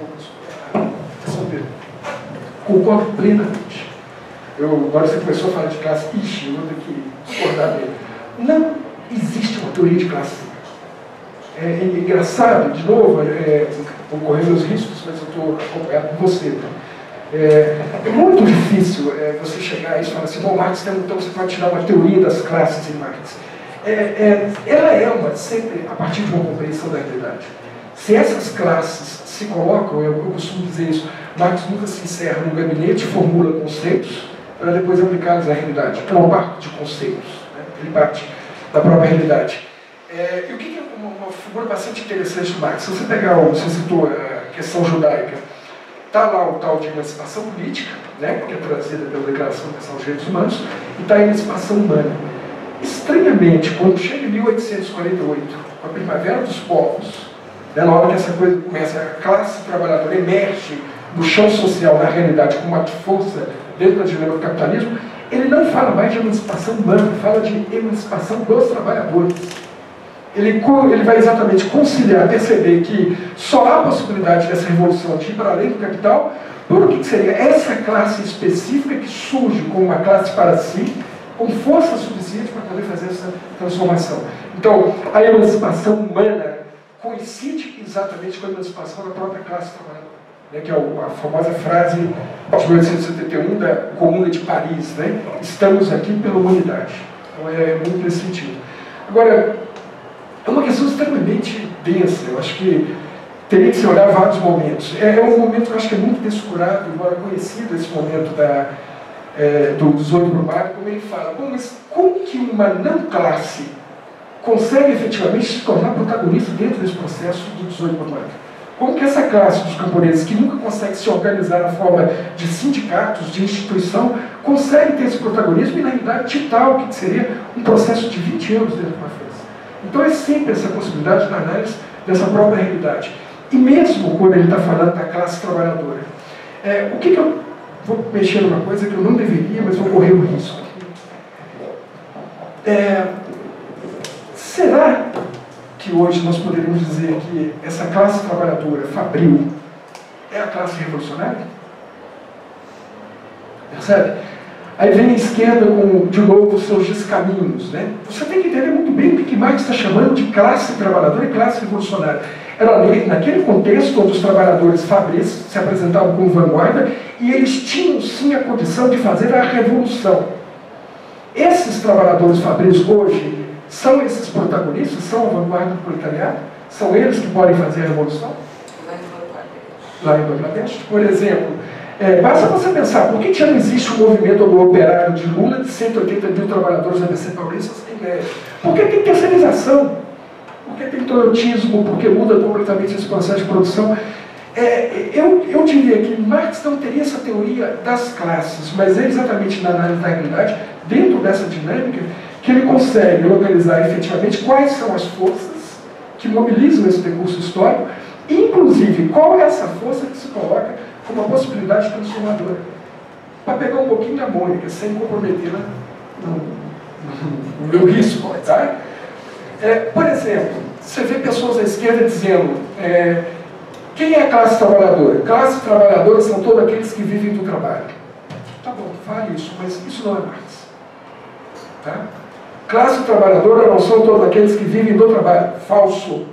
São Pedro. Concordo plenamente. Eu, agora você começou a falar de classe. Ixi, eu vou ter que discordar dele. Não existe uma teoria de classe. É, é engraçado, de novo, é, vou correr meus riscos, mas eu estou acompanhado por você. Né? É, é muito difícil é, você chegar a isso e falar assim, bom, Marx, então você pode tirar uma teoria das classes em Marx. É, é, ela é uma, sempre a partir de uma compreensão da realidade. Se essas classes se colocam, eu, eu costumo dizer isso, Marx nunca se encerra num gabinete, formula conceitos, para depois aplicá-los à realidade. É uma parte de conceitos, né? Ele parte da própria realidade. É, e o que é uma, uma figura bastante interessante do Marx? Se você pegar, você citou a questão judaica, está lá o tal de emancipação política, né, que é trazida pela Declaração Universal dos Direitos Humanos, e está a emancipação humana. Estranhamente, quando chega em mil oitocentos e quarenta e oito, com a Primavera dos Povos, né, na hora que essa coisa começa, a classe trabalhadora emerge do chão social, na realidade, com uma força dentro da dinâmica do capitalismo, ele não fala mais de emancipação humana, fala de emancipação dos trabalhadores. Ele, ele vai exatamente conciliar, perceber que só há possibilidade dessa revolução de ir para além do capital, por o que seria essa classe específica que surge como uma classe para si, com força suficiente para poder fazer essa transformação. Então, a emancipação humana coincide exatamente com a emancipação da própria classe trabalhadora, né, que é a famosa frase de mil oitocentos e setenta e um da Comuna de Paris, né? Estamos aqui pela humanidade. Então é muito nesse sentido. Agora, é uma questão extremamente densa, eu acho que teria que se olhar vários momentos. É, é um momento que eu acho que é muito descurado, embora conhecido esse momento da, é, do dezoito Brumário, como ele fala, bom, mas como que uma não classe consegue efetivamente se tornar protagonista dentro desse processo do dezoito Brumário? Como que essa classe dos camponeses, que nunca consegue se organizar na forma de sindicatos, de instituição, consegue ter esse protagonismo e, na realidade, ditar o que seria um processo de vinte anos dentro de uma França? Então é sempre essa possibilidade da análise dessa própria realidade. E mesmo quando ele está falando da classe trabalhadora, é, o que, que eu vou mexer numa coisa que eu não deveria, mas vou correr o risco. É, será que hoje nós poderíamos dizer que essa classe trabalhadora fabril é a classe revolucionária? Percebe? Aí vem a esquerda com, de novo, os seus descaminhos, né? Você tem que entender muito bem o que Marx está chamando de classe trabalhadora e classe revolucionária. Era naquele contexto onde os trabalhadores fabris se apresentavam como vanguarda e eles tinham sim a condição de fazer a revolução. Esses trabalhadores fabris hoje são esses protagonistas, são a vanguarda do proletariado? São eles que podem fazer a revolução? Lá em Bangladesh, por exemplo. É, basta você pensar, por que já não existe um movimento do operário de Lula de cento e oitenta mil trabalhadores da A B C Paulista em média? Porque tem terceirização, porque tem toyotismo, porque muda completamente esse processo de produção. É, eu, eu diria que Marx não teria essa teoria das classes, mas é exatamente na análise da realidade, dentro dessa dinâmica, que ele consegue localizar efetivamente quais são as forças que mobilizam esse percurso histórico, e inclusive qual é essa força que se coloca como uma possibilidade transformadora. Para pegar um pouquinho da Mônica, sem comprometê-la no, no, no meu risco. Tá? É, por exemplo, você vê pessoas à esquerda dizendo, é, quem é a classe trabalhadora? Classe trabalhadora são todos aqueles que vivem do trabalho. Tá bom, fale isso, mas isso não é Marx. Tá? Classe trabalhadora não são todos aqueles que vivem do trabalho. Falso.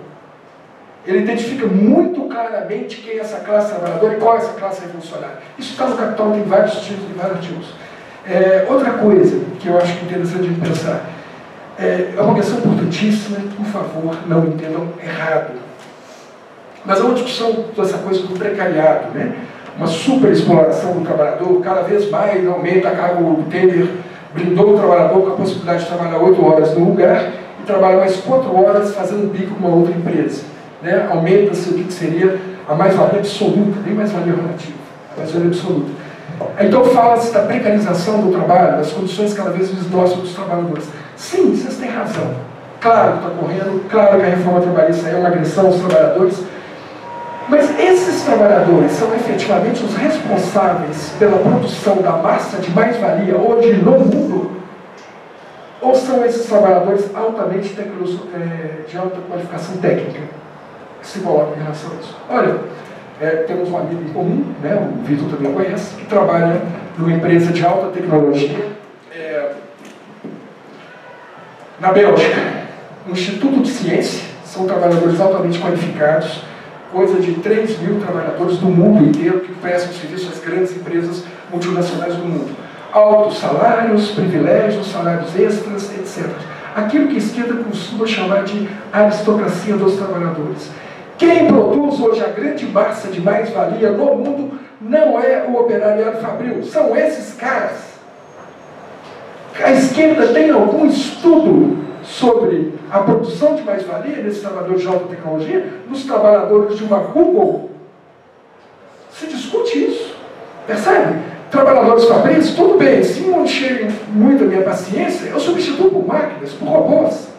Ele identifica muito claramente quem é essa classe trabalhadora e qual é essa classe revolucionária. Isso está no Capital, tem vários títulos e vários artigos. É, outra coisa que eu acho interessante de pensar, é, é uma questão importantíssima, por favor, não entendam errado. Mas é uma discussão dessa coisa do precariado, né? Uma superexploração do trabalhador, cada vez mais aumenta a carga. O Temer blindou o trabalhador com a possibilidade de trabalhar oito horas no lugar e trabalhar mais quatro horas fazendo bico com uma outra empresa. Né? Aumenta-se o que seria a mais-valia absoluta, nem mais-valia relativa, a mais-valia absoluta. Então fala-se da precarização do trabalho, das condições cada vez mais nocias dos trabalhadores. Sim, vocês têm razão. Claro que está correndo, claro que a reforma trabalhista é uma agressão aos trabalhadores, mas esses trabalhadores são efetivamente os responsáveis pela produção da massa de mais-valia hoje no mundo? Ou são esses trabalhadores altamente de alta qualificação técnica que se colocam em relação a isso? Olha, é, temos um amigo em comum, né, o Vitor também conhece, que trabalha numa empresa de alta tecnologia é, na Bélgica, no Instituto de Ciência. São trabalhadores altamente qualificados, coisa de três mil trabalhadores do mundo inteiro que prestam serviço às grandes empresas multinacionais do mundo. Altos salários, privilégios, salários extras, etcétera. Aquilo que a esquerda costuma chamar de aristocracia dos trabalhadores. Quem produz hoje a grande massa de mais-valia no mundo não é o operariado fabril, são esses caras. A esquerda tem algum estudo sobre a produção de mais-valia nesses trabalhadores de alta tecnologia, nos trabalhadores de uma Google? Se discute isso, percebe? Trabalhadores fabris, tudo bem, se não encherem muito a minha paciência, eu substituo por máquinas, por robôs.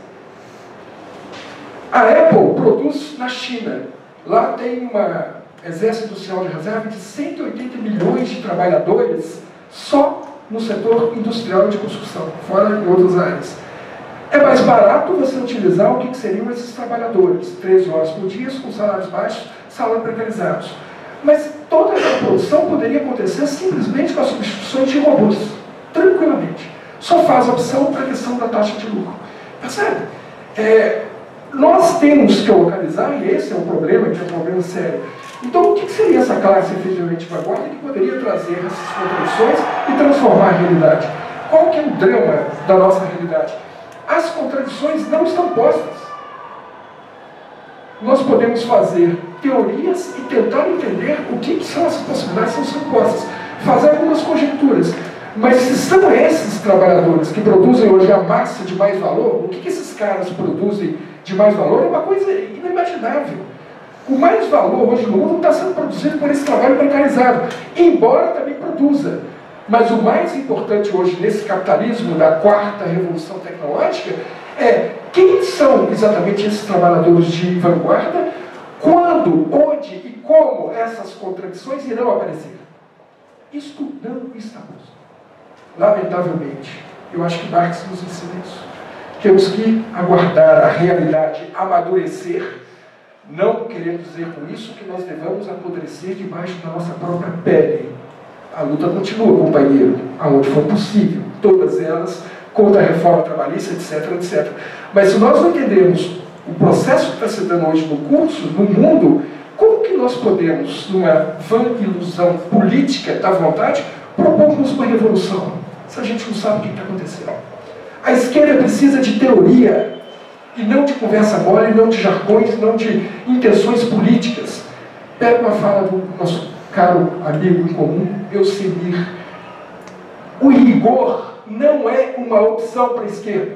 A Apple produz na China. Lá tem um exército industrial de reserva de cento e oitenta milhões de trabalhadores só no setor industrial de construção, fora em outras áreas. É mais barato você utilizar o que seriam esses trabalhadores, treze horas por dia, com salários baixos, salários precarizados. Mas toda essa produção poderia acontecer simplesmente com a substituição de robôs, tranquilamente. Só faz opção para a questão da taxa de lucro. Percebe? É, nós temos que localizar, e esse é um problema, que é um problema sério. Então, o que seria essa classe efetivamente vanguarda que poderia trazer essas contradições e transformar a realidade? Qual que é o drama da nossa realidade? As contradições não estão postas. Nós podemos fazer teorias e tentar entender o que são essas possibilidades que são postas. Fazer algumas conjecturas. Mas se são esses trabalhadores que produzem hoje a massa de mais valor, o que esses caras produzem de mais valor é uma coisa inimaginável. O mais valor hoje no mundo está sendo produzido por esse trabalho precarizado, embora também produza. Mas o mais importante hoje nesse capitalismo da quarta revolução tecnológica é quem são exatamente esses trabalhadores de vanguarda, quando, onde e como essas contradições irão aparecer. Isto não está posto. Lamentavelmente, eu acho que Marx nos ensina isso. Temos que aguardar a realidade amadurecer, não querendo dizer com isso que nós devamos apodrecer debaixo da nossa própria pele. A luta continua, companheiro, aonde for possível, todas elas, contra a reforma trabalhista, etc, etcétera. Mas se nós não entendermos o processo que está se dando hoje no curso, no mundo, como que nós podemos, numa vã ilusão política da vontade, propormos uma revolução, se a gente não sabe o que está acontecendo? A esquerda precisa de teoria, e não de conversa mole, não de jargões, não de intenções políticas. Pega uma fala do nosso caro amigo em comum, Elcemir. O rigor não é uma opção para a esquerda.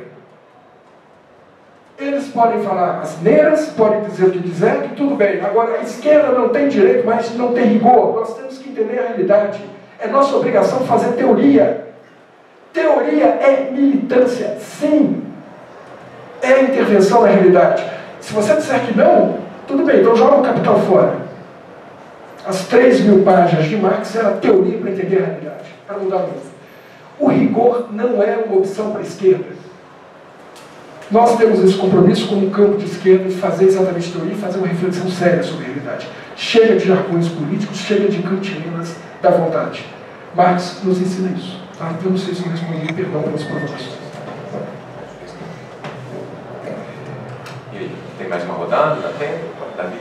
Eles podem falar asneiras, podem dizer o que quiser, que tudo bem. Agora, a esquerda não tem direito mais de não ter rigor. Nós temos que entender a realidade. É nossa obrigação fazer teoria. Teoria é militância, sim. É intervenção na realidade. Se você disser que não, tudo bem, então joga o capital fora. As três mil páginas de Marx era teoria para entender a realidade, para mudar o mundo. O rigor não é uma opção para a esquerda. Nós temos esse compromisso como campo de esquerda de fazer exatamente teoria e fazer uma reflexão séria sobre a realidade. Chega de jargões políticos, chega de cantinas da vontade. Marx nos ensina isso. Tá? Eu não sei se eu respondi, perdão pelas provocações. E aí, tem mais uma rodada? Dá tempo? Davi?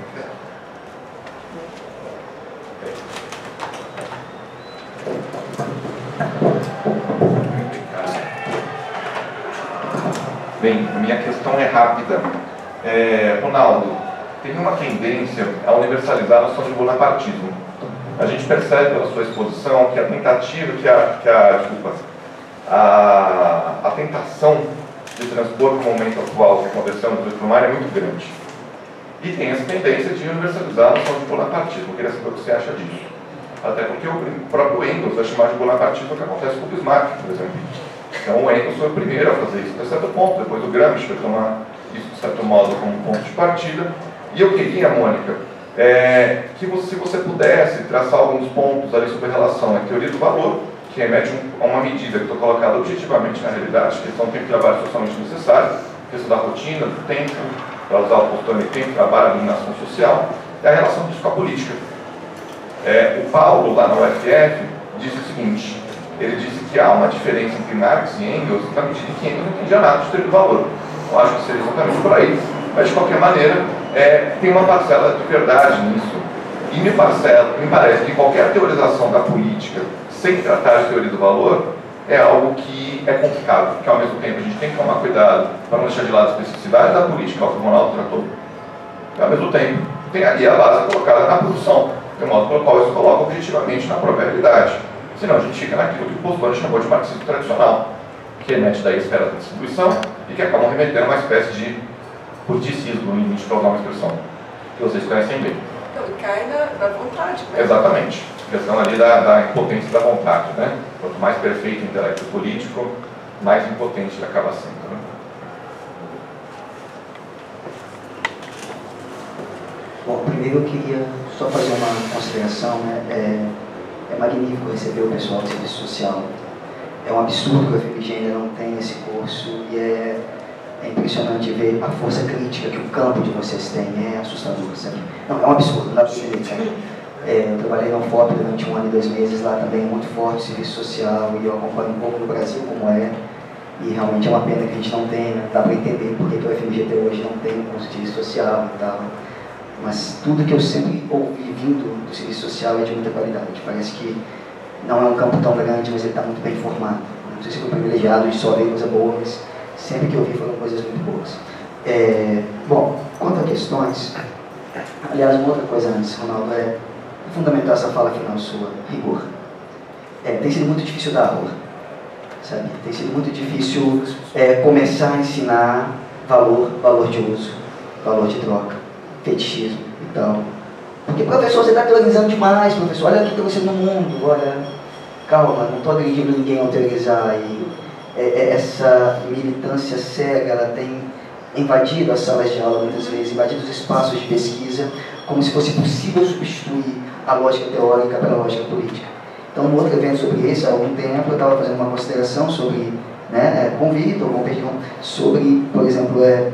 Bem, a minha questão é rápida. É, Ronaldo, tem uma tendência a universalizar a noção de bonapartismo. A gente percebe pela sua exposição que a tentativa, que a, que a, desculpa, a, a tentação de transpor para o momento atual que aconteceu no direito primário é muito grande. E tem essa tendência de universalizar a noção de bonapartismo. Eu queria saber o que você acha disso. Até porque o próprio Engels vai chamar de bonapartismo o que acontece com o Bismarck, por exemplo. Então o Engels foi o primeiro a fazer isso até certo ponto, depois o Gramsci foi tomar isso de certo modo como ponto de partida. E eu queria, Mônica, é, que você, se você pudesse traçar alguns pontos ali sobre a relação à teoria do valor, que remete um, a uma medida que estou colocada objetivamente na realidade, que são tempo de trabalho socialmente necessário, questão da rotina, do tempo, para usar o postulado de tempo, trabalho, dominação social, e a relação disso com a política. É, o Paulo, lá na U F F, disse o seguinte, ele disse que há uma diferença entre Marx e Engels na medida que Engels não entendia nada de teoria do valor. Eu acho que seria exatamente por aí. Mas, de qualquer maneira, é, tem uma parcela de verdade nisso. E me, parcela, me parece que qualquer teorização da política sem tratar de teoria do valor é algo que é complicado, porque ao mesmo tempo a gente tem que tomar cuidado para não deixar de lado a especificidade da política, que o Ronaldo tratou. E ao mesmo tempo tem ali a base colocada na produção, de modo pelo qual isso coloca objetivamente na própria realidade. Senão a gente fica naquilo que o Postone chamou de marxismo tradicional, que remete daí a esfera da distribuição e que acabam remetendo a uma espécie de politicismo, no limite para usar uma expressão que vocês conhecem bem. cai na, na vontade, né? Exatamente. A questão ali da, da impotência da vontade, né? Quanto mais perfeito o intelecto político, mais impotente ele acaba sendo, né? Bom, primeiro eu queria só fazer uma consideração, né? É, é magnífico receber o pessoal do serviço social. É um absurdo que a U F M G ainda não tem esse curso e é, é impressionante ver a força crítica que o campo de vocês tem. É assustador, sabe? Não, é um absurdo, não dá para entender, sabe? É, eu trabalhei no F O P durante um ano e dois meses, lá também é muito forte o serviço social e eu acompanho um pouco no Brasil como é. E realmente é uma pena que a gente não tenha, né? Dá para entender porque que o U F M G até hoje não tem um curso de serviço social e tal. Mas tudo que eu sempre ouvi vindo do serviço social é de muita qualidade. Parece que não é um campo tão grande, mas ele está muito bem formado. Não sei se foi privilegiado de só ver coisa boa, mas sempre que eu vi foram coisas muito boas. É, bom, quanto a questões, aliás, uma outra coisa antes, Ronaldo, é fundamental essa fala final sua, rigor. É, tem sido muito difícil dar aula, sabe? Tem sido muito difícil é, começar a ensinar valor, valor de uso, valor de troca, fetichismo e tal. Porque, professor, você está teorizando demais, professor. Olha o que está acontecendo no mundo. Olha, calma, não estou agredindo ninguém ao teorizar. E é, é, essa militância cega, ela tem invadido as salas de aula muitas vezes, invadido os espaços de pesquisa, como se fosse possível substituir a lógica teórica pela lógica política. Então, no outro evento sobre isso, há algum tempo, eu estava fazendo uma consideração sobre, né, com o Vitor, com o Perdigão, sobre, por exemplo, é,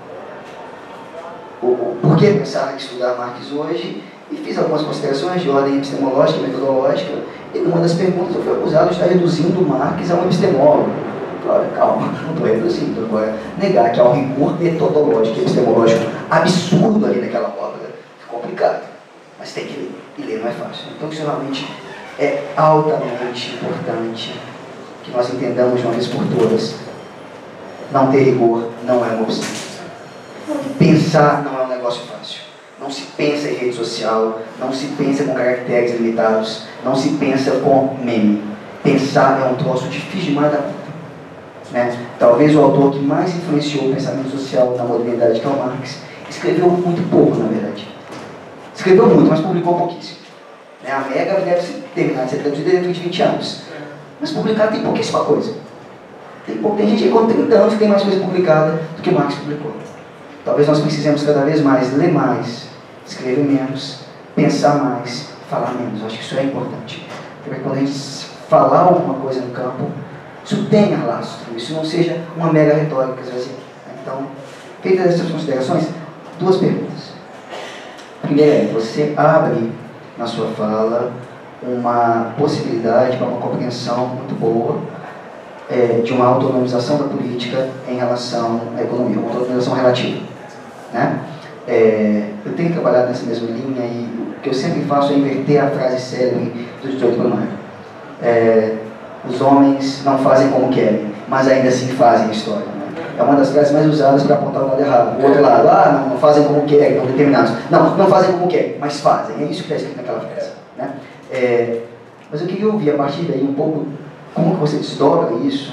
o, o por que pensar em estudar Marx hoje, e fiz algumas considerações de ordem epistemológica e metodológica, e numa das perguntas eu fui acusado de estar reduzindo Marx a um epistemólogo. Claro, calma, não estou reduzindo. Agora, negar que há um rigor metodológico e epistemológico absurdo ali naquela obra é complicado, mas tem que ler, e ler não é fácil. Então, isso realmente é altamente importante que nós entendamos de uma vez por todas. Não ter rigor não é uma opção. Pensar não é um negócio fácil. Não se pensa em rede social, não se pensa com caracteres limitados, não se pensa com meme. Pensar é um troço difícil demais da conta, né? Talvez o autor que mais influenciou o pensamento social na modernidade, que é o Marx, escreveu muito pouco, na verdade. Escreveu muito, mas publicou pouquíssimo. Né? A Mega deve terminar de ser traduzida dentro de vinte anos. Mas publicado tem pouquíssima coisa. Tem, pouco, tem gente com trinta anos que tem mais coisa publicada do que Marx publicou. Talvez nós precisemos cada vez mais ler mais, escrever menos, pensar mais, falar menos. Eu acho que isso é importante. Porque quando a gente falar alguma coisa no campo, isso tenha lastro, isso não seja uma mera retórica esvaziada. Então, feitas essas considerações, duas perguntas. Primeira é, você abre na sua fala uma possibilidade para uma compreensão muito boa é, de uma autonomização da política em relação à economia, uma autonomização relativa. Né? É, eu tenho trabalhado nessa mesma linha e o que eu sempre faço é inverter a frase célebre do dezoito de maio. É, os homens não fazem como querem, mas ainda assim fazem a história. Né? É uma das frases mais usadas para apontar o lado errado. O outro lado, ah, não, não fazem como querem, estão determinados. Não, não fazem como querem, mas fazem. É isso que está escrito naquela frase. Né? É, mas eu queria ouvir a partir daí um pouco como que você desdobra isso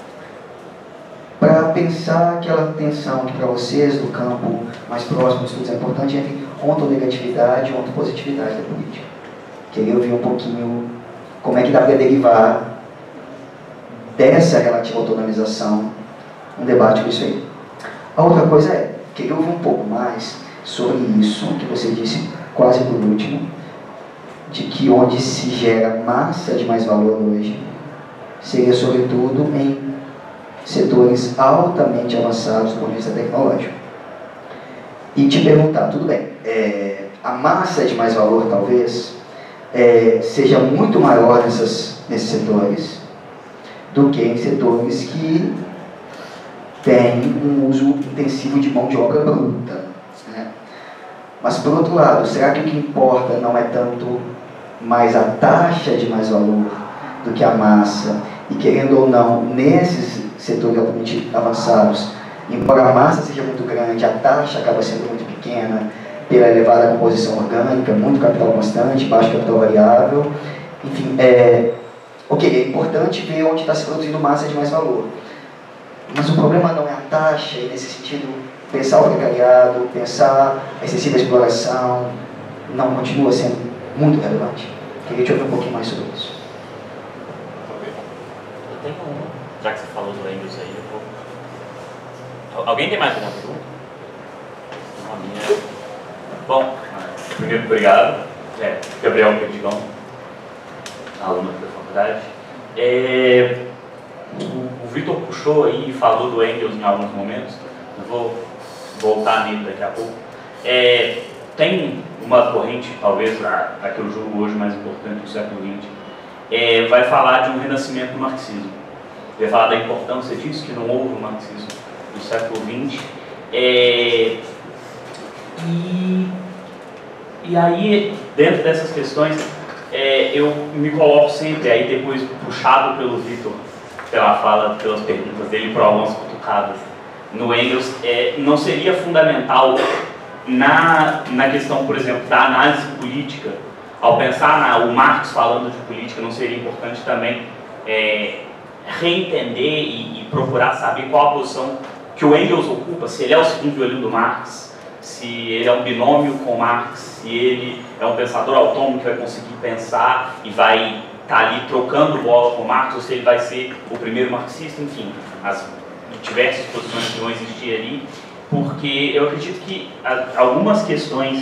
para pensar aquela tensão que para vocês do campo mais próximo dos estudos é importante entre ontonegatividade e ontopositividade da política. Queria ouvir um pouquinho como é que dá para derivar dessa relativa autonomização um debate com isso aí. A outra coisa é, queria ouvir um pouco mais sobre isso que você disse quase por último, de que onde se gera massa de mais valor hoje seria sobretudo em setores altamente avançados do ponto de vista tecnológico. E te perguntar, tudo bem, é, a massa de mais valor talvez é, seja muito maior nessas, nesses setores do que em setores que têm um uso intensivo de mão de obra bruta. Né? Mas por outro lado, será que o que importa não é tanto mais a taxa de mais valor do que a massa? E querendo ou não, nesses setores altamente avançados, embora a massa seja muito grande, a taxa acaba sendo muito pequena, pela elevada composição orgânica, muito capital constante, baixo capital variável. Enfim, é, ok, é importante ver onde está se produzindo massa de mais valor. Mas o problema não é a taxa, e nesse sentido, pensar o precariado, pensar a excessiva exploração, não continua sendo muito relevante? Queria te ouvir um pouquinho mais sobre isso. Eu tenho uma, já que você falou do Engels aí, eu vou... Alguém tem mais alguma pergunta? Uma minha. Bom, primeiro, obrigado. É, Gabriel Perdigão, aluno da faculdade. É, o o Vitor puxou aí e falou do Engels em alguns momentos. Eu vou voltar nele daqui a pouco. É, tem uma corrente, talvez a, a que eu julgo hoje mais importante do século vinte, é, vai falar de um renascimento do marxismo. Vai falar da importância disso, que não houve um marxismo no século vinte. É, e, e aí, dentro dessas questões, é, eu me coloco sempre, aí depois puxado pelo Vitor, pela fala, pelas perguntas dele, por algumas cutucadas no Engels, é, não seria fundamental na, na questão, por exemplo, da análise política, ao pensar na, o Marx falando de política, não seria importante também é, reentender e, e procurar saber qual a posição que o Engels ocupa, se ele é o segundo violino do Marx, se ele é um binômio com Marx, se ele é um pensador autônomo que vai conseguir pensar e vai estar ali trocando bola com Marx, ou se ele vai ser o primeiro marxista, enfim, as diversas posições que vão existir ali, porque eu acredito que algumas questões,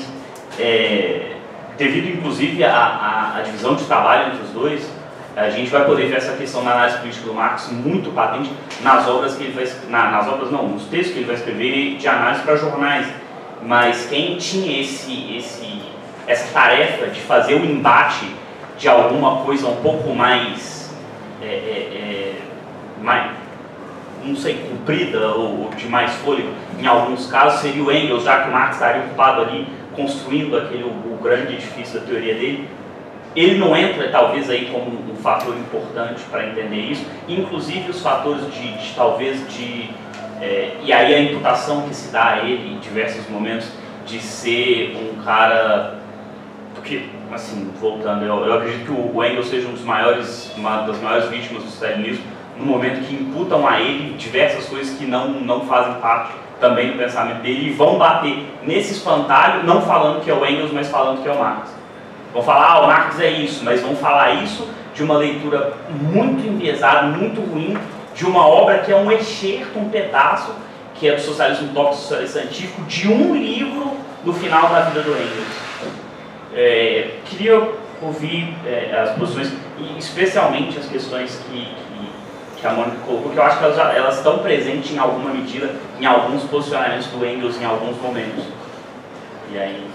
é, devido inclusive à, à, à divisão de trabalho entre os dois, a gente vai poder ver essa questão na análise política do Marx muito patente nas obras que ele vai, na, nas obras não, nos textos que ele vai escrever de análise para jornais. Mas quem tinha esse, esse, essa tarefa de fazer o embate de alguma coisa um pouco mais, é, é, é, mais não sei, comprida ou de mais fôlego, em alguns casos seria o Engels, já que o Marx estaria ocupado ali construindo aquele, o, o grande edifício da teoria dele. Ele não entra, talvez, aí como um, um fator importante para entender isso, inclusive os fatores de, de talvez, de... É, e aí a imputação que se dá a ele em diversos momentos de ser um cara... Porque, assim, voltando, eu, eu acredito que o, o Engels seja um dos maiores, uma das maiores vítimas do stalinismo, no momento que imputam a ele diversas coisas que não, não fazem parte também do pensamento dele e vão bater nesse espantalho, não falando que é o Engels, mas falando que é o Marx. Vão falar, ah, o Marx é isso, mas vão falar isso de uma leitura muito enviesada, muito ruim, de uma obra que é um excerto, um pedaço, que é do Socialismo Utópico e Socialismo Científico, de um livro no final da vida do Engels. É, queria ouvir é, as posições, e especialmente as questões que, que, que a Mônica colocou, que eu acho que elas, já, elas estão presentes em alguma medida, em alguns posicionamentos do Engels, em alguns momentos. E aí...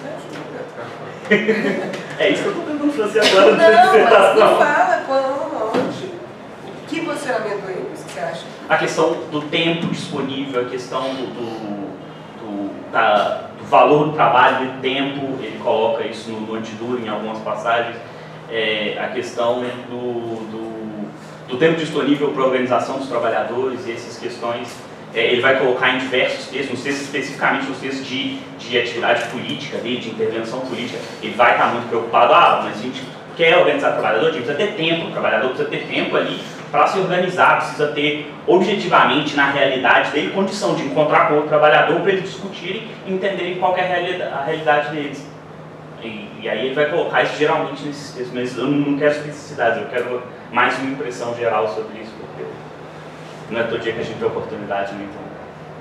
É isso que eu estou tentando fazer agora. Não, mas não fala quando, onde. Que posicionamento é esse que você acha? A questão do tempo disponível, a questão do, do, do, da, do valor do trabalho, do tempo, ele coloca isso no, no Antiduro em algumas passagens. É, a questão do, do, do tempo disponível para a organização dos trabalhadores, e essas questões. É, ele vai colocar em diversos textos, nos textos, especificamente nos textos de, de atividade política, de, de intervenção política, ele vai estar muito preocupado, ah, mas a gente quer organizar o trabalhador, a gente precisa ter tempo, o trabalhador precisa ter tempo ali para se organizar, precisa ter objetivamente na realidade dele condição de encontrar com o trabalhador para eles discutirem e entenderem qual que é a realidade, a realidade deles. E, e aí ele vai colocar isso geralmente nesses textos, mas eu não quero especificidades, eu quero mais uma impressão geral sobre isso, porque não é todo dia que a gente tem oportunidade, né? Então.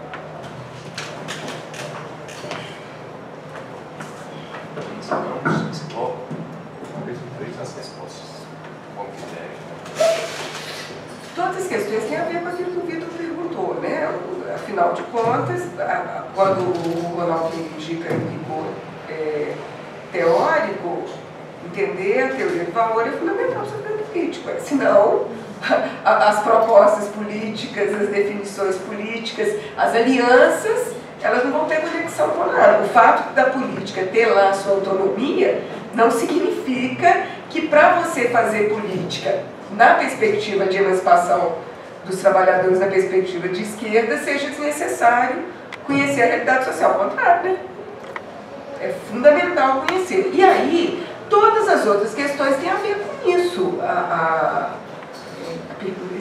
Todas as questões têm a ver com aquilo que o Vitor perguntou, né? Afinal de contas, quando o Ronaldo indica rigor é, teórico, entender a teoria do valor é fundamental para o político, senão as propostas políticas, as definições políticas, as alianças, elas não vão ter conexão com nada. O fato da política ter lá a sua autonomia não significa que para você fazer política na perspectiva de emancipação dos trabalhadores, na perspectiva de esquerda, seja desnecessário conhecer a realidade social. Ao contrário, né? É fundamental conhecer. E aí, todas as outras questões têm a ver com isso. A, a, a, pergunta,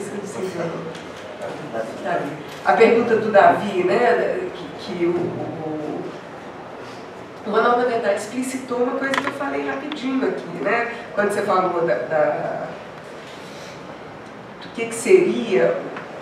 a pergunta do Davi, né? Que, que o, o, O Ronaldo, na verdade, explicitou uma coisa que eu falei rapidinho aqui, né? Quando você falou da, da, do que, que seria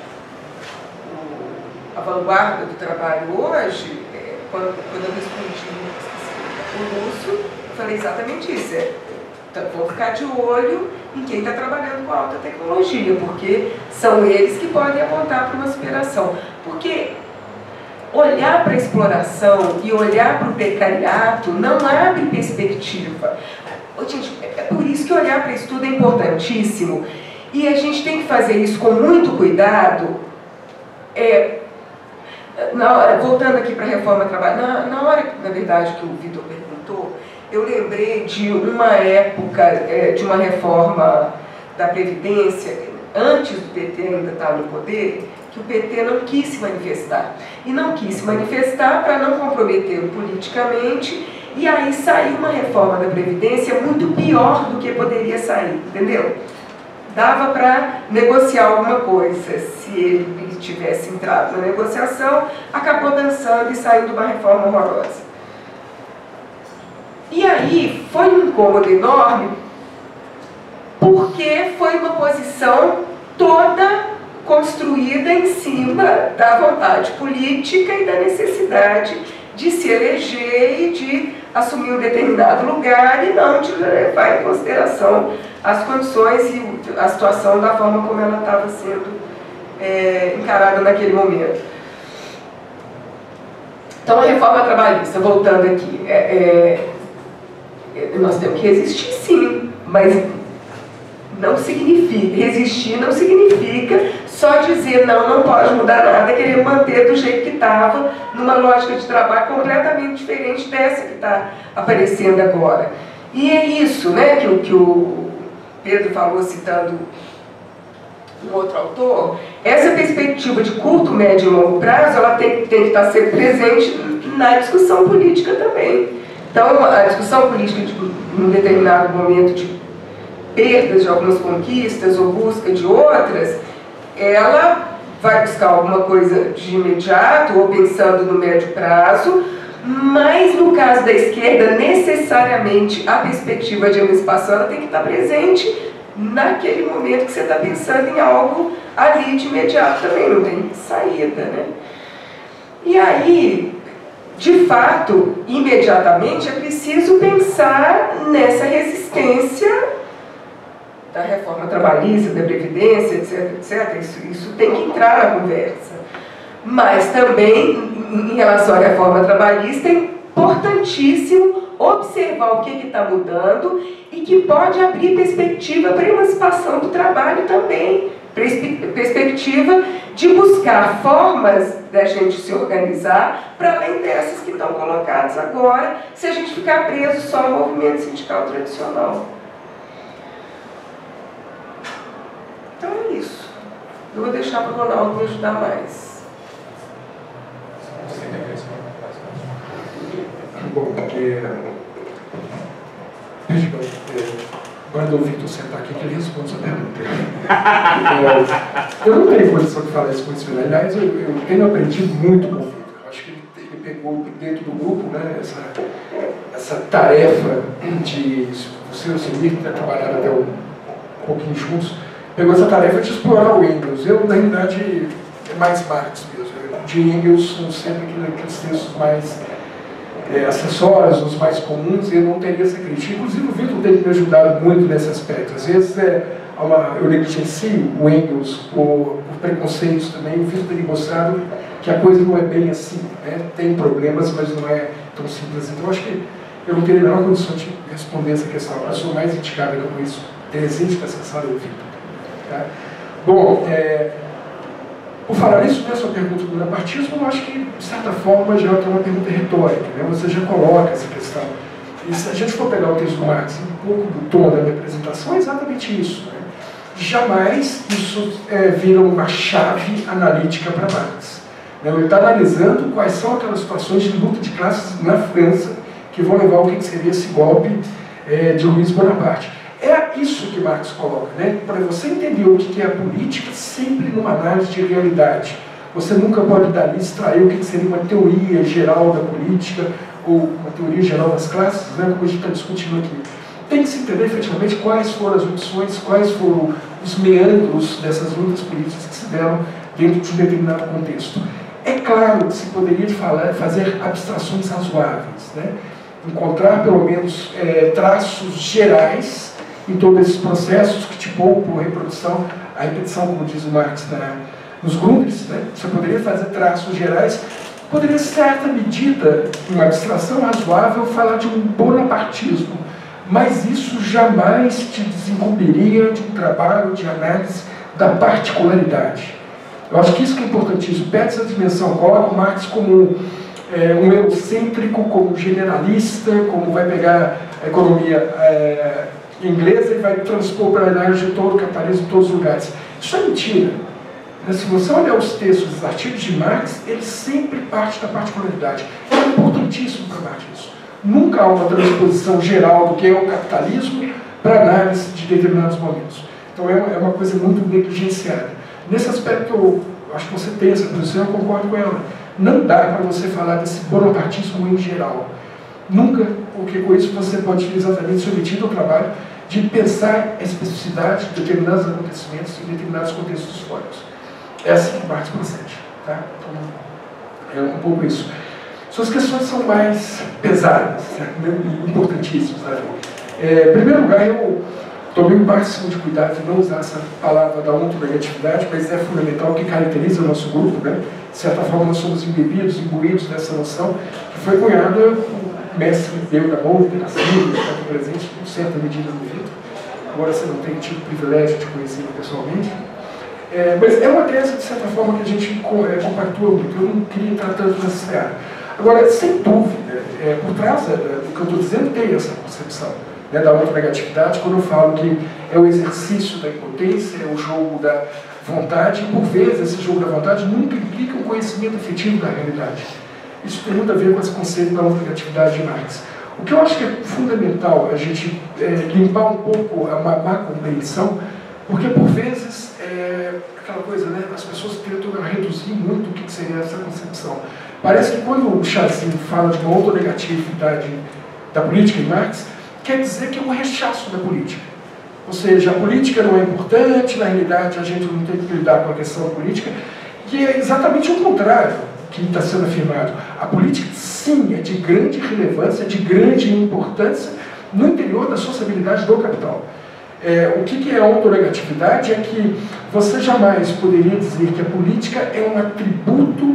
o, a vanguarda do trabalho hoje, é, quando, quando eu respondi o Lúcio, eu falei exatamente isso. É, vou ficar de olho em quem está trabalhando com alta tecnologia, porque são eles que podem apontar para uma superação. Porque olhar para a exploração e olhar para o precariato não abre perspectiva. Gente, é por isso que olhar para estudo é importantíssimo. E a gente tem que fazer isso com muito cuidado. É, na hora, voltando aqui para a reforma trabalhista, na, na hora, na verdade, que o Vitor perguntou, eu lembrei de uma época, é, de uma reforma da Previdência, antes do P T ainda estar no poder, que o P T não quis se manifestar. E não quis se manifestar para não comprometê-lo politicamente, e aí saiu uma reforma da Previdência muito pior do que poderia sair, entendeu? Dava para negociar alguma coisa. Se ele tivesse entrado na negociação, acabou dançando e saindo uma reforma horrorosa. E aí foi um incômodo enorme, porque foi uma posição toda construída em cima da vontade política e da necessidade de se eleger e de assumir um determinado lugar e não de levar em consideração as condições e a situação da forma como ela estava sendo é, encarada naquele momento. Então, a reforma trabalhista, voltando aqui, é, é, nós temos que resistir sim, mas não significa, resistir não significa só dizer não, não pode mudar nada, querer manter do jeito que estava, numa lógica de trabalho completamente diferente dessa que está aparecendo agora. E é isso, né, que, que o Pedro falou, citando um outro autor, essa perspectiva de curto, médio e longo prazo, ela tem, tem que estar sempre presente na discussão política também. Então, a discussão política de um determinado momento de perdas de algumas conquistas ou busca de outras, ela vai buscar alguma coisa de imediato ou pensando no médio prazo, mas no caso da esquerda, necessariamente a perspectiva de emancipação ela tem que estar presente naquele momento que você está pensando em algo ali de imediato também, não tem saída, né? E aí, de fato, imediatamente é preciso pensar nessa resistência da reforma trabalhista, da Previdência, etc, etcétera. Isso, isso tem que entrar na conversa. Mas também, em relação à reforma trabalhista, é importantíssimo observar o que está mudando e que pode abrir perspectiva para a emancipação do trabalho também. Perspectiva de buscar formas da gente se organizar para além dessas que estão colocadas agora, se a gente ficar preso só ao movimento sindical tradicional. Então é isso. Eu vou deixar para o Ronaldo me ajudar mais. Bom, é, quando o Vitor sentar aqui, que ele responde essa pergunta. É, eu não tenho condição de falar isso com esse. Aliás, eu, eu tenho aprendido muito com o Vitor. Acho que ele, ele pegou dentro do grupo, né, essa, essa tarefa de você e o Semir, que trabalharam até um, um pouquinho juntos, pegou essa tarefa de explorar o Engels. Eu, na realidade, é mais Marx mesmo. De Engels são sempre aqueles textos mais é, acessórios, os mais comuns, e eu não teria essa crítica. Inclusive, o Vitor tem me ajudado muito nesse aspecto. Às vezes, é, uma, eu negligencio o Engels por, por preconceitos também. O Vitor tem me mostrado que a coisa não é bem assim, né? Tem problemas, mas não é tão simples. Então, acho que eu não teria a menor condição de responder essa questão. A pessoa mais indicada que eu conheço, presente nessa sala, é o Vitor. Tá? Bom, é, por falar isso, né, sua pergunta do bonapartismo, eu acho que, de certa forma, já é uma pergunta retórica, né? Você já coloca essa questão. E se a gente for pegar o texto do Marx, um pouco do tom da minha apresentação, é exatamente isso. Né? Jamais isso é, vira uma chave analítica para Marx. Né? Ele está analisando quais são aquelas situações de luta de classes na França que vão levar ao que seria esse golpe é, de Luiz Bonaparte. É isso que Marx coloca, né? Para você entender o que é a política, sempre numa análise de realidade. Você nunca pode dali extrair o que seria uma teoria geral da política, ou uma teoria geral das classes, né, como a gente está discutindo aqui. Tem que se entender efetivamente quais foram as opções, quais foram os meandros dessas lutas políticas que se deram dentro de um determinado contexto. É claro que se poderia falar, fazer abstrações razoáveis, né? Encontrar pelo menos é, traços gerais em todos esses processos que tipou por reprodução, a repetição, como diz o Marx, na, nos grupos, né? Você poderia fazer traços gerais, poderia, em certa medida, em uma abstração razoável, falar de um bonapartismo, mas isso jamais te desincumbiria de um trabalho de análise da particularidade. Eu acho que isso que é importantíssimo. Perde essa dimensão, coloca o Marx como é, um eurocêntrico, como generalista, como vai pegar a economia é, inglesa e vai transpor para a análise de todo o capitalismo em todos os lugares. Isso é mentira. Se você olhar os textos dos artigos de Marx, ele sempre parte da particularidade. É importantíssimo para Marx isso. Nunca há uma transposição geral do que é o capitalismo para análise de determinados momentos. Então é uma, é uma coisa muito negligenciada. Nesse aspecto, eu acho que você tem essa posição, eu concordo com ela. Não dá para você falar desse bonapartismo em geral. Nunca, porque com isso você pode ser exatamente submetido ao trabalho de pensar a especificidade de determinados acontecimentos em determinados contextos históricos. É assim que Marx procede. Tá? Então, é um pouco isso. Suas questões são mais pesadas, importantíssimas. Tá? É, em primeiro lugar, eu tomei o máximo de cuidado de não usar essa palavra da ontonegatividade, mas é fundamental, que caracteriza o nosso grupo, né? De certa forma, nós somos embebidos, imbuídos dessa noção, que foi cunhada o mestre Deu da Monte, da Silva, que está aqui presente, em certa medida no Vitor, embora você não tenha tido o privilégio de conhecê-lo pessoalmente. É, mas é uma tese, de certa forma, que a gente é, compactua muito. Eu não queria entrar tanto nessa área. Agora, sem dúvida, é, por trás é, do que eu estou dizendo, tem essa concepção, né, da autonegatividade, quando eu falo que é o exercício da impotência, é o jogo da vontade, e por vezes esse jogo da vontade nunca implica um conhecimento efetivo da realidade. Isso tem muito a ver com esse conceito da autonegatividade de Marx. O que eu acho que é fundamental a gente é, limpar um pouco a má, má compreensão, porque por vezes é aquela coisa, né, as pessoas tentam reduzir muito o que seria essa concepção. Parece que quando o Chazin fala de uma autonegatividade da política em Marx, quer dizer que é um rechaço da política. Ou seja, a política não é importante, na realidade a gente não tem que lidar com a questão política, que é exatamente o contrário que está sendo afirmado. A política, sim, é de grande relevância, de grande importância no interior da sociabilidade do capital. É, o que, que é a autonegatividade? É que você jamais poderia dizer que a política é um atributo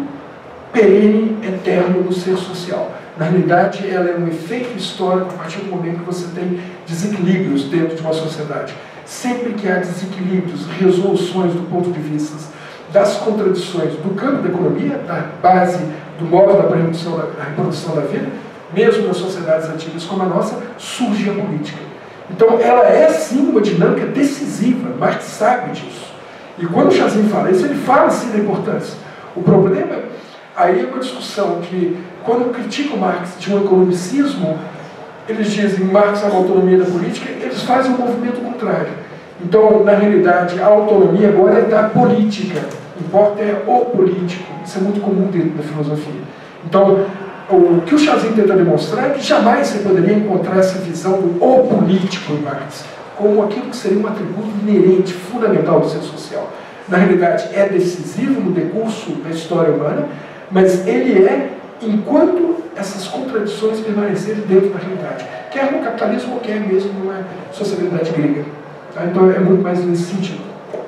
perene, eterno do ser social. Na realidade, ela é um efeito histórico a partir do momento que você tem desequilíbrios dentro de uma sociedade. Sempre que há desequilíbrios, resoluções do ponto de vista das contradições do campo da economia, da base do modo da reprodução da, da reprodução da vida, mesmo nas sociedades antigas como a nossa, surge a política. Então, ela é sim uma dinâmica decisiva, Marx sabe disso. E quando o Chazin fala isso, ele fala sim da importância. O problema aí é uma discussão que, quando criticam Marx de um economicismo, eles dizem Marx é uma autonomia da política, eles fazem um movimento contrário. Então, na realidade, a autonomia agora é da política, importa é o político. Isso é muito comum dentro da filosofia. Então, o que o Chazin tenta demonstrar é que jamais você poderia encontrar essa visão do o político em Marx, como aquilo que seria um atributo inerente, fundamental do ser social. Na realidade, é decisivo no decurso da história humana, mas ele é enquanto essas contradições permanecerem dentro da realidade, quer no capitalismo ou quer mesmo numa sociabilidade grega. Tá? Então é muito mais nesse sentido.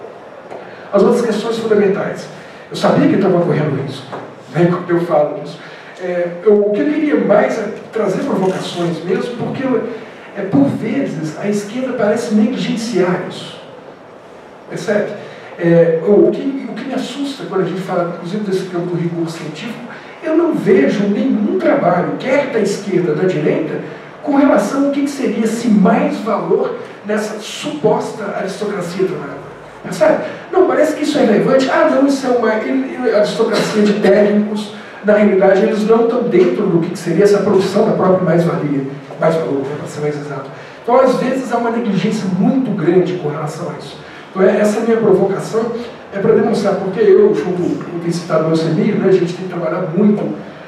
As outras questões fundamentais. Eu sabia que estava correndo risco, né, quando eu falo disso. É, eu, o que eu queria mais é trazer provocações mesmo, porque é, por vezes a esquerda parece negligenciar isso. Percebe? É, o, que, o que me assusta quando a gente fala, inclusive, desse campo do rigor científico, eu não vejo nenhum trabalho, quer da esquerda, da direita, com relação ao que seria-se mais valor nessa suposta aristocracia trabalhadora. Percebe? Não, parece que isso é relevante. Ah, não, isso é uma aristocracia de técnicos. Na realidade, eles não estão dentro do que seria essa produção da própria mais-valia, mais-valor, né, para ser mais exato. Então, às vezes, há uma negligência muito grande com relação a isso. Então, essa minha provocação é para demonstrar, porque eu, junto com o citado meu Semir, né, a gente tem trabalhado muito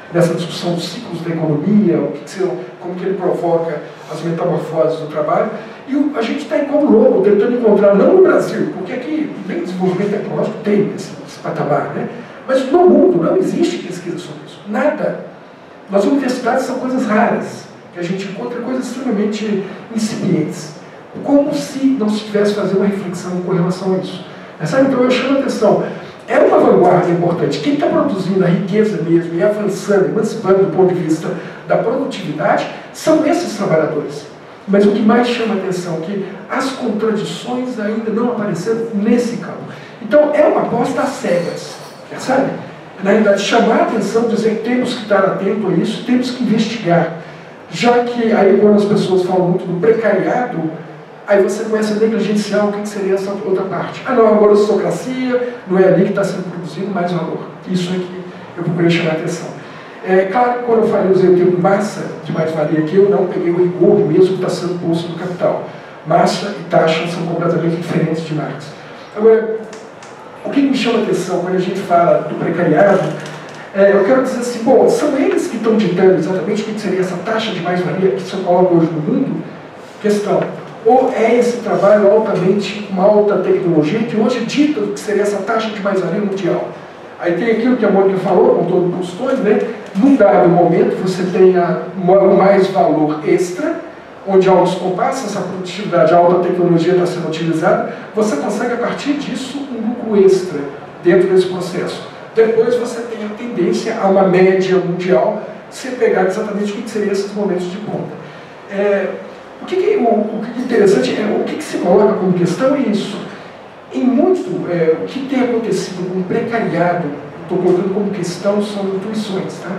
nessa discussão dos ciclos da economia, o que que são, como que ele provoca as metamorfoses do trabalho. E o, a gente está em como lobo, tentando encontrar, não no Brasil, porque aqui nem desenvolvimento tecnológico tem esse, esse patamar, né? Mas no mundo não existe pesquisa sobre isso, nada. Nas universidades são coisas raras, que a gente encontra coisas extremamente incipientes, como se não se tivesse fazer uma reflexão com relação a isso. Sabe? Então eu chamo a atenção, é uma vanguarda importante. Quem está produzindo a riqueza mesmo e avançando, emancipando do ponto de vista da produtividade, são esses trabalhadores. Mas o que mais chama a atenção é que as contradições ainda não apareceram nesse campo. Então é uma aposta às cegas, sabe? Na realidade, chamar a atenção, dizer que temos que estar atento a isso, temos que investigar. Já que aí quando as pessoas falam muito do precariado, aí você começa a negligenciar o que seria essa outra parte. Ah não, agora a aristocracia, não é ali que está sendo produzido mais valor. Isso é que eu procurei chamar a atenção. É claro que quando eu falei, usei o termo massa de mais-valia aqui, eu não peguei o rigor mesmo que está sendo posto no capital. Massa e taxa são completamente diferentes de Marx. Agora, o que me chama a atenção quando a gente fala do precariado, é, eu quero dizer assim, bom, são eles que estão ditando exatamente o que seria essa taxa de mais-valia que se coloca hoje no mundo? Questão. Ou é esse trabalho altamente, com alta tecnologia, que hoje dita o que seria essa taxa de mais-valia mundial? Aí tem aquilo que a Mônica falou, com todo o Tolstói, né? Num dado momento, você tem a, o mais valor extra, onde há um descompasso, essa produtividade, a alta tecnologia está sendo utilizada, você consegue, a partir disso, um lucro extra dentro desse processo. Depois você tem a tendência a uma média mundial, se pegar exatamente o que seriam esses momentos de ponta. É, o que, que, o, o que é interessante é o que, que se coloca como questão é isso. Em muito, é, o que tem acontecido com o precariado, estou colocando como questão, são intuições. Tá?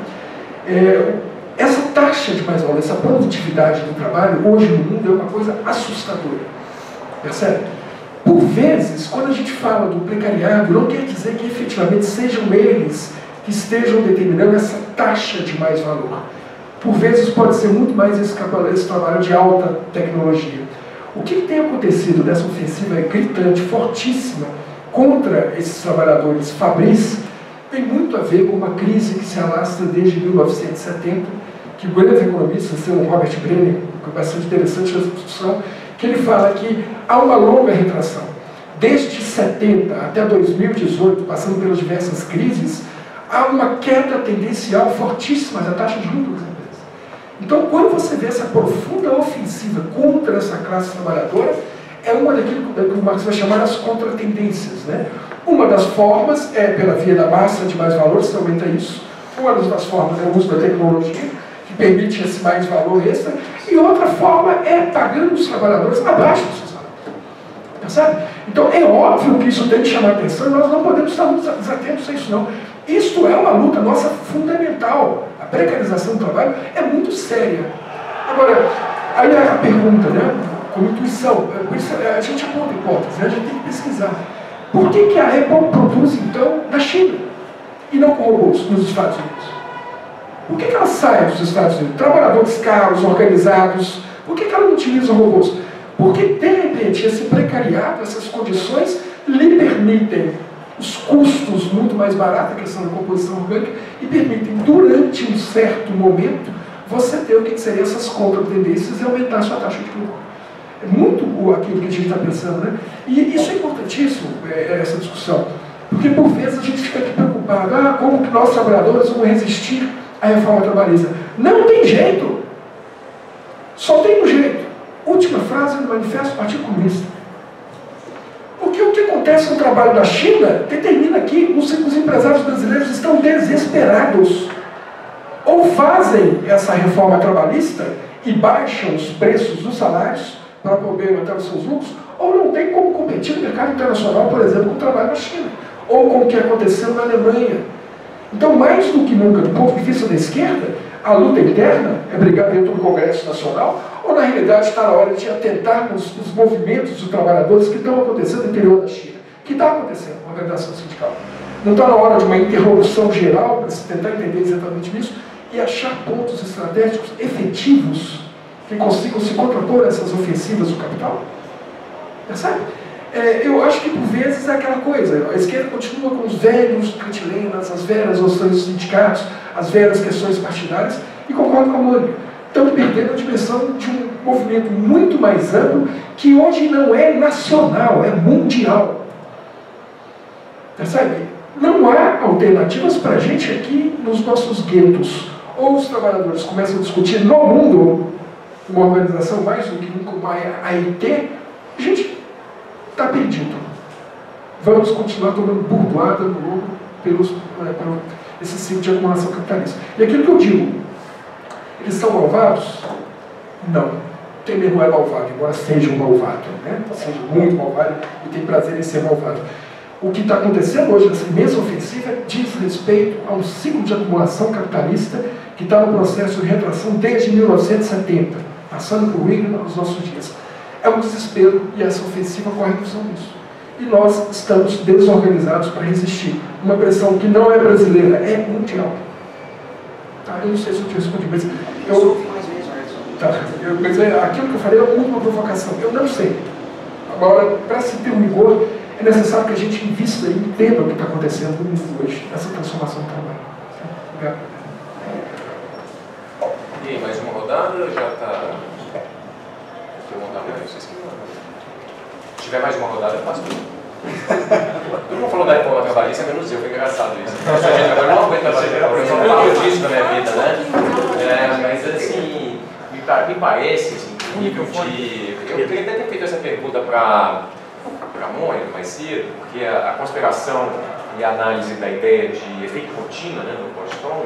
É, essa taxa de mais valor, essa produtividade do trabalho, hoje no mundo, é uma coisa assustadora. Percebe? Por vezes, quando a gente fala do precariado, não quer dizer que efetivamente sejam eles que estejam determinando essa taxa de mais valor. Por vezes pode ser muito mais esse, esse trabalho de alta tecnologia. O que tem acontecido nessa ofensiva gritante, fortíssima, contra esses trabalhadores fabris, tem muito a ver com uma crise que se alastra desde mil novecentos e setenta, que o grande economista, o Robert Brenner, que é bastante interessante essa discussão, que ele fala que há uma longa retração. Desde setenta até dois mil e dezoito, passando pelas diversas crises, há uma queda tendencial fortíssima da taxa de lucro das empresas. Então, quando você vê essa profunda ofensiva contra essa classe trabalhadora, é uma daquilo que o Marx vai chamar as contratendências, né? Uma das formas é pela via da massa de mais valor, se aumenta isso. Uma das formas é o uso da tecnologia, que permite esse mais valor extra. E outra forma é pagando os trabalhadores abaixo do seu salário. Percebe? Então, é óbvio que isso tem que chamar a atenção e nós não podemos estar muito desatentos a isso, não. Isto é uma luta nossa fundamental. A precarização do trabalho é muito séria. Agora, aí a pergunta, né? Como intuição, por isso a gente aponta hipóteses, né? A gente tem que pesquisar. Por que, que a Apple produz, então, na China e não com robôs nos Estados Unidos? Por que, que ela sai dos Estados Unidos? Trabalhadores caros, organizados. Por que, que ela não utiliza robôs? Porque, de repente, esse precariado, essas condições, lhe permitem os custos muito mais baratos, a questão da composição orgânica, e permitem, durante um certo momento, você ter o que seriam essas contratendências e aumentar a sua taxa de lucro. É muito aquilo que a gente está pensando, né? E isso é importantíssimo, é, essa discussão, porque por vezes a gente fica aqui preocupado, ah, como que nós trabalhadores vamos resistir à reforma trabalhista? Não tem jeito! Só tem um jeito. Última frase do Manifesto do Partido Comunista. Porque o que acontece no trabalho da China determina que os, os empresários brasileiros estão desesperados. Ou fazem essa reforma trabalhista e baixam os preços dos salários para poder manter os seus lucros, ou não tem como competir no mercado internacional, por exemplo, com o trabalho na China, ou com o que aconteceu na Alemanha. Então, mais do que nunca, do ponto de vista da esquerda, a luta interna é brigar dentro do Congresso Nacional, ou na realidade está na hora de atentar com os, os movimentos dos trabalhadores que estão acontecendo no interior da China, que está acontecendo com a organização sindical. Não está na hora de uma interrupção geral, para se tentar entender exatamente isso, e achar pontos estratégicos efetivos que consigam se contrapor a essas ofensivas do capital? Percebe? É, eu acho que por vezes é aquela coisa, a esquerda continua com os velhos cantilenas, as velhas noções dos sindicatos, as velhas questões partidárias, e concordo com a Mônica. Estão perdendo a dimensão de um movimento muito mais amplo, que hoje não é nacional, é mundial. Percebe? Não há alternativas para a gente aqui nos nossos guetos. Ou os trabalhadores começam a discutir no mundo uma organização mais do que nunca, uma A I T, a gente está perdido. Vamos continuar tomando burdoada no longo pelos, é, pelo esse ciclo de acumulação capitalista. E aquilo que eu digo, eles são malvados? Não. Temer não é malvado, embora seja um malvado, né? Seja muito malvado e tem prazer em ser malvado. O que está acontecendo hoje nessa imensa ofensiva diz respeito a um ciclo de acumulação capitalista que está no processo de retração desde mil novecentos e setenta, passando por Reagan aos nossos dias. É um desespero e essa ofensiva corre por cima disso. E nós estamos desorganizados para resistir. Uma pressão que não é brasileira, é mundial. Tá? Eu não sei se eu te respondi, mas eu... Tá. Eu, mas é, aquilo que eu falei é uma última provocação. Eu não sei. Agora, para se ter um rigor, é necessário que a gente invista e entenda o que está acontecendo no mundo hoje, essa transformação do trabalho. Obrigado. E aí, mais uma rodada? Já está... Se tiver mais uma rodada, eu faço tudo. Todo mundo falou da reforma trabalhista, menos eu, foi engraçado isso. Eu não aguento trabalhar, eu só falo disso na minha vida, né? É, mas assim, me parece, assim, nível de... Eu queria até ter feito essa pergunta para a Mônica mais cedo, porque a, a conspiração e a análise da ideia de efeito rotina, né, no Boston,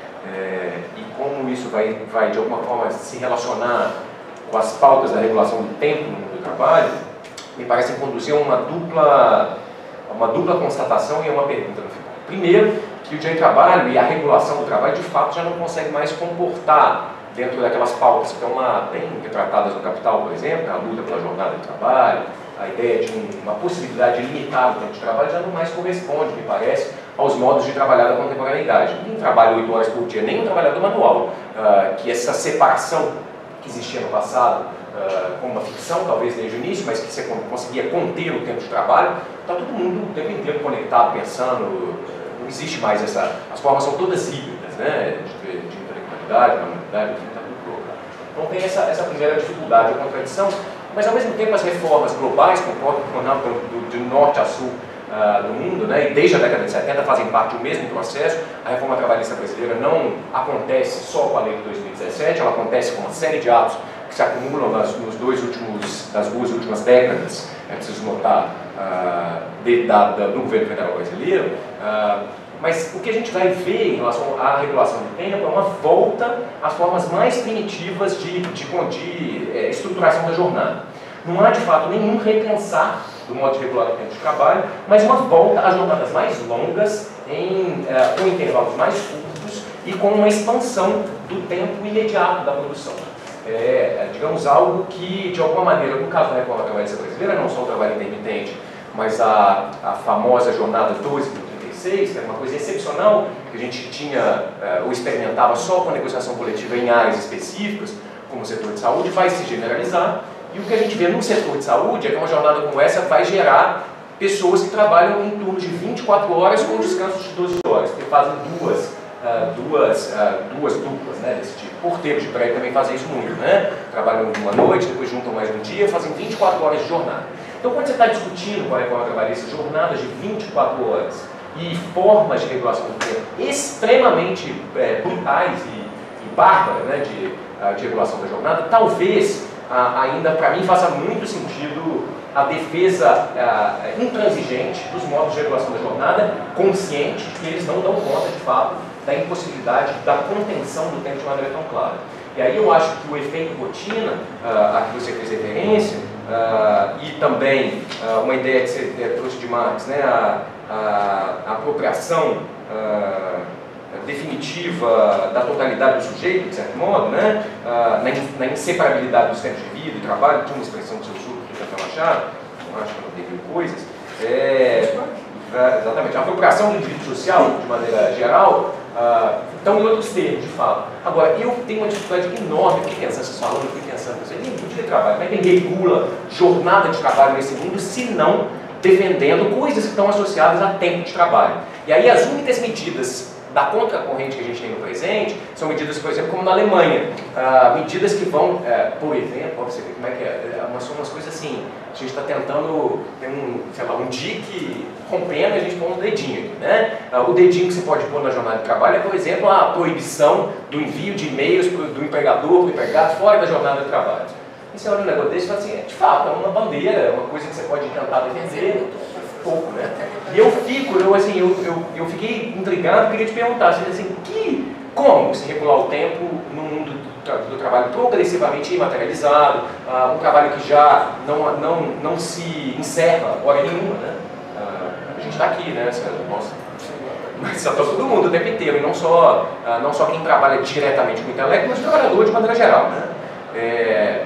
é, e como isso vai, vai, de alguma forma, se relacionar com as pautas da regulação do tempo no mundo do trabalho, me parecem conduzir a uma dupla, uma dupla constatação e uma pergunta no final. Primeiro, que o direito do trabalho e a regulação do trabalho, de fato, já não consegue mais comportar dentro daquelas pautas que estão lá bem retratadas no Capital, por exemplo, a luta pela jornada de trabalho, a ideia de um, uma possibilidade de limitar o tempo de trabalho já não mais corresponde, me parece, aos modos de trabalhar da contemporaneidade. Ninguém trabalha oito horas por dia, nem um trabalhador manual, uh, que essa separação que existia no passado, uh, como uma ficção, talvez desde o início, mas que você conseguia conter o tempo de trabalho, está todo mundo o tempo inteiro conectado, pensando, não existe mais essa... As formas são todas híbridas, né? De, de intelectualidade, manualidade, enfim, está tudo colocado. Então tem essa, essa primeira dificuldade, a contradição, mas ao mesmo tempo as reformas globais, concordo com o Ronaldo, do, de norte a sul uh, do mundo, né, e desde a década de setenta fazem parte do mesmo processo. A reforma trabalhista brasileira não acontece só com a lei de dois mil e dezessete, ela acontece com uma série de atos que se acumulam nas, nos dois últimos, nas duas últimas décadas, é preciso notar, uh, de, da, da, do governo federal brasileiro. Uh, Mas o que a gente vai ver em relação à regulação do tempo é uma volta às formas mais primitivas de, de, de é, estruturação da jornada. Não há, de fato, nenhum repensar do modo de regular o tempo de trabalho, mas uma volta às jornadas mais longas, em, é, com intervalos mais curtos e com uma expansão do tempo imediato da produção. É, digamos, algo que, de alguma maneira, no caso da reforma trabalhista brasileira, não só o trabalho intermitente, mas a, a famosa jornada doze por trinta e seis, que era uma coisa excepcional, que a gente tinha uh, ou experimentava só com a negociação coletiva em áreas específicas, como o setor de saúde, vai se generalizar. E o que a gente vê no setor de saúde é que uma jornada como essa vai gerar pessoas que trabalham em turnos de vinte e quatro horas com descansos de doze horas, que fazem duas, uh, duas, uh, duas duplas, né, desse tipo. Porteiros de prédio também fazem isso muito, né? Trabalham uma noite, depois juntam mais um dia, fazem vinte e quatro horas de jornada. Então, quando você está discutindo com a reforma trabalhista jornadas de vinte e quatro horas e formas de regulação do tempo extremamente é, brutais e, e bárbaras, né, de, uh, de regulação da jornada, talvez uh, ainda para mim faça muito sentido a defesa uh, intransigente dos modos de regulação da jornada, consciente de que eles não dão conta, de fato, da impossibilidade da contenção do tempo de maneira tão clara. E aí eu acho que o efeito rotina, uh, a que você fez referência, uh, e também uh, uma ideia que você trouxe de Marx, né, a, a, a apropriação uh, definitiva da totalidade do sujeito, de certo modo, né, uh, na, in, na inseparabilidade dos tempos de vida e trabalho, tinha uma expressão do seu surto do Cantor Machado, não acho que não teve coisas, é, exatamente, a apropriação do indivíduo social, de maneira geral, Uh, então, em outros termos, de fato. Agora, eu tenho uma dificuldade enorme, eu fiquei pensando, vocês falando, eu fiquei pensando, você nem podia trabalho, como é que ele regula jornada de trabalho nesse mundo, se não defendendo coisas que estão associadas a tempo de trabalho. E aí, as únicas medidas da contracorrente que a gente tem no presente são medidas, por exemplo, como na Alemanha, uh, medidas que vão, uh, por exemplo, você ver como é que é, é são umas coisas assim, a gente está tentando, tem um, sei lá, um dique rompendo e a gente põe um dedinho aqui, né? Uh, o dedinho que você pode pôr na jornada de trabalho é, por exemplo, a proibição do envio de e-mails do empregador para o empregado fora da jornada de trabalho. E você olha um negócio desse e fala assim, de fato, é uma bandeira, é uma coisa que você pode tentar defender, pouco, né? E eu fico, eu, assim, eu, eu, eu fiquei intrigado, queria te perguntar, assim, que, como se regular o tempo num mundo do, tra do trabalho progressivamente imaterializado, uh, um trabalho que já não, não, não se encerra hora nenhuma, né? Uh, a gente está aqui, né? Nossa, mas está todo mundo o tempo inteiro, e não só, uh, não só quem trabalha diretamente com o intelecto, mas o trabalhador de maneira geral, né? É,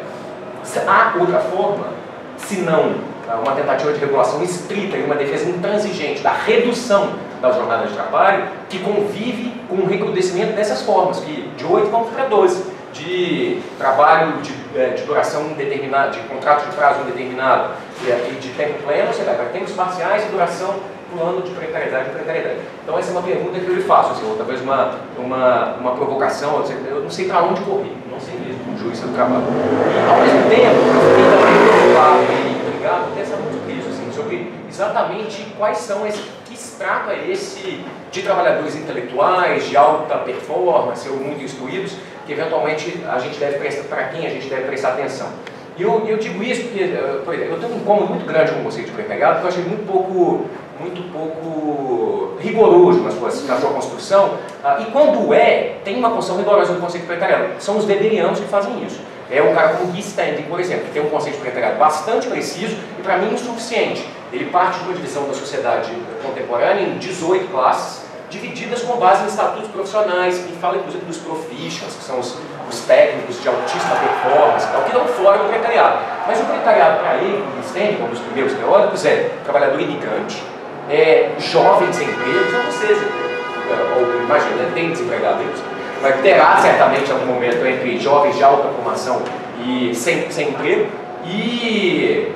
há outra forma, se não uma tentativa de regulação estrita e uma defesa intransigente da redução da jornada de trabalho, que convive com o recrudescimento dessas formas, que de oito vamos para doze, de trabalho de, de duração indeterminada, de contrato de prazo indeterminado e de tempo pleno, você vai para tempos parciais e duração plano de precariedade e precariedade. Então essa é uma pergunta que eu lhe faço, assim, ou talvez uma, uma, uma provocação, eu não sei para onde correr, não sei mesmo, como jurista do trabalho. E ao mesmo tempo, eu fiquei também preocupado e intrigado, pensando muito nisso, assim, sobre exatamente quais são esses, que extrato é esse de trabalhadores intelectuais, de alta performance ou muito instruídos, que eventualmente a gente deve prestar, para quem a gente deve prestar atenção. E eu, eu digo isso porque eu tenho um incômodo muito grande com o conceito de precariado, porque eu achei muito pouco, muito pouco rigoroso na sua, na sua construção, uh, e quando é, tem uma construção rigorosa do conceito de precariado. São os weberianos que fazem isso. É um cara como Guy Standing, por exemplo, que tem um conceito de precariado bastante preciso e, para mim, insuficiente. Ele parte de uma divisão da sociedade contemporânea em dezoito classes, divididas com base em estatutos profissionais, e fala inclusive dos proficients, que são os, os técnicos de altíssima performance, tal, que dão fora do precariado. Mas o precariado, para ele, Guy Standing, um dos primeiros teóricos, é trabalhador imigrante, é jovem sem emprego, são vocês, ou imagina, tem desempregado aí, mas terá certamente algum momento entre jovens de alta formação e sem, sem emprego e,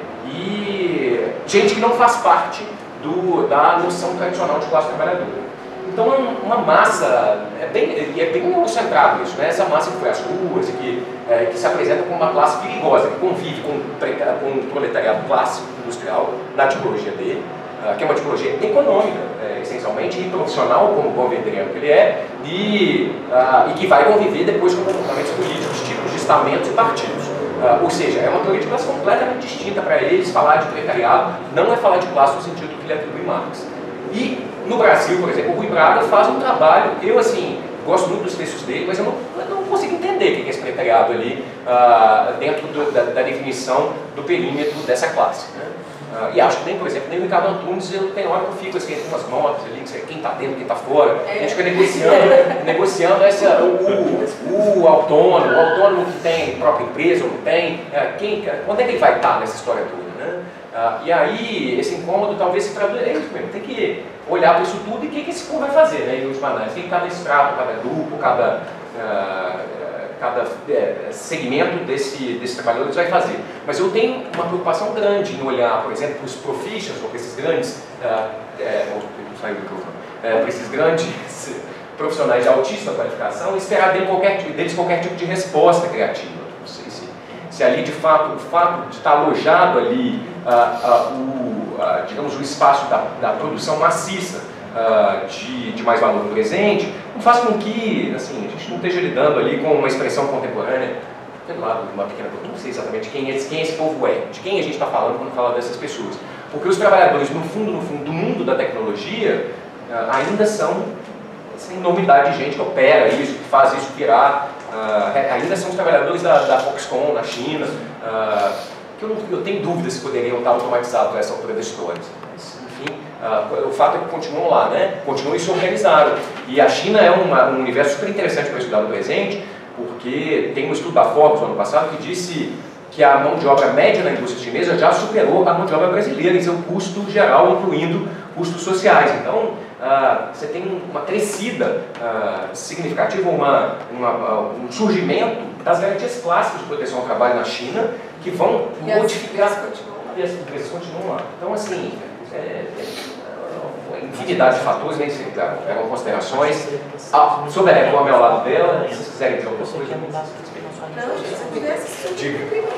e gente que não faz parte do, da noção tradicional de classe trabalhadora. Então é uma massa, é bem, é bem concentrado isso, né? Essa massa que foi às ruas e que, é, que se apresenta como uma classe perigosa, que convive com, com o proletariado clássico, industrial, na tipologia dele, uh, que é uma tipologia econômica, é, essencialmente, e profissional, como o bom weberiano que ele é, e, uh, e que vai conviver depois com comportamentos políticos, tipos de estamentos e partidos. Uh, ou seja, é uma teoria de classe completamente distinta para eles. Falar de precariado não é falar de classe no sentido que ele atribui Marx. E no Brasil, por exemplo, o Rui Braga faz um trabalho, eu assim, gosto muito dos textos dele, mas eu não, eu não consigo entender o que é esse precariado ali uh, dentro do, da, da definição do perímetro dessa classe, né? Uh, e acho que nem, por exemplo, nem o Ricardo Antunes, eu tenho hora que eu fico assim, umas notas ali, quem está dentro, quem está fora, a gente fica negociando, negociando essa, o, o, o autônomo, o autônomo que tem própria empresa ou não tem, uh, quem, quando é que ele vai estar nessa história toda, né? Uh, e aí, esse incômodo talvez se traduz, é isso mesmo, tem que olhar para isso tudo e o que, que esse povo vai fazer, né, em última análise, que cada extrato, cada grupo, cada, uh, cada é, segmento desse, desse trabalhadores vai fazer. Mas eu tenho uma preocupação grande em olhar, por exemplo, para os proficients, ou para esses grandes, uh, é, é, para esses grandes profissionais de altíssima qualificação e esperar deles qualquer, deles qualquer tipo de resposta criativa. Não sei se, se ali, de fato, o fato de estar alojado ali, Uh, uh, o, uh, digamos, o espaço da, da produção maciça uh, de, de mais valor no presente, não faz com que, assim, a gente não esteja lidando ali com uma expressão contemporânea, sei lá, uma pequena, não sei exatamente quem, é, quem esse povo é, de quem a gente está falando quando fala dessas pessoas. Porque os trabalhadores, no fundo, no fundo, do mundo da tecnologia, uh, ainda são essa enormidade de gente que opera isso, que faz isso virar, uh, ainda são os trabalhadores da, da Foxconn, na China, uh, Eu, não, eu tenho dúvidas se poderiam estar automatizados a essa altura da história. Mas, enfim, uh, o fato é que continuam lá, né? Continuam e se organizaram. E a China é uma, um universo super interessante para estudar no presente, porque tem um estudo da Forbes no ano passado que disse que a mão de obra média na indústria chinesa já superou a mão de obra brasileira em seu custo geral, incluindo custos sociais. Então, ah, você tem uma crescida ah, significativa, uma, uma, um surgimento das garantias clássicas de proteção ao trabalho na China, que vão e modificar... E as empresas continuam lá. Então, assim, é, é, é, infinidade de fatores, nem sei, tá? Pegam considerações. Ah, sobre a reforma ao lado dela, se vocês quiserem dizer alguma coisa. Não, gente, se pudesse assistir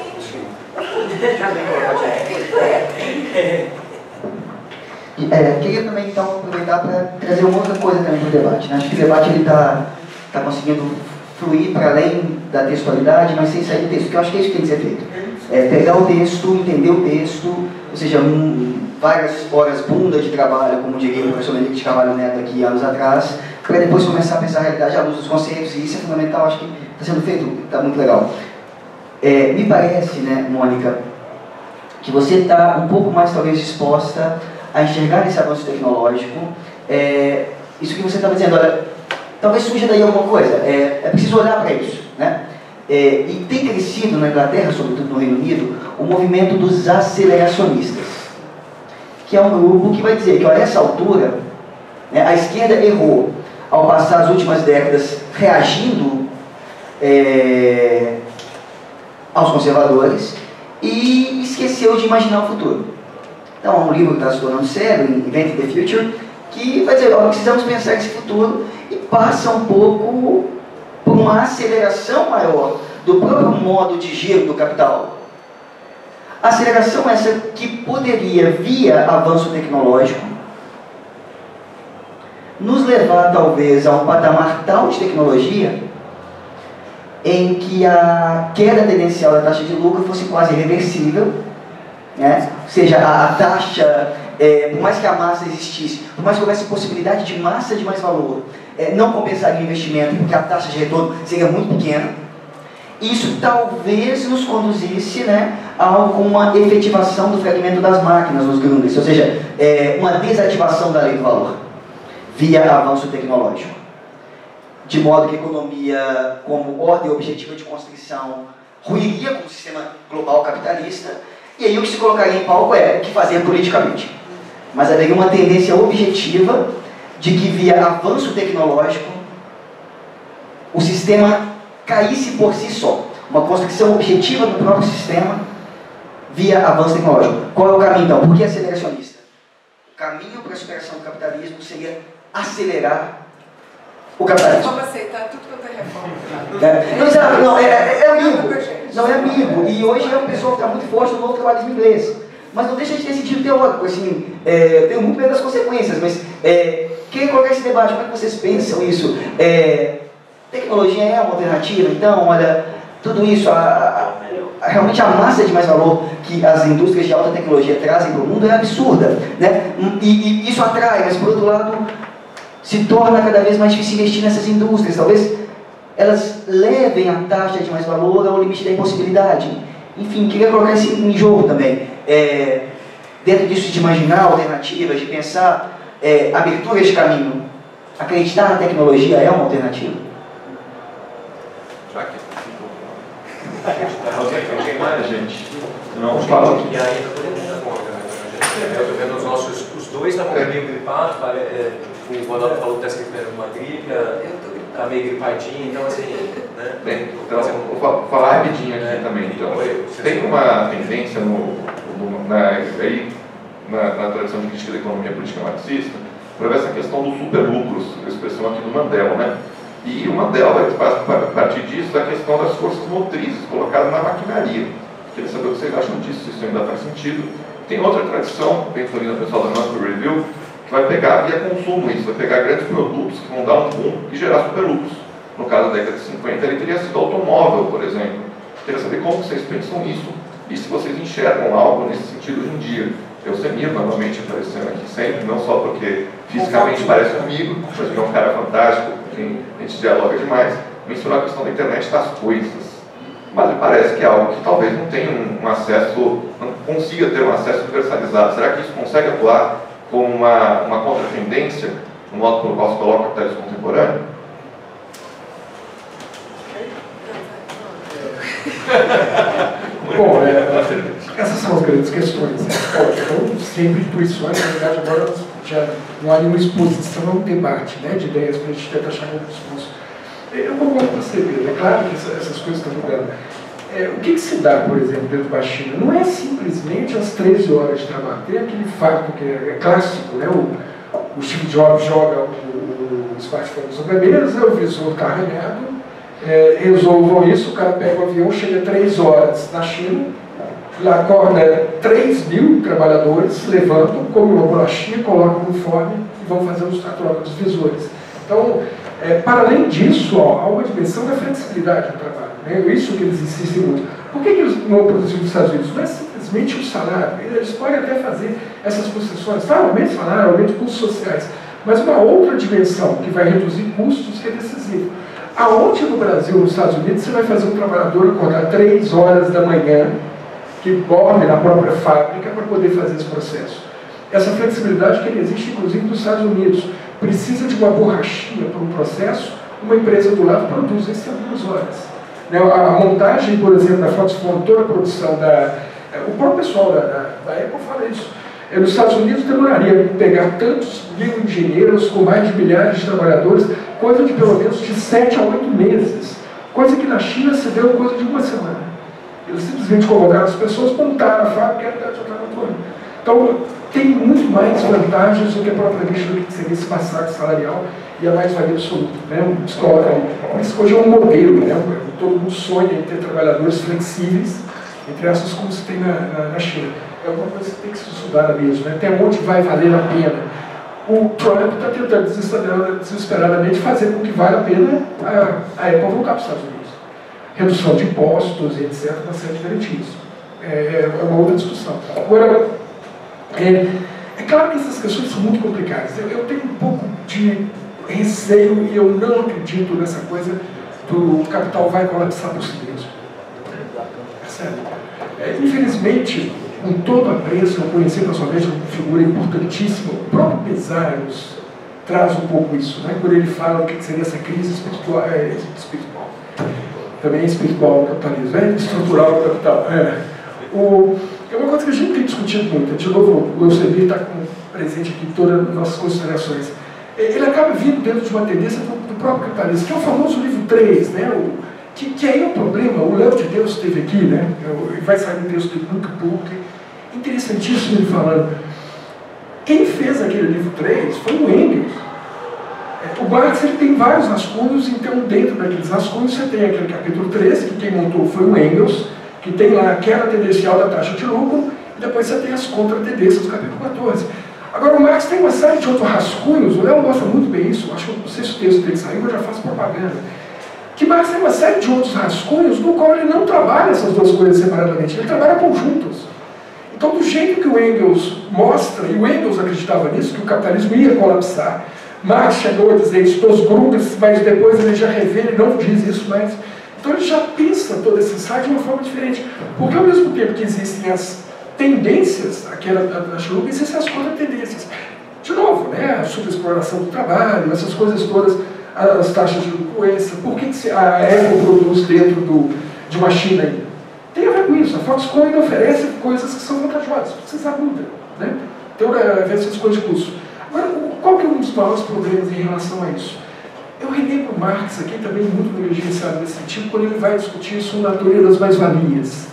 É, queria também então aproveitar para trazer uma outra coisa também para o debate. Né? Acho que o debate está tá conseguindo fluir para além da textualidade, mas sem sair do texto, porque eu acho que é isso que tem que ser feito. É, pegar o texto, entender o texto, ou seja, um, várias horas bunda de trabalho, como diria o professor Henrique de Carvalho Neto aqui anos atrás, para depois começar a pensar a realidade à luz dos conceitos, e isso é fundamental, acho que está sendo feito, está muito legal. É, me parece, né, Mônica, que você está um pouco mais talvez disposta a enxergar esse avanço tecnológico. É, isso que você estava dizendo, olha, talvez surja daí alguma coisa, é, é preciso olhar para isso, né? É, e tem crescido na Inglaterra, sobretudo no Reino Unido, o movimento dos aceleracionistas, que é um grupo que vai dizer que, olha, nessa altura, né, a esquerda errou ao passar as últimas décadas reagindo é, aos conservadores e esqueceu de imaginar o futuro. Então, é um livro que está se tornando sério, Inventing the Future, que vai dizer, olha, precisamos pensar nesse futuro e passa um pouco por uma aceleração maior do próprio modo de giro do capital. Aceleração essa que poderia, via avanço tecnológico, nos levar talvez a um patamar tal de tecnologia em que a queda tendencial da taxa de lucro fosse quase irreversível, né? Ou seja, a, a taxa, é, por mais que a massa existisse, por mais que houvesse possibilidade de massa de mais valor, é, não compensaria o investimento, porque a taxa de retorno seria muito pequena. Isso talvez nos conduzisse, né, a alguma efetivação do fragmento das máquinas nos grundris, ou seja, é, uma desativação da lei do valor, via avanço tecnológico. De modo que a economia, como ordem objetiva de construção, ruiria com o sistema global capitalista, e aí o que se colocaria em palco é o que fazer politicamente. Mas haveria uma tendência objetiva de que, via avanço tecnológico, o sistema caísse por si só. Uma construção objetiva do próprio sistema via avanço tecnológico. Qual é o caminho, então? Por que aceleracionista? O caminho para a superação do capitalismo seria acelerar o capitalismo. Vamos aceitar tudo quanto é reforma. É, não, sabe, não, é, é, é amigo. Não, é amigo. E hoje é um pessoal que está muito forte no novo trabalhismo inglês. Mas não deixa de ter sentido teórico, assim, é, eu tenho muito medo das consequências, mas é, quem colocar esse debate, como é que vocês pensam isso? É, tecnologia é uma alternativa, então, olha, tudo isso, a, a, realmente a massa de mais valor que as indústrias de alta tecnologia trazem para o mundo é absurda, né? E, e isso atrai, mas por outro lado, se torna cada vez mais difícil investir nessas indústrias, talvez elas levem a taxa de mais valor ao limite da impossibilidade. Enfim, queria colocar isso em jogo também. É, dentro disso de imaginar alternativas, de pensar é, aberturas de caminho, acreditar na tecnologia é uma alternativa. Já que tem mais gente. Não fala. E aí, eu estou vendo os nossos, os dois estão meio gripados, o Ronaldo falou que está escrevendo uma gripe, está meio gripadinho, então assim, né? Bem, então, vou falar rapidinho aqui também. Então, tem uma tendência no, no, na, aí, na, na tradição de crítica da economia política marxista para ver essa questão dos superlucros, a expressão aqui do Mandela, né? E o Mandela vai partir disso da questão das forças motrizes colocadas na maquinaria. Queria saber o que vocês acham disso, se isso ainda faz sentido. Tem outra tradição, penso ali no pessoal da Mercury Review, que vai pegar via consumo isso, vai pegar grandes produtos que vão dar um boom e gerar superlucros. No caso da década de cinquenta, ele teria sido automóvel, por exemplo. Queria saber como vocês pensam nisso e se vocês enxergam algo nesse sentido hoje em dia. Eu Semir, novamente aparecendo aqui sempre, não só porque fisicamente parece comigo, mas porque é um cara fantástico, quem a gente dialoga demais, mencionou a questão da internet das coisas. Mas me parece que é algo que talvez não tenha um, um acesso, não consiga ter um acesso universalizado. Será que isso consegue atuar como uma, uma contratendência no modo pelo qual se coloca o capitalismo contemporâneo? Bom, é, essas são as grandes questões. Né? Então, sempre intuições, na verdade, agora já não há nenhuma exposição, é um debate, né, de ideias para a gente tentar achar um discurso. Eu concordo com você, Pedro. É claro que essas coisas estão mudando. É, o que, que se dá, por exemplo, dentro da China? Não é simplesmente as treze horas de trabalho. Tem aquele fato que é, é clássico, né? O, o Steve Jobs joga o, o smartphone sobre a mesa, o visor está arranhado, é, resolvam isso, o cara pega o avião, chega três horas na China, lá acorda três mil trabalhadores, levantam, comem uma bolachinha, colocam no uniforme e vão fazer a troca dos visores. Então, é, para além disso, ó, há uma dimensão da flexibilidade do trabalho. Né? Isso que eles insistem muito. Por que, que eles não produzem nos Estados Unidos? Não é simplesmente o salário. Eles podem até fazer essas concessões, tá? Aumento de salário, aumento de custos sociais. Mas uma outra dimensão que vai reduzir custos que é decisiva. Aonde no Brasil, nos Estados Unidos, você vai fazer um trabalhador acordar três horas da manhã, que dorme na própria fábrica, para poder fazer esse processo? Essa flexibilidade que existe, inclusive, nos Estados Unidos. Precisa de uma borrachinha para um processo, uma empresa do lado produz isso em algumas horas. A montagem, por exemplo, da Foxconn, toda a produção da... O próprio pessoal da, da, da Apple fala isso. Nos Estados Unidos demoraria pegar tantos mil engenheiros com mais de milhares de trabalhadores, coisa de pelo menos de sete a oito meses. Coisa que na China se deu coisa de uma semana. Eles simplesmente convocaram as pessoas, montaram a fábrica e já estava atuando. Então, tem muito mais vantagens do que propriamente do que seria esse massacre salarial e a mais-valia absoluta. Né? Um história, por isso que hoje é um modelo, né? Todo mundo sonha em ter trabalhadores flexíveis, entre essas como se tem na, na, na China. É uma coisa que tem que se estudar mesmo, né? Até onde vai valer a pena. O Trump está tentando desesperadamente fazer com que valha a pena a, a Apple voltar para os Estados Unidos. Redução de impostos, etcétera, uma série de garantias. É, é uma outra discussão. Agora, É, é claro que essas questões são muito complicadas. Eu, eu tenho um pouco de receio e eu não acredito nessa coisa do capital vai colapsar por si mesmo. É sério. É, infelizmente, com todo apreço, eu conheci pessoalmente uma figura importantíssima, o próprio Pesaros traz um pouco isso, né? Quando ele fala o que seria essa crise espiritual, é, espiritual. Também é espiritual o capitalismo, é estrutural o capital. É. O, é uma coisa que a gente tem discutido muito. De novo, o Eusebio está presente aqui em todas as nossas considerações. Ele acaba vindo dentro de uma tendência do, do próprio capitalismo, que é o famoso livro três, né? O, que, que aí é o problema. O Léo de Deus esteve aqui, né? Vai sair um texto dele muito público, interessantíssimo ele falando. Quem fez aquele livro três foi o Engels. O Marx ele tem vários rascunhos, então dentro daqueles rascunhos você tem aquele capítulo três, que quem montou foi o Engels, que tem lá a queda tendencial da taxa de lucro, e depois você tem as contra-tendências do capítulo quatorze. Agora, o Marx tem uma série de outros rascunhos, o Léo mostra muito bem isso, acho que não sei se o texto dele saiu, eu já faço propaganda, que Marx tem uma série de outros rascunhos no qual ele não trabalha essas duas coisas separadamente, ele trabalha conjuntos. Então, do jeito que o Engels mostra, e o Engels acreditava nisso, que o capitalismo ia colapsar, Marx chegou a dizer isso dos grupos, mas depois ele já revê, ele não diz isso mais. Então ele já pensa todo esse insight de uma forma diferente. Porque ao mesmo tempo que existem as tendências, aquela da Schlup, existem as contra-tendências. De novo, né, a superexploração do trabalho, essas coisas todas, as taxas de doença, por que, que a Apple produz dentro do, de uma China ainda? Tem a ver com isso. A Foxconn oferece coisas que são vantajosas, precisa muda, né? Então, a ver essas coisas de custo. Agora, qual que é um dos maiores problemas em relação a isso? Eu relembro Marx aqui também muito negligenciado nesse sentido, quando ele vai discutir sobre a teoria das mais-valias.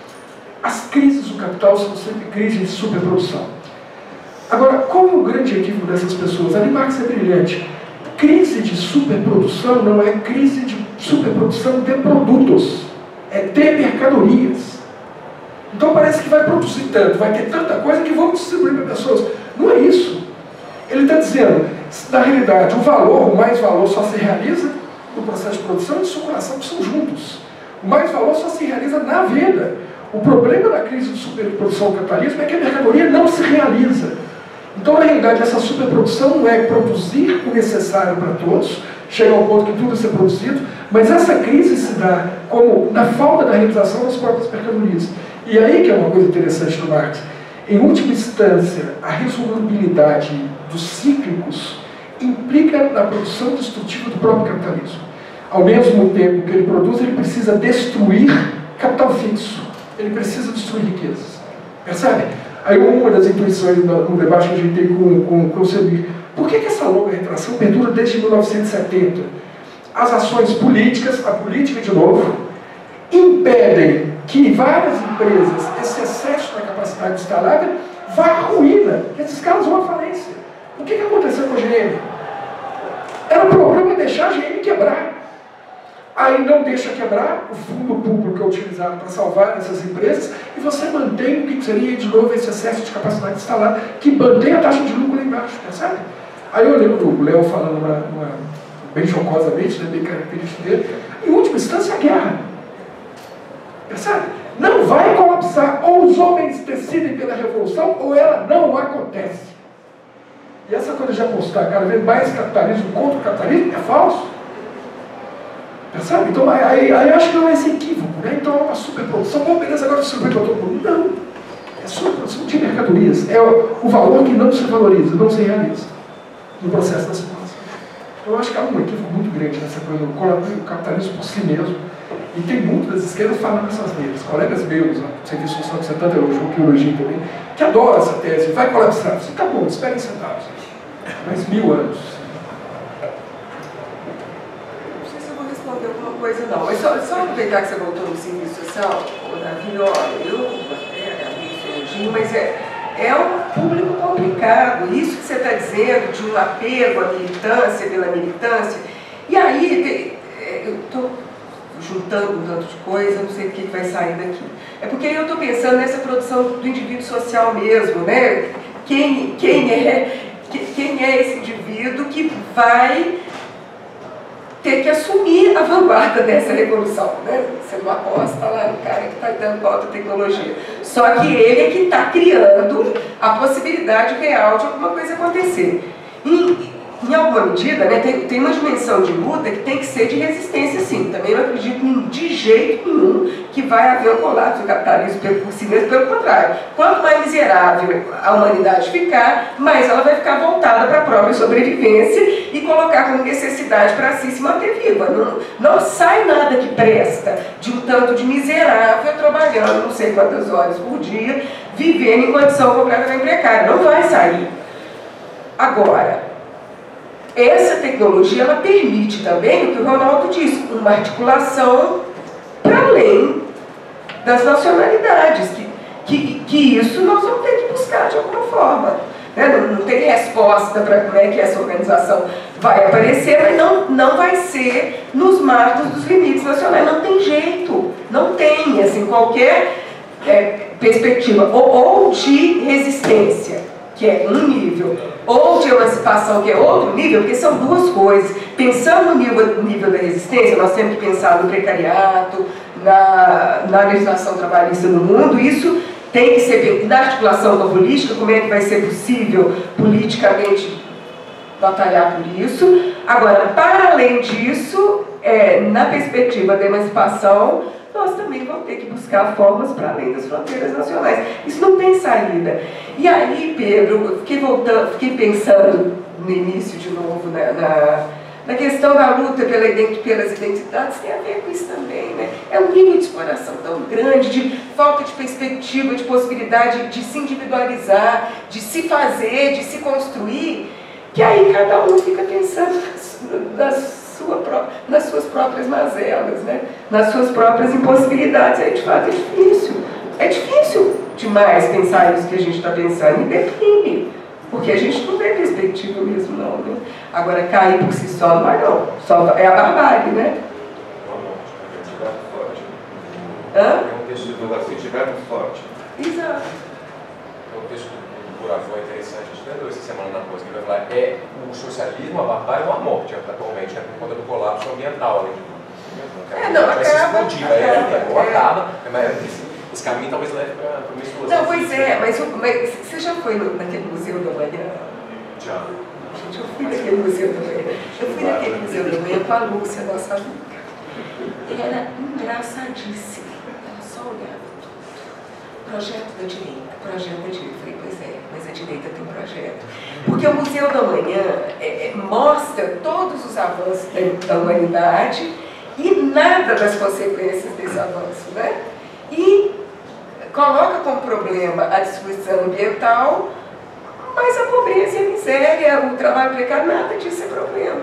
As crises do capital são sempre crises de superprodução. Agora, qual é o grande equívoco dessas pessoas? Ali Marx é brilhante. Crise de superprodução não é crise de superprodução de produtos, é de mercadorias. Então parece que vai produzir tanto, vai ter tanta coisa que vamos distribuir para pessoas. Não é isso. Ele está dizendo, na realidade, o valor, o mais valor só se realiza no processo de produção e de circulação, que são juntos. O mais valor só se realiza na venda. O problema da crise de superprodução do capitalismo é que a mercadoria não se realiza. Então, na realidade, essa superprodução não é produzir o necessário para todos, chega ao ponto que tudo é ser produzido, mas essa crise se dá como na falta da realização das próprias mercadorias. E aí que é uma coisa interessante do Marx. Em última instância, a resolubilidade dos cíclicos implica na produção destrutiva do próprio capitalismo. Ao mesmo tempo que ele produz, ele precisa destruir capital fixo. ele precisa destruir riquezas. Percebe? Aí uma das intuições no, no debate que a gente tem com, com, com o Semir, por que, que essa longa retração perdura desde mil novecentos e setenta? As ações políticas, a política de novo, impedem que várias empresas, esse excesso da capacidade instalada, vá à ruína, que esses caras vão à falência. O que, que aconteceu com a G M? Era o problema deixar a G M quebrar. Aí não deixa quebrar, o fundo público é utilizado para salvar essas empresas, e você mantém o que seria, de novo, esse excesso de capacidade instalada, que mantém a taxa de lucro lá embaixo, percebe? Aí eu lembro do Léo falando uma, uma, bem jocosamente, né, bem característico dele, em última instância, a guerra. Percebe? Não vai colapsar. Ou os homens decidem pela revolução, ou ela não acontece. E essa coisa de apostar cada vez mais capitalismo contra o capitalismo é falso. Percebe? Então, aí, aí acho que não é esse equívoco, né? Então é uma superprodução. Bom, beleza, agora distribui para todo mundo. Não. É superprodução de mercadorias. É o, o valor que não se valoriza, não se realiza no processo da circulação. Eu acho que há um equívoco muito grande nessa coisa do capitalismo por si mesmo. E tem muito das esquerdas falando essas mesmas. Colegas meus, no Serviço Social que você tanto elogiou, que elogio também, que adoram essa tese. Vai colapsar. Você tá bom, esperem sentados. Mais mil anos. Não sei se eu vou responder alguma coisa, não. Mas só, só aproveitar que você voltou no serviço social, Davi, olha, eu agradeço, mas é, é um público complicado. Isso que você está dizendo de um apego à militância, pela militância. E aí, eu estou juntando um tanto de coisa, não sei o que vai sair daqui. É porque eu estou pensando nessa produção do indivíduo social mesmo, né? Quem, quem, é, quem é esse indivíduo que vai ter que assumir a vanguarda dessa revolução, né? Você não aposta lá no cara que está dando alta tecnologia. Só que ele é que está criando a possibilidade real de alguma coisa acontecer. E, em alguma medida, né, tem, tem uma dimensão de luta que tem que ser de resistência, sim. Também não acredito em, de jeito nenhum que vai haver um colapso do capitalismo por si mesmo, pelo contrário. Quanto mais miserável a humanidade ficar, mais ela vai ficar voltada para a própria sobrevivência e colocar como necessidade para si se manter viva. Não, não sai nada que presta de um tanto de miserável trabalhando não sei quantas horas por dia, vivendo em condição completamente precária. Não vai sair. Agora, essa tecnologia, ela permite também, o que o Ronaldo disse, uma articulação para além das nacionalidades, que, que, que isso nós vamos ter que buscar de alguma forma. Né? Não, não tem resposta para como é que essa organização vai aparecer, mas não, não vai ser nos marcos dos limites nacionais. Não tem jeito, não tem assim, qualquer é, perspectiva, ou, ou de resistência, que é um nível, ou de emancipação, que é outro nível, porque são duas coisas. Pensando no nível, nível da resistência, nós temos que pensar no precariato, na, na legislação trabalhista no mundo, isso tem que ser, na articulação com a política, como é que vai ser possível politicamente batalhar por isso. Agora, para além disso, é, na perspectiva da emancipação, nós também vamos ter que buscar formas para além das fronteiras nacionais. Isso não tem saída. E aí, Pedro, eu fiquei, voltando, fiquei pensando no início de novo na, na, na questão da luta pela ident, pelas identidades, tem a ver com isso também, né? É um nível de exploração tão grande, de falta de perspectiva, de possibilidade de se individualizar, de se fazer, de se construir, que aí cada um fica pensando nas Sua própria, nas suas próprias mazelas, né? Nas suas próprias impossibilidades. Aí, de fato, é difícil. É difícil demais pensar isso que a gente está pensando. E deprime, porque a gente não tem perspectiva mesmo, não. Né? Agora, cair por si só não vai, não. Só é a barbárie, né? Hã? É um texto do Se Tivermos Sorte. Exato. É um texto do Buravão interessante, a gente leu essa semana na coisa, que ele vai falar, é o socialismo, a barbárie ou a morte atualmente, né, por conta do colapso ambiental. Né? É, não, vai acaba, se explodir, acaba, é, ou é. acaba, mas esse, esse caminho talvez leve para uma explosão. Não, pois é, mas, mas você já foi no, naquele museu da manhã? Já. Gente, eu fui naquele museu da manhã. Eu fui naquele museu da manhã com a Lúcia, nossa amiga. Era engraçadíssimo. Era só olhar. Projeto da direita, projeto da direita. Eu falei, pois é, mas a direita tem projeto. Porque o Museu da Manhã é, é, mostra todos os avanços da, da humanidade e nada das consequências desse avanço, né? E coloca como problema a destruição ambiental, mas a pobreza e a miséria, o trabalho precário, nada disso é problema.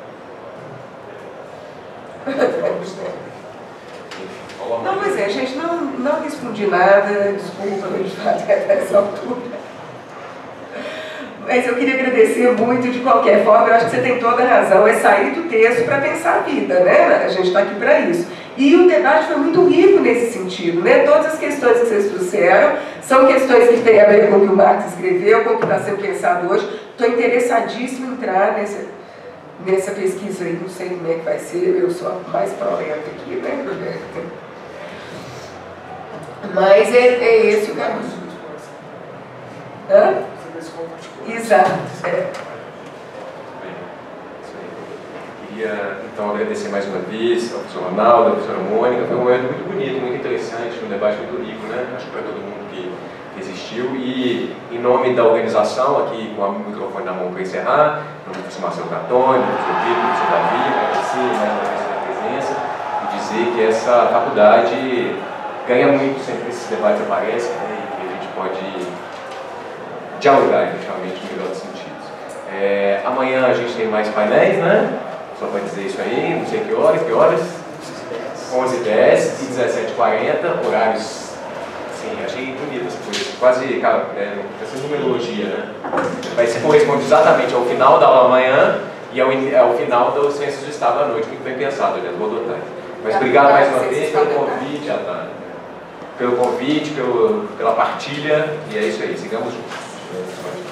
Não, pois é, gente, não, não respondi nada, desculpa, de fato, até essa altura. Mas eu queria agradecer muito de qualquer forma, eu acho que você tem toda a razão, é sair do texto para pensar a vida, né? A gente está aqui para isso. E o debate foi muito rico nesse sentido, né? Todas as questões que vocês trouxeram são questões que têm a ver com o que o Marx escreveu, com o que está sendo pensado hoje. Estou interessadíssimo em entrar nessa, nessa pesquisa aí, não sei como é que vai ser, eu sou a mais proleta aqui, né, Roberta? Mas é, é esse o caminho. Hã? Exato. É. Queria, então, agradecer mais uma vez ao professor Ronaldo, à professora Mônica. Foi um momento muito bonito, muito interessante, um debate muito rico, né? Acho que para todo mundo que existiu. E, em nome da organização, aqui com o microfone na mão para encerrar, no nome do professor Marcelo Catone, do professor Pedro, do professor Davi, agradecer mais uma vez a presença e dizer que essa faculdade ganha muito sempre que esses debates aparecem, né? E que a gente pode dialogar, efetivamente, no melhor dos sentidos. É, amanhã a gente tem mais painéis, né? Só para dizer isso aí, não sei que horas, que horas? onze e dez e dezessete e quarenta, horários, assim, achei bonito essa coisa, quase, cara, é, essa numerologia, né? Vai se corresponder exatamente ao final da aula amanhã e ao, ao final das Ciências do Estado à noite, muito bem pensado, aliás, vou adotar. Mas obrigado mais uma vez pelo convite, Atana, pelo convite, pelo, pela partilha, e é isso aí, sigamos juntos.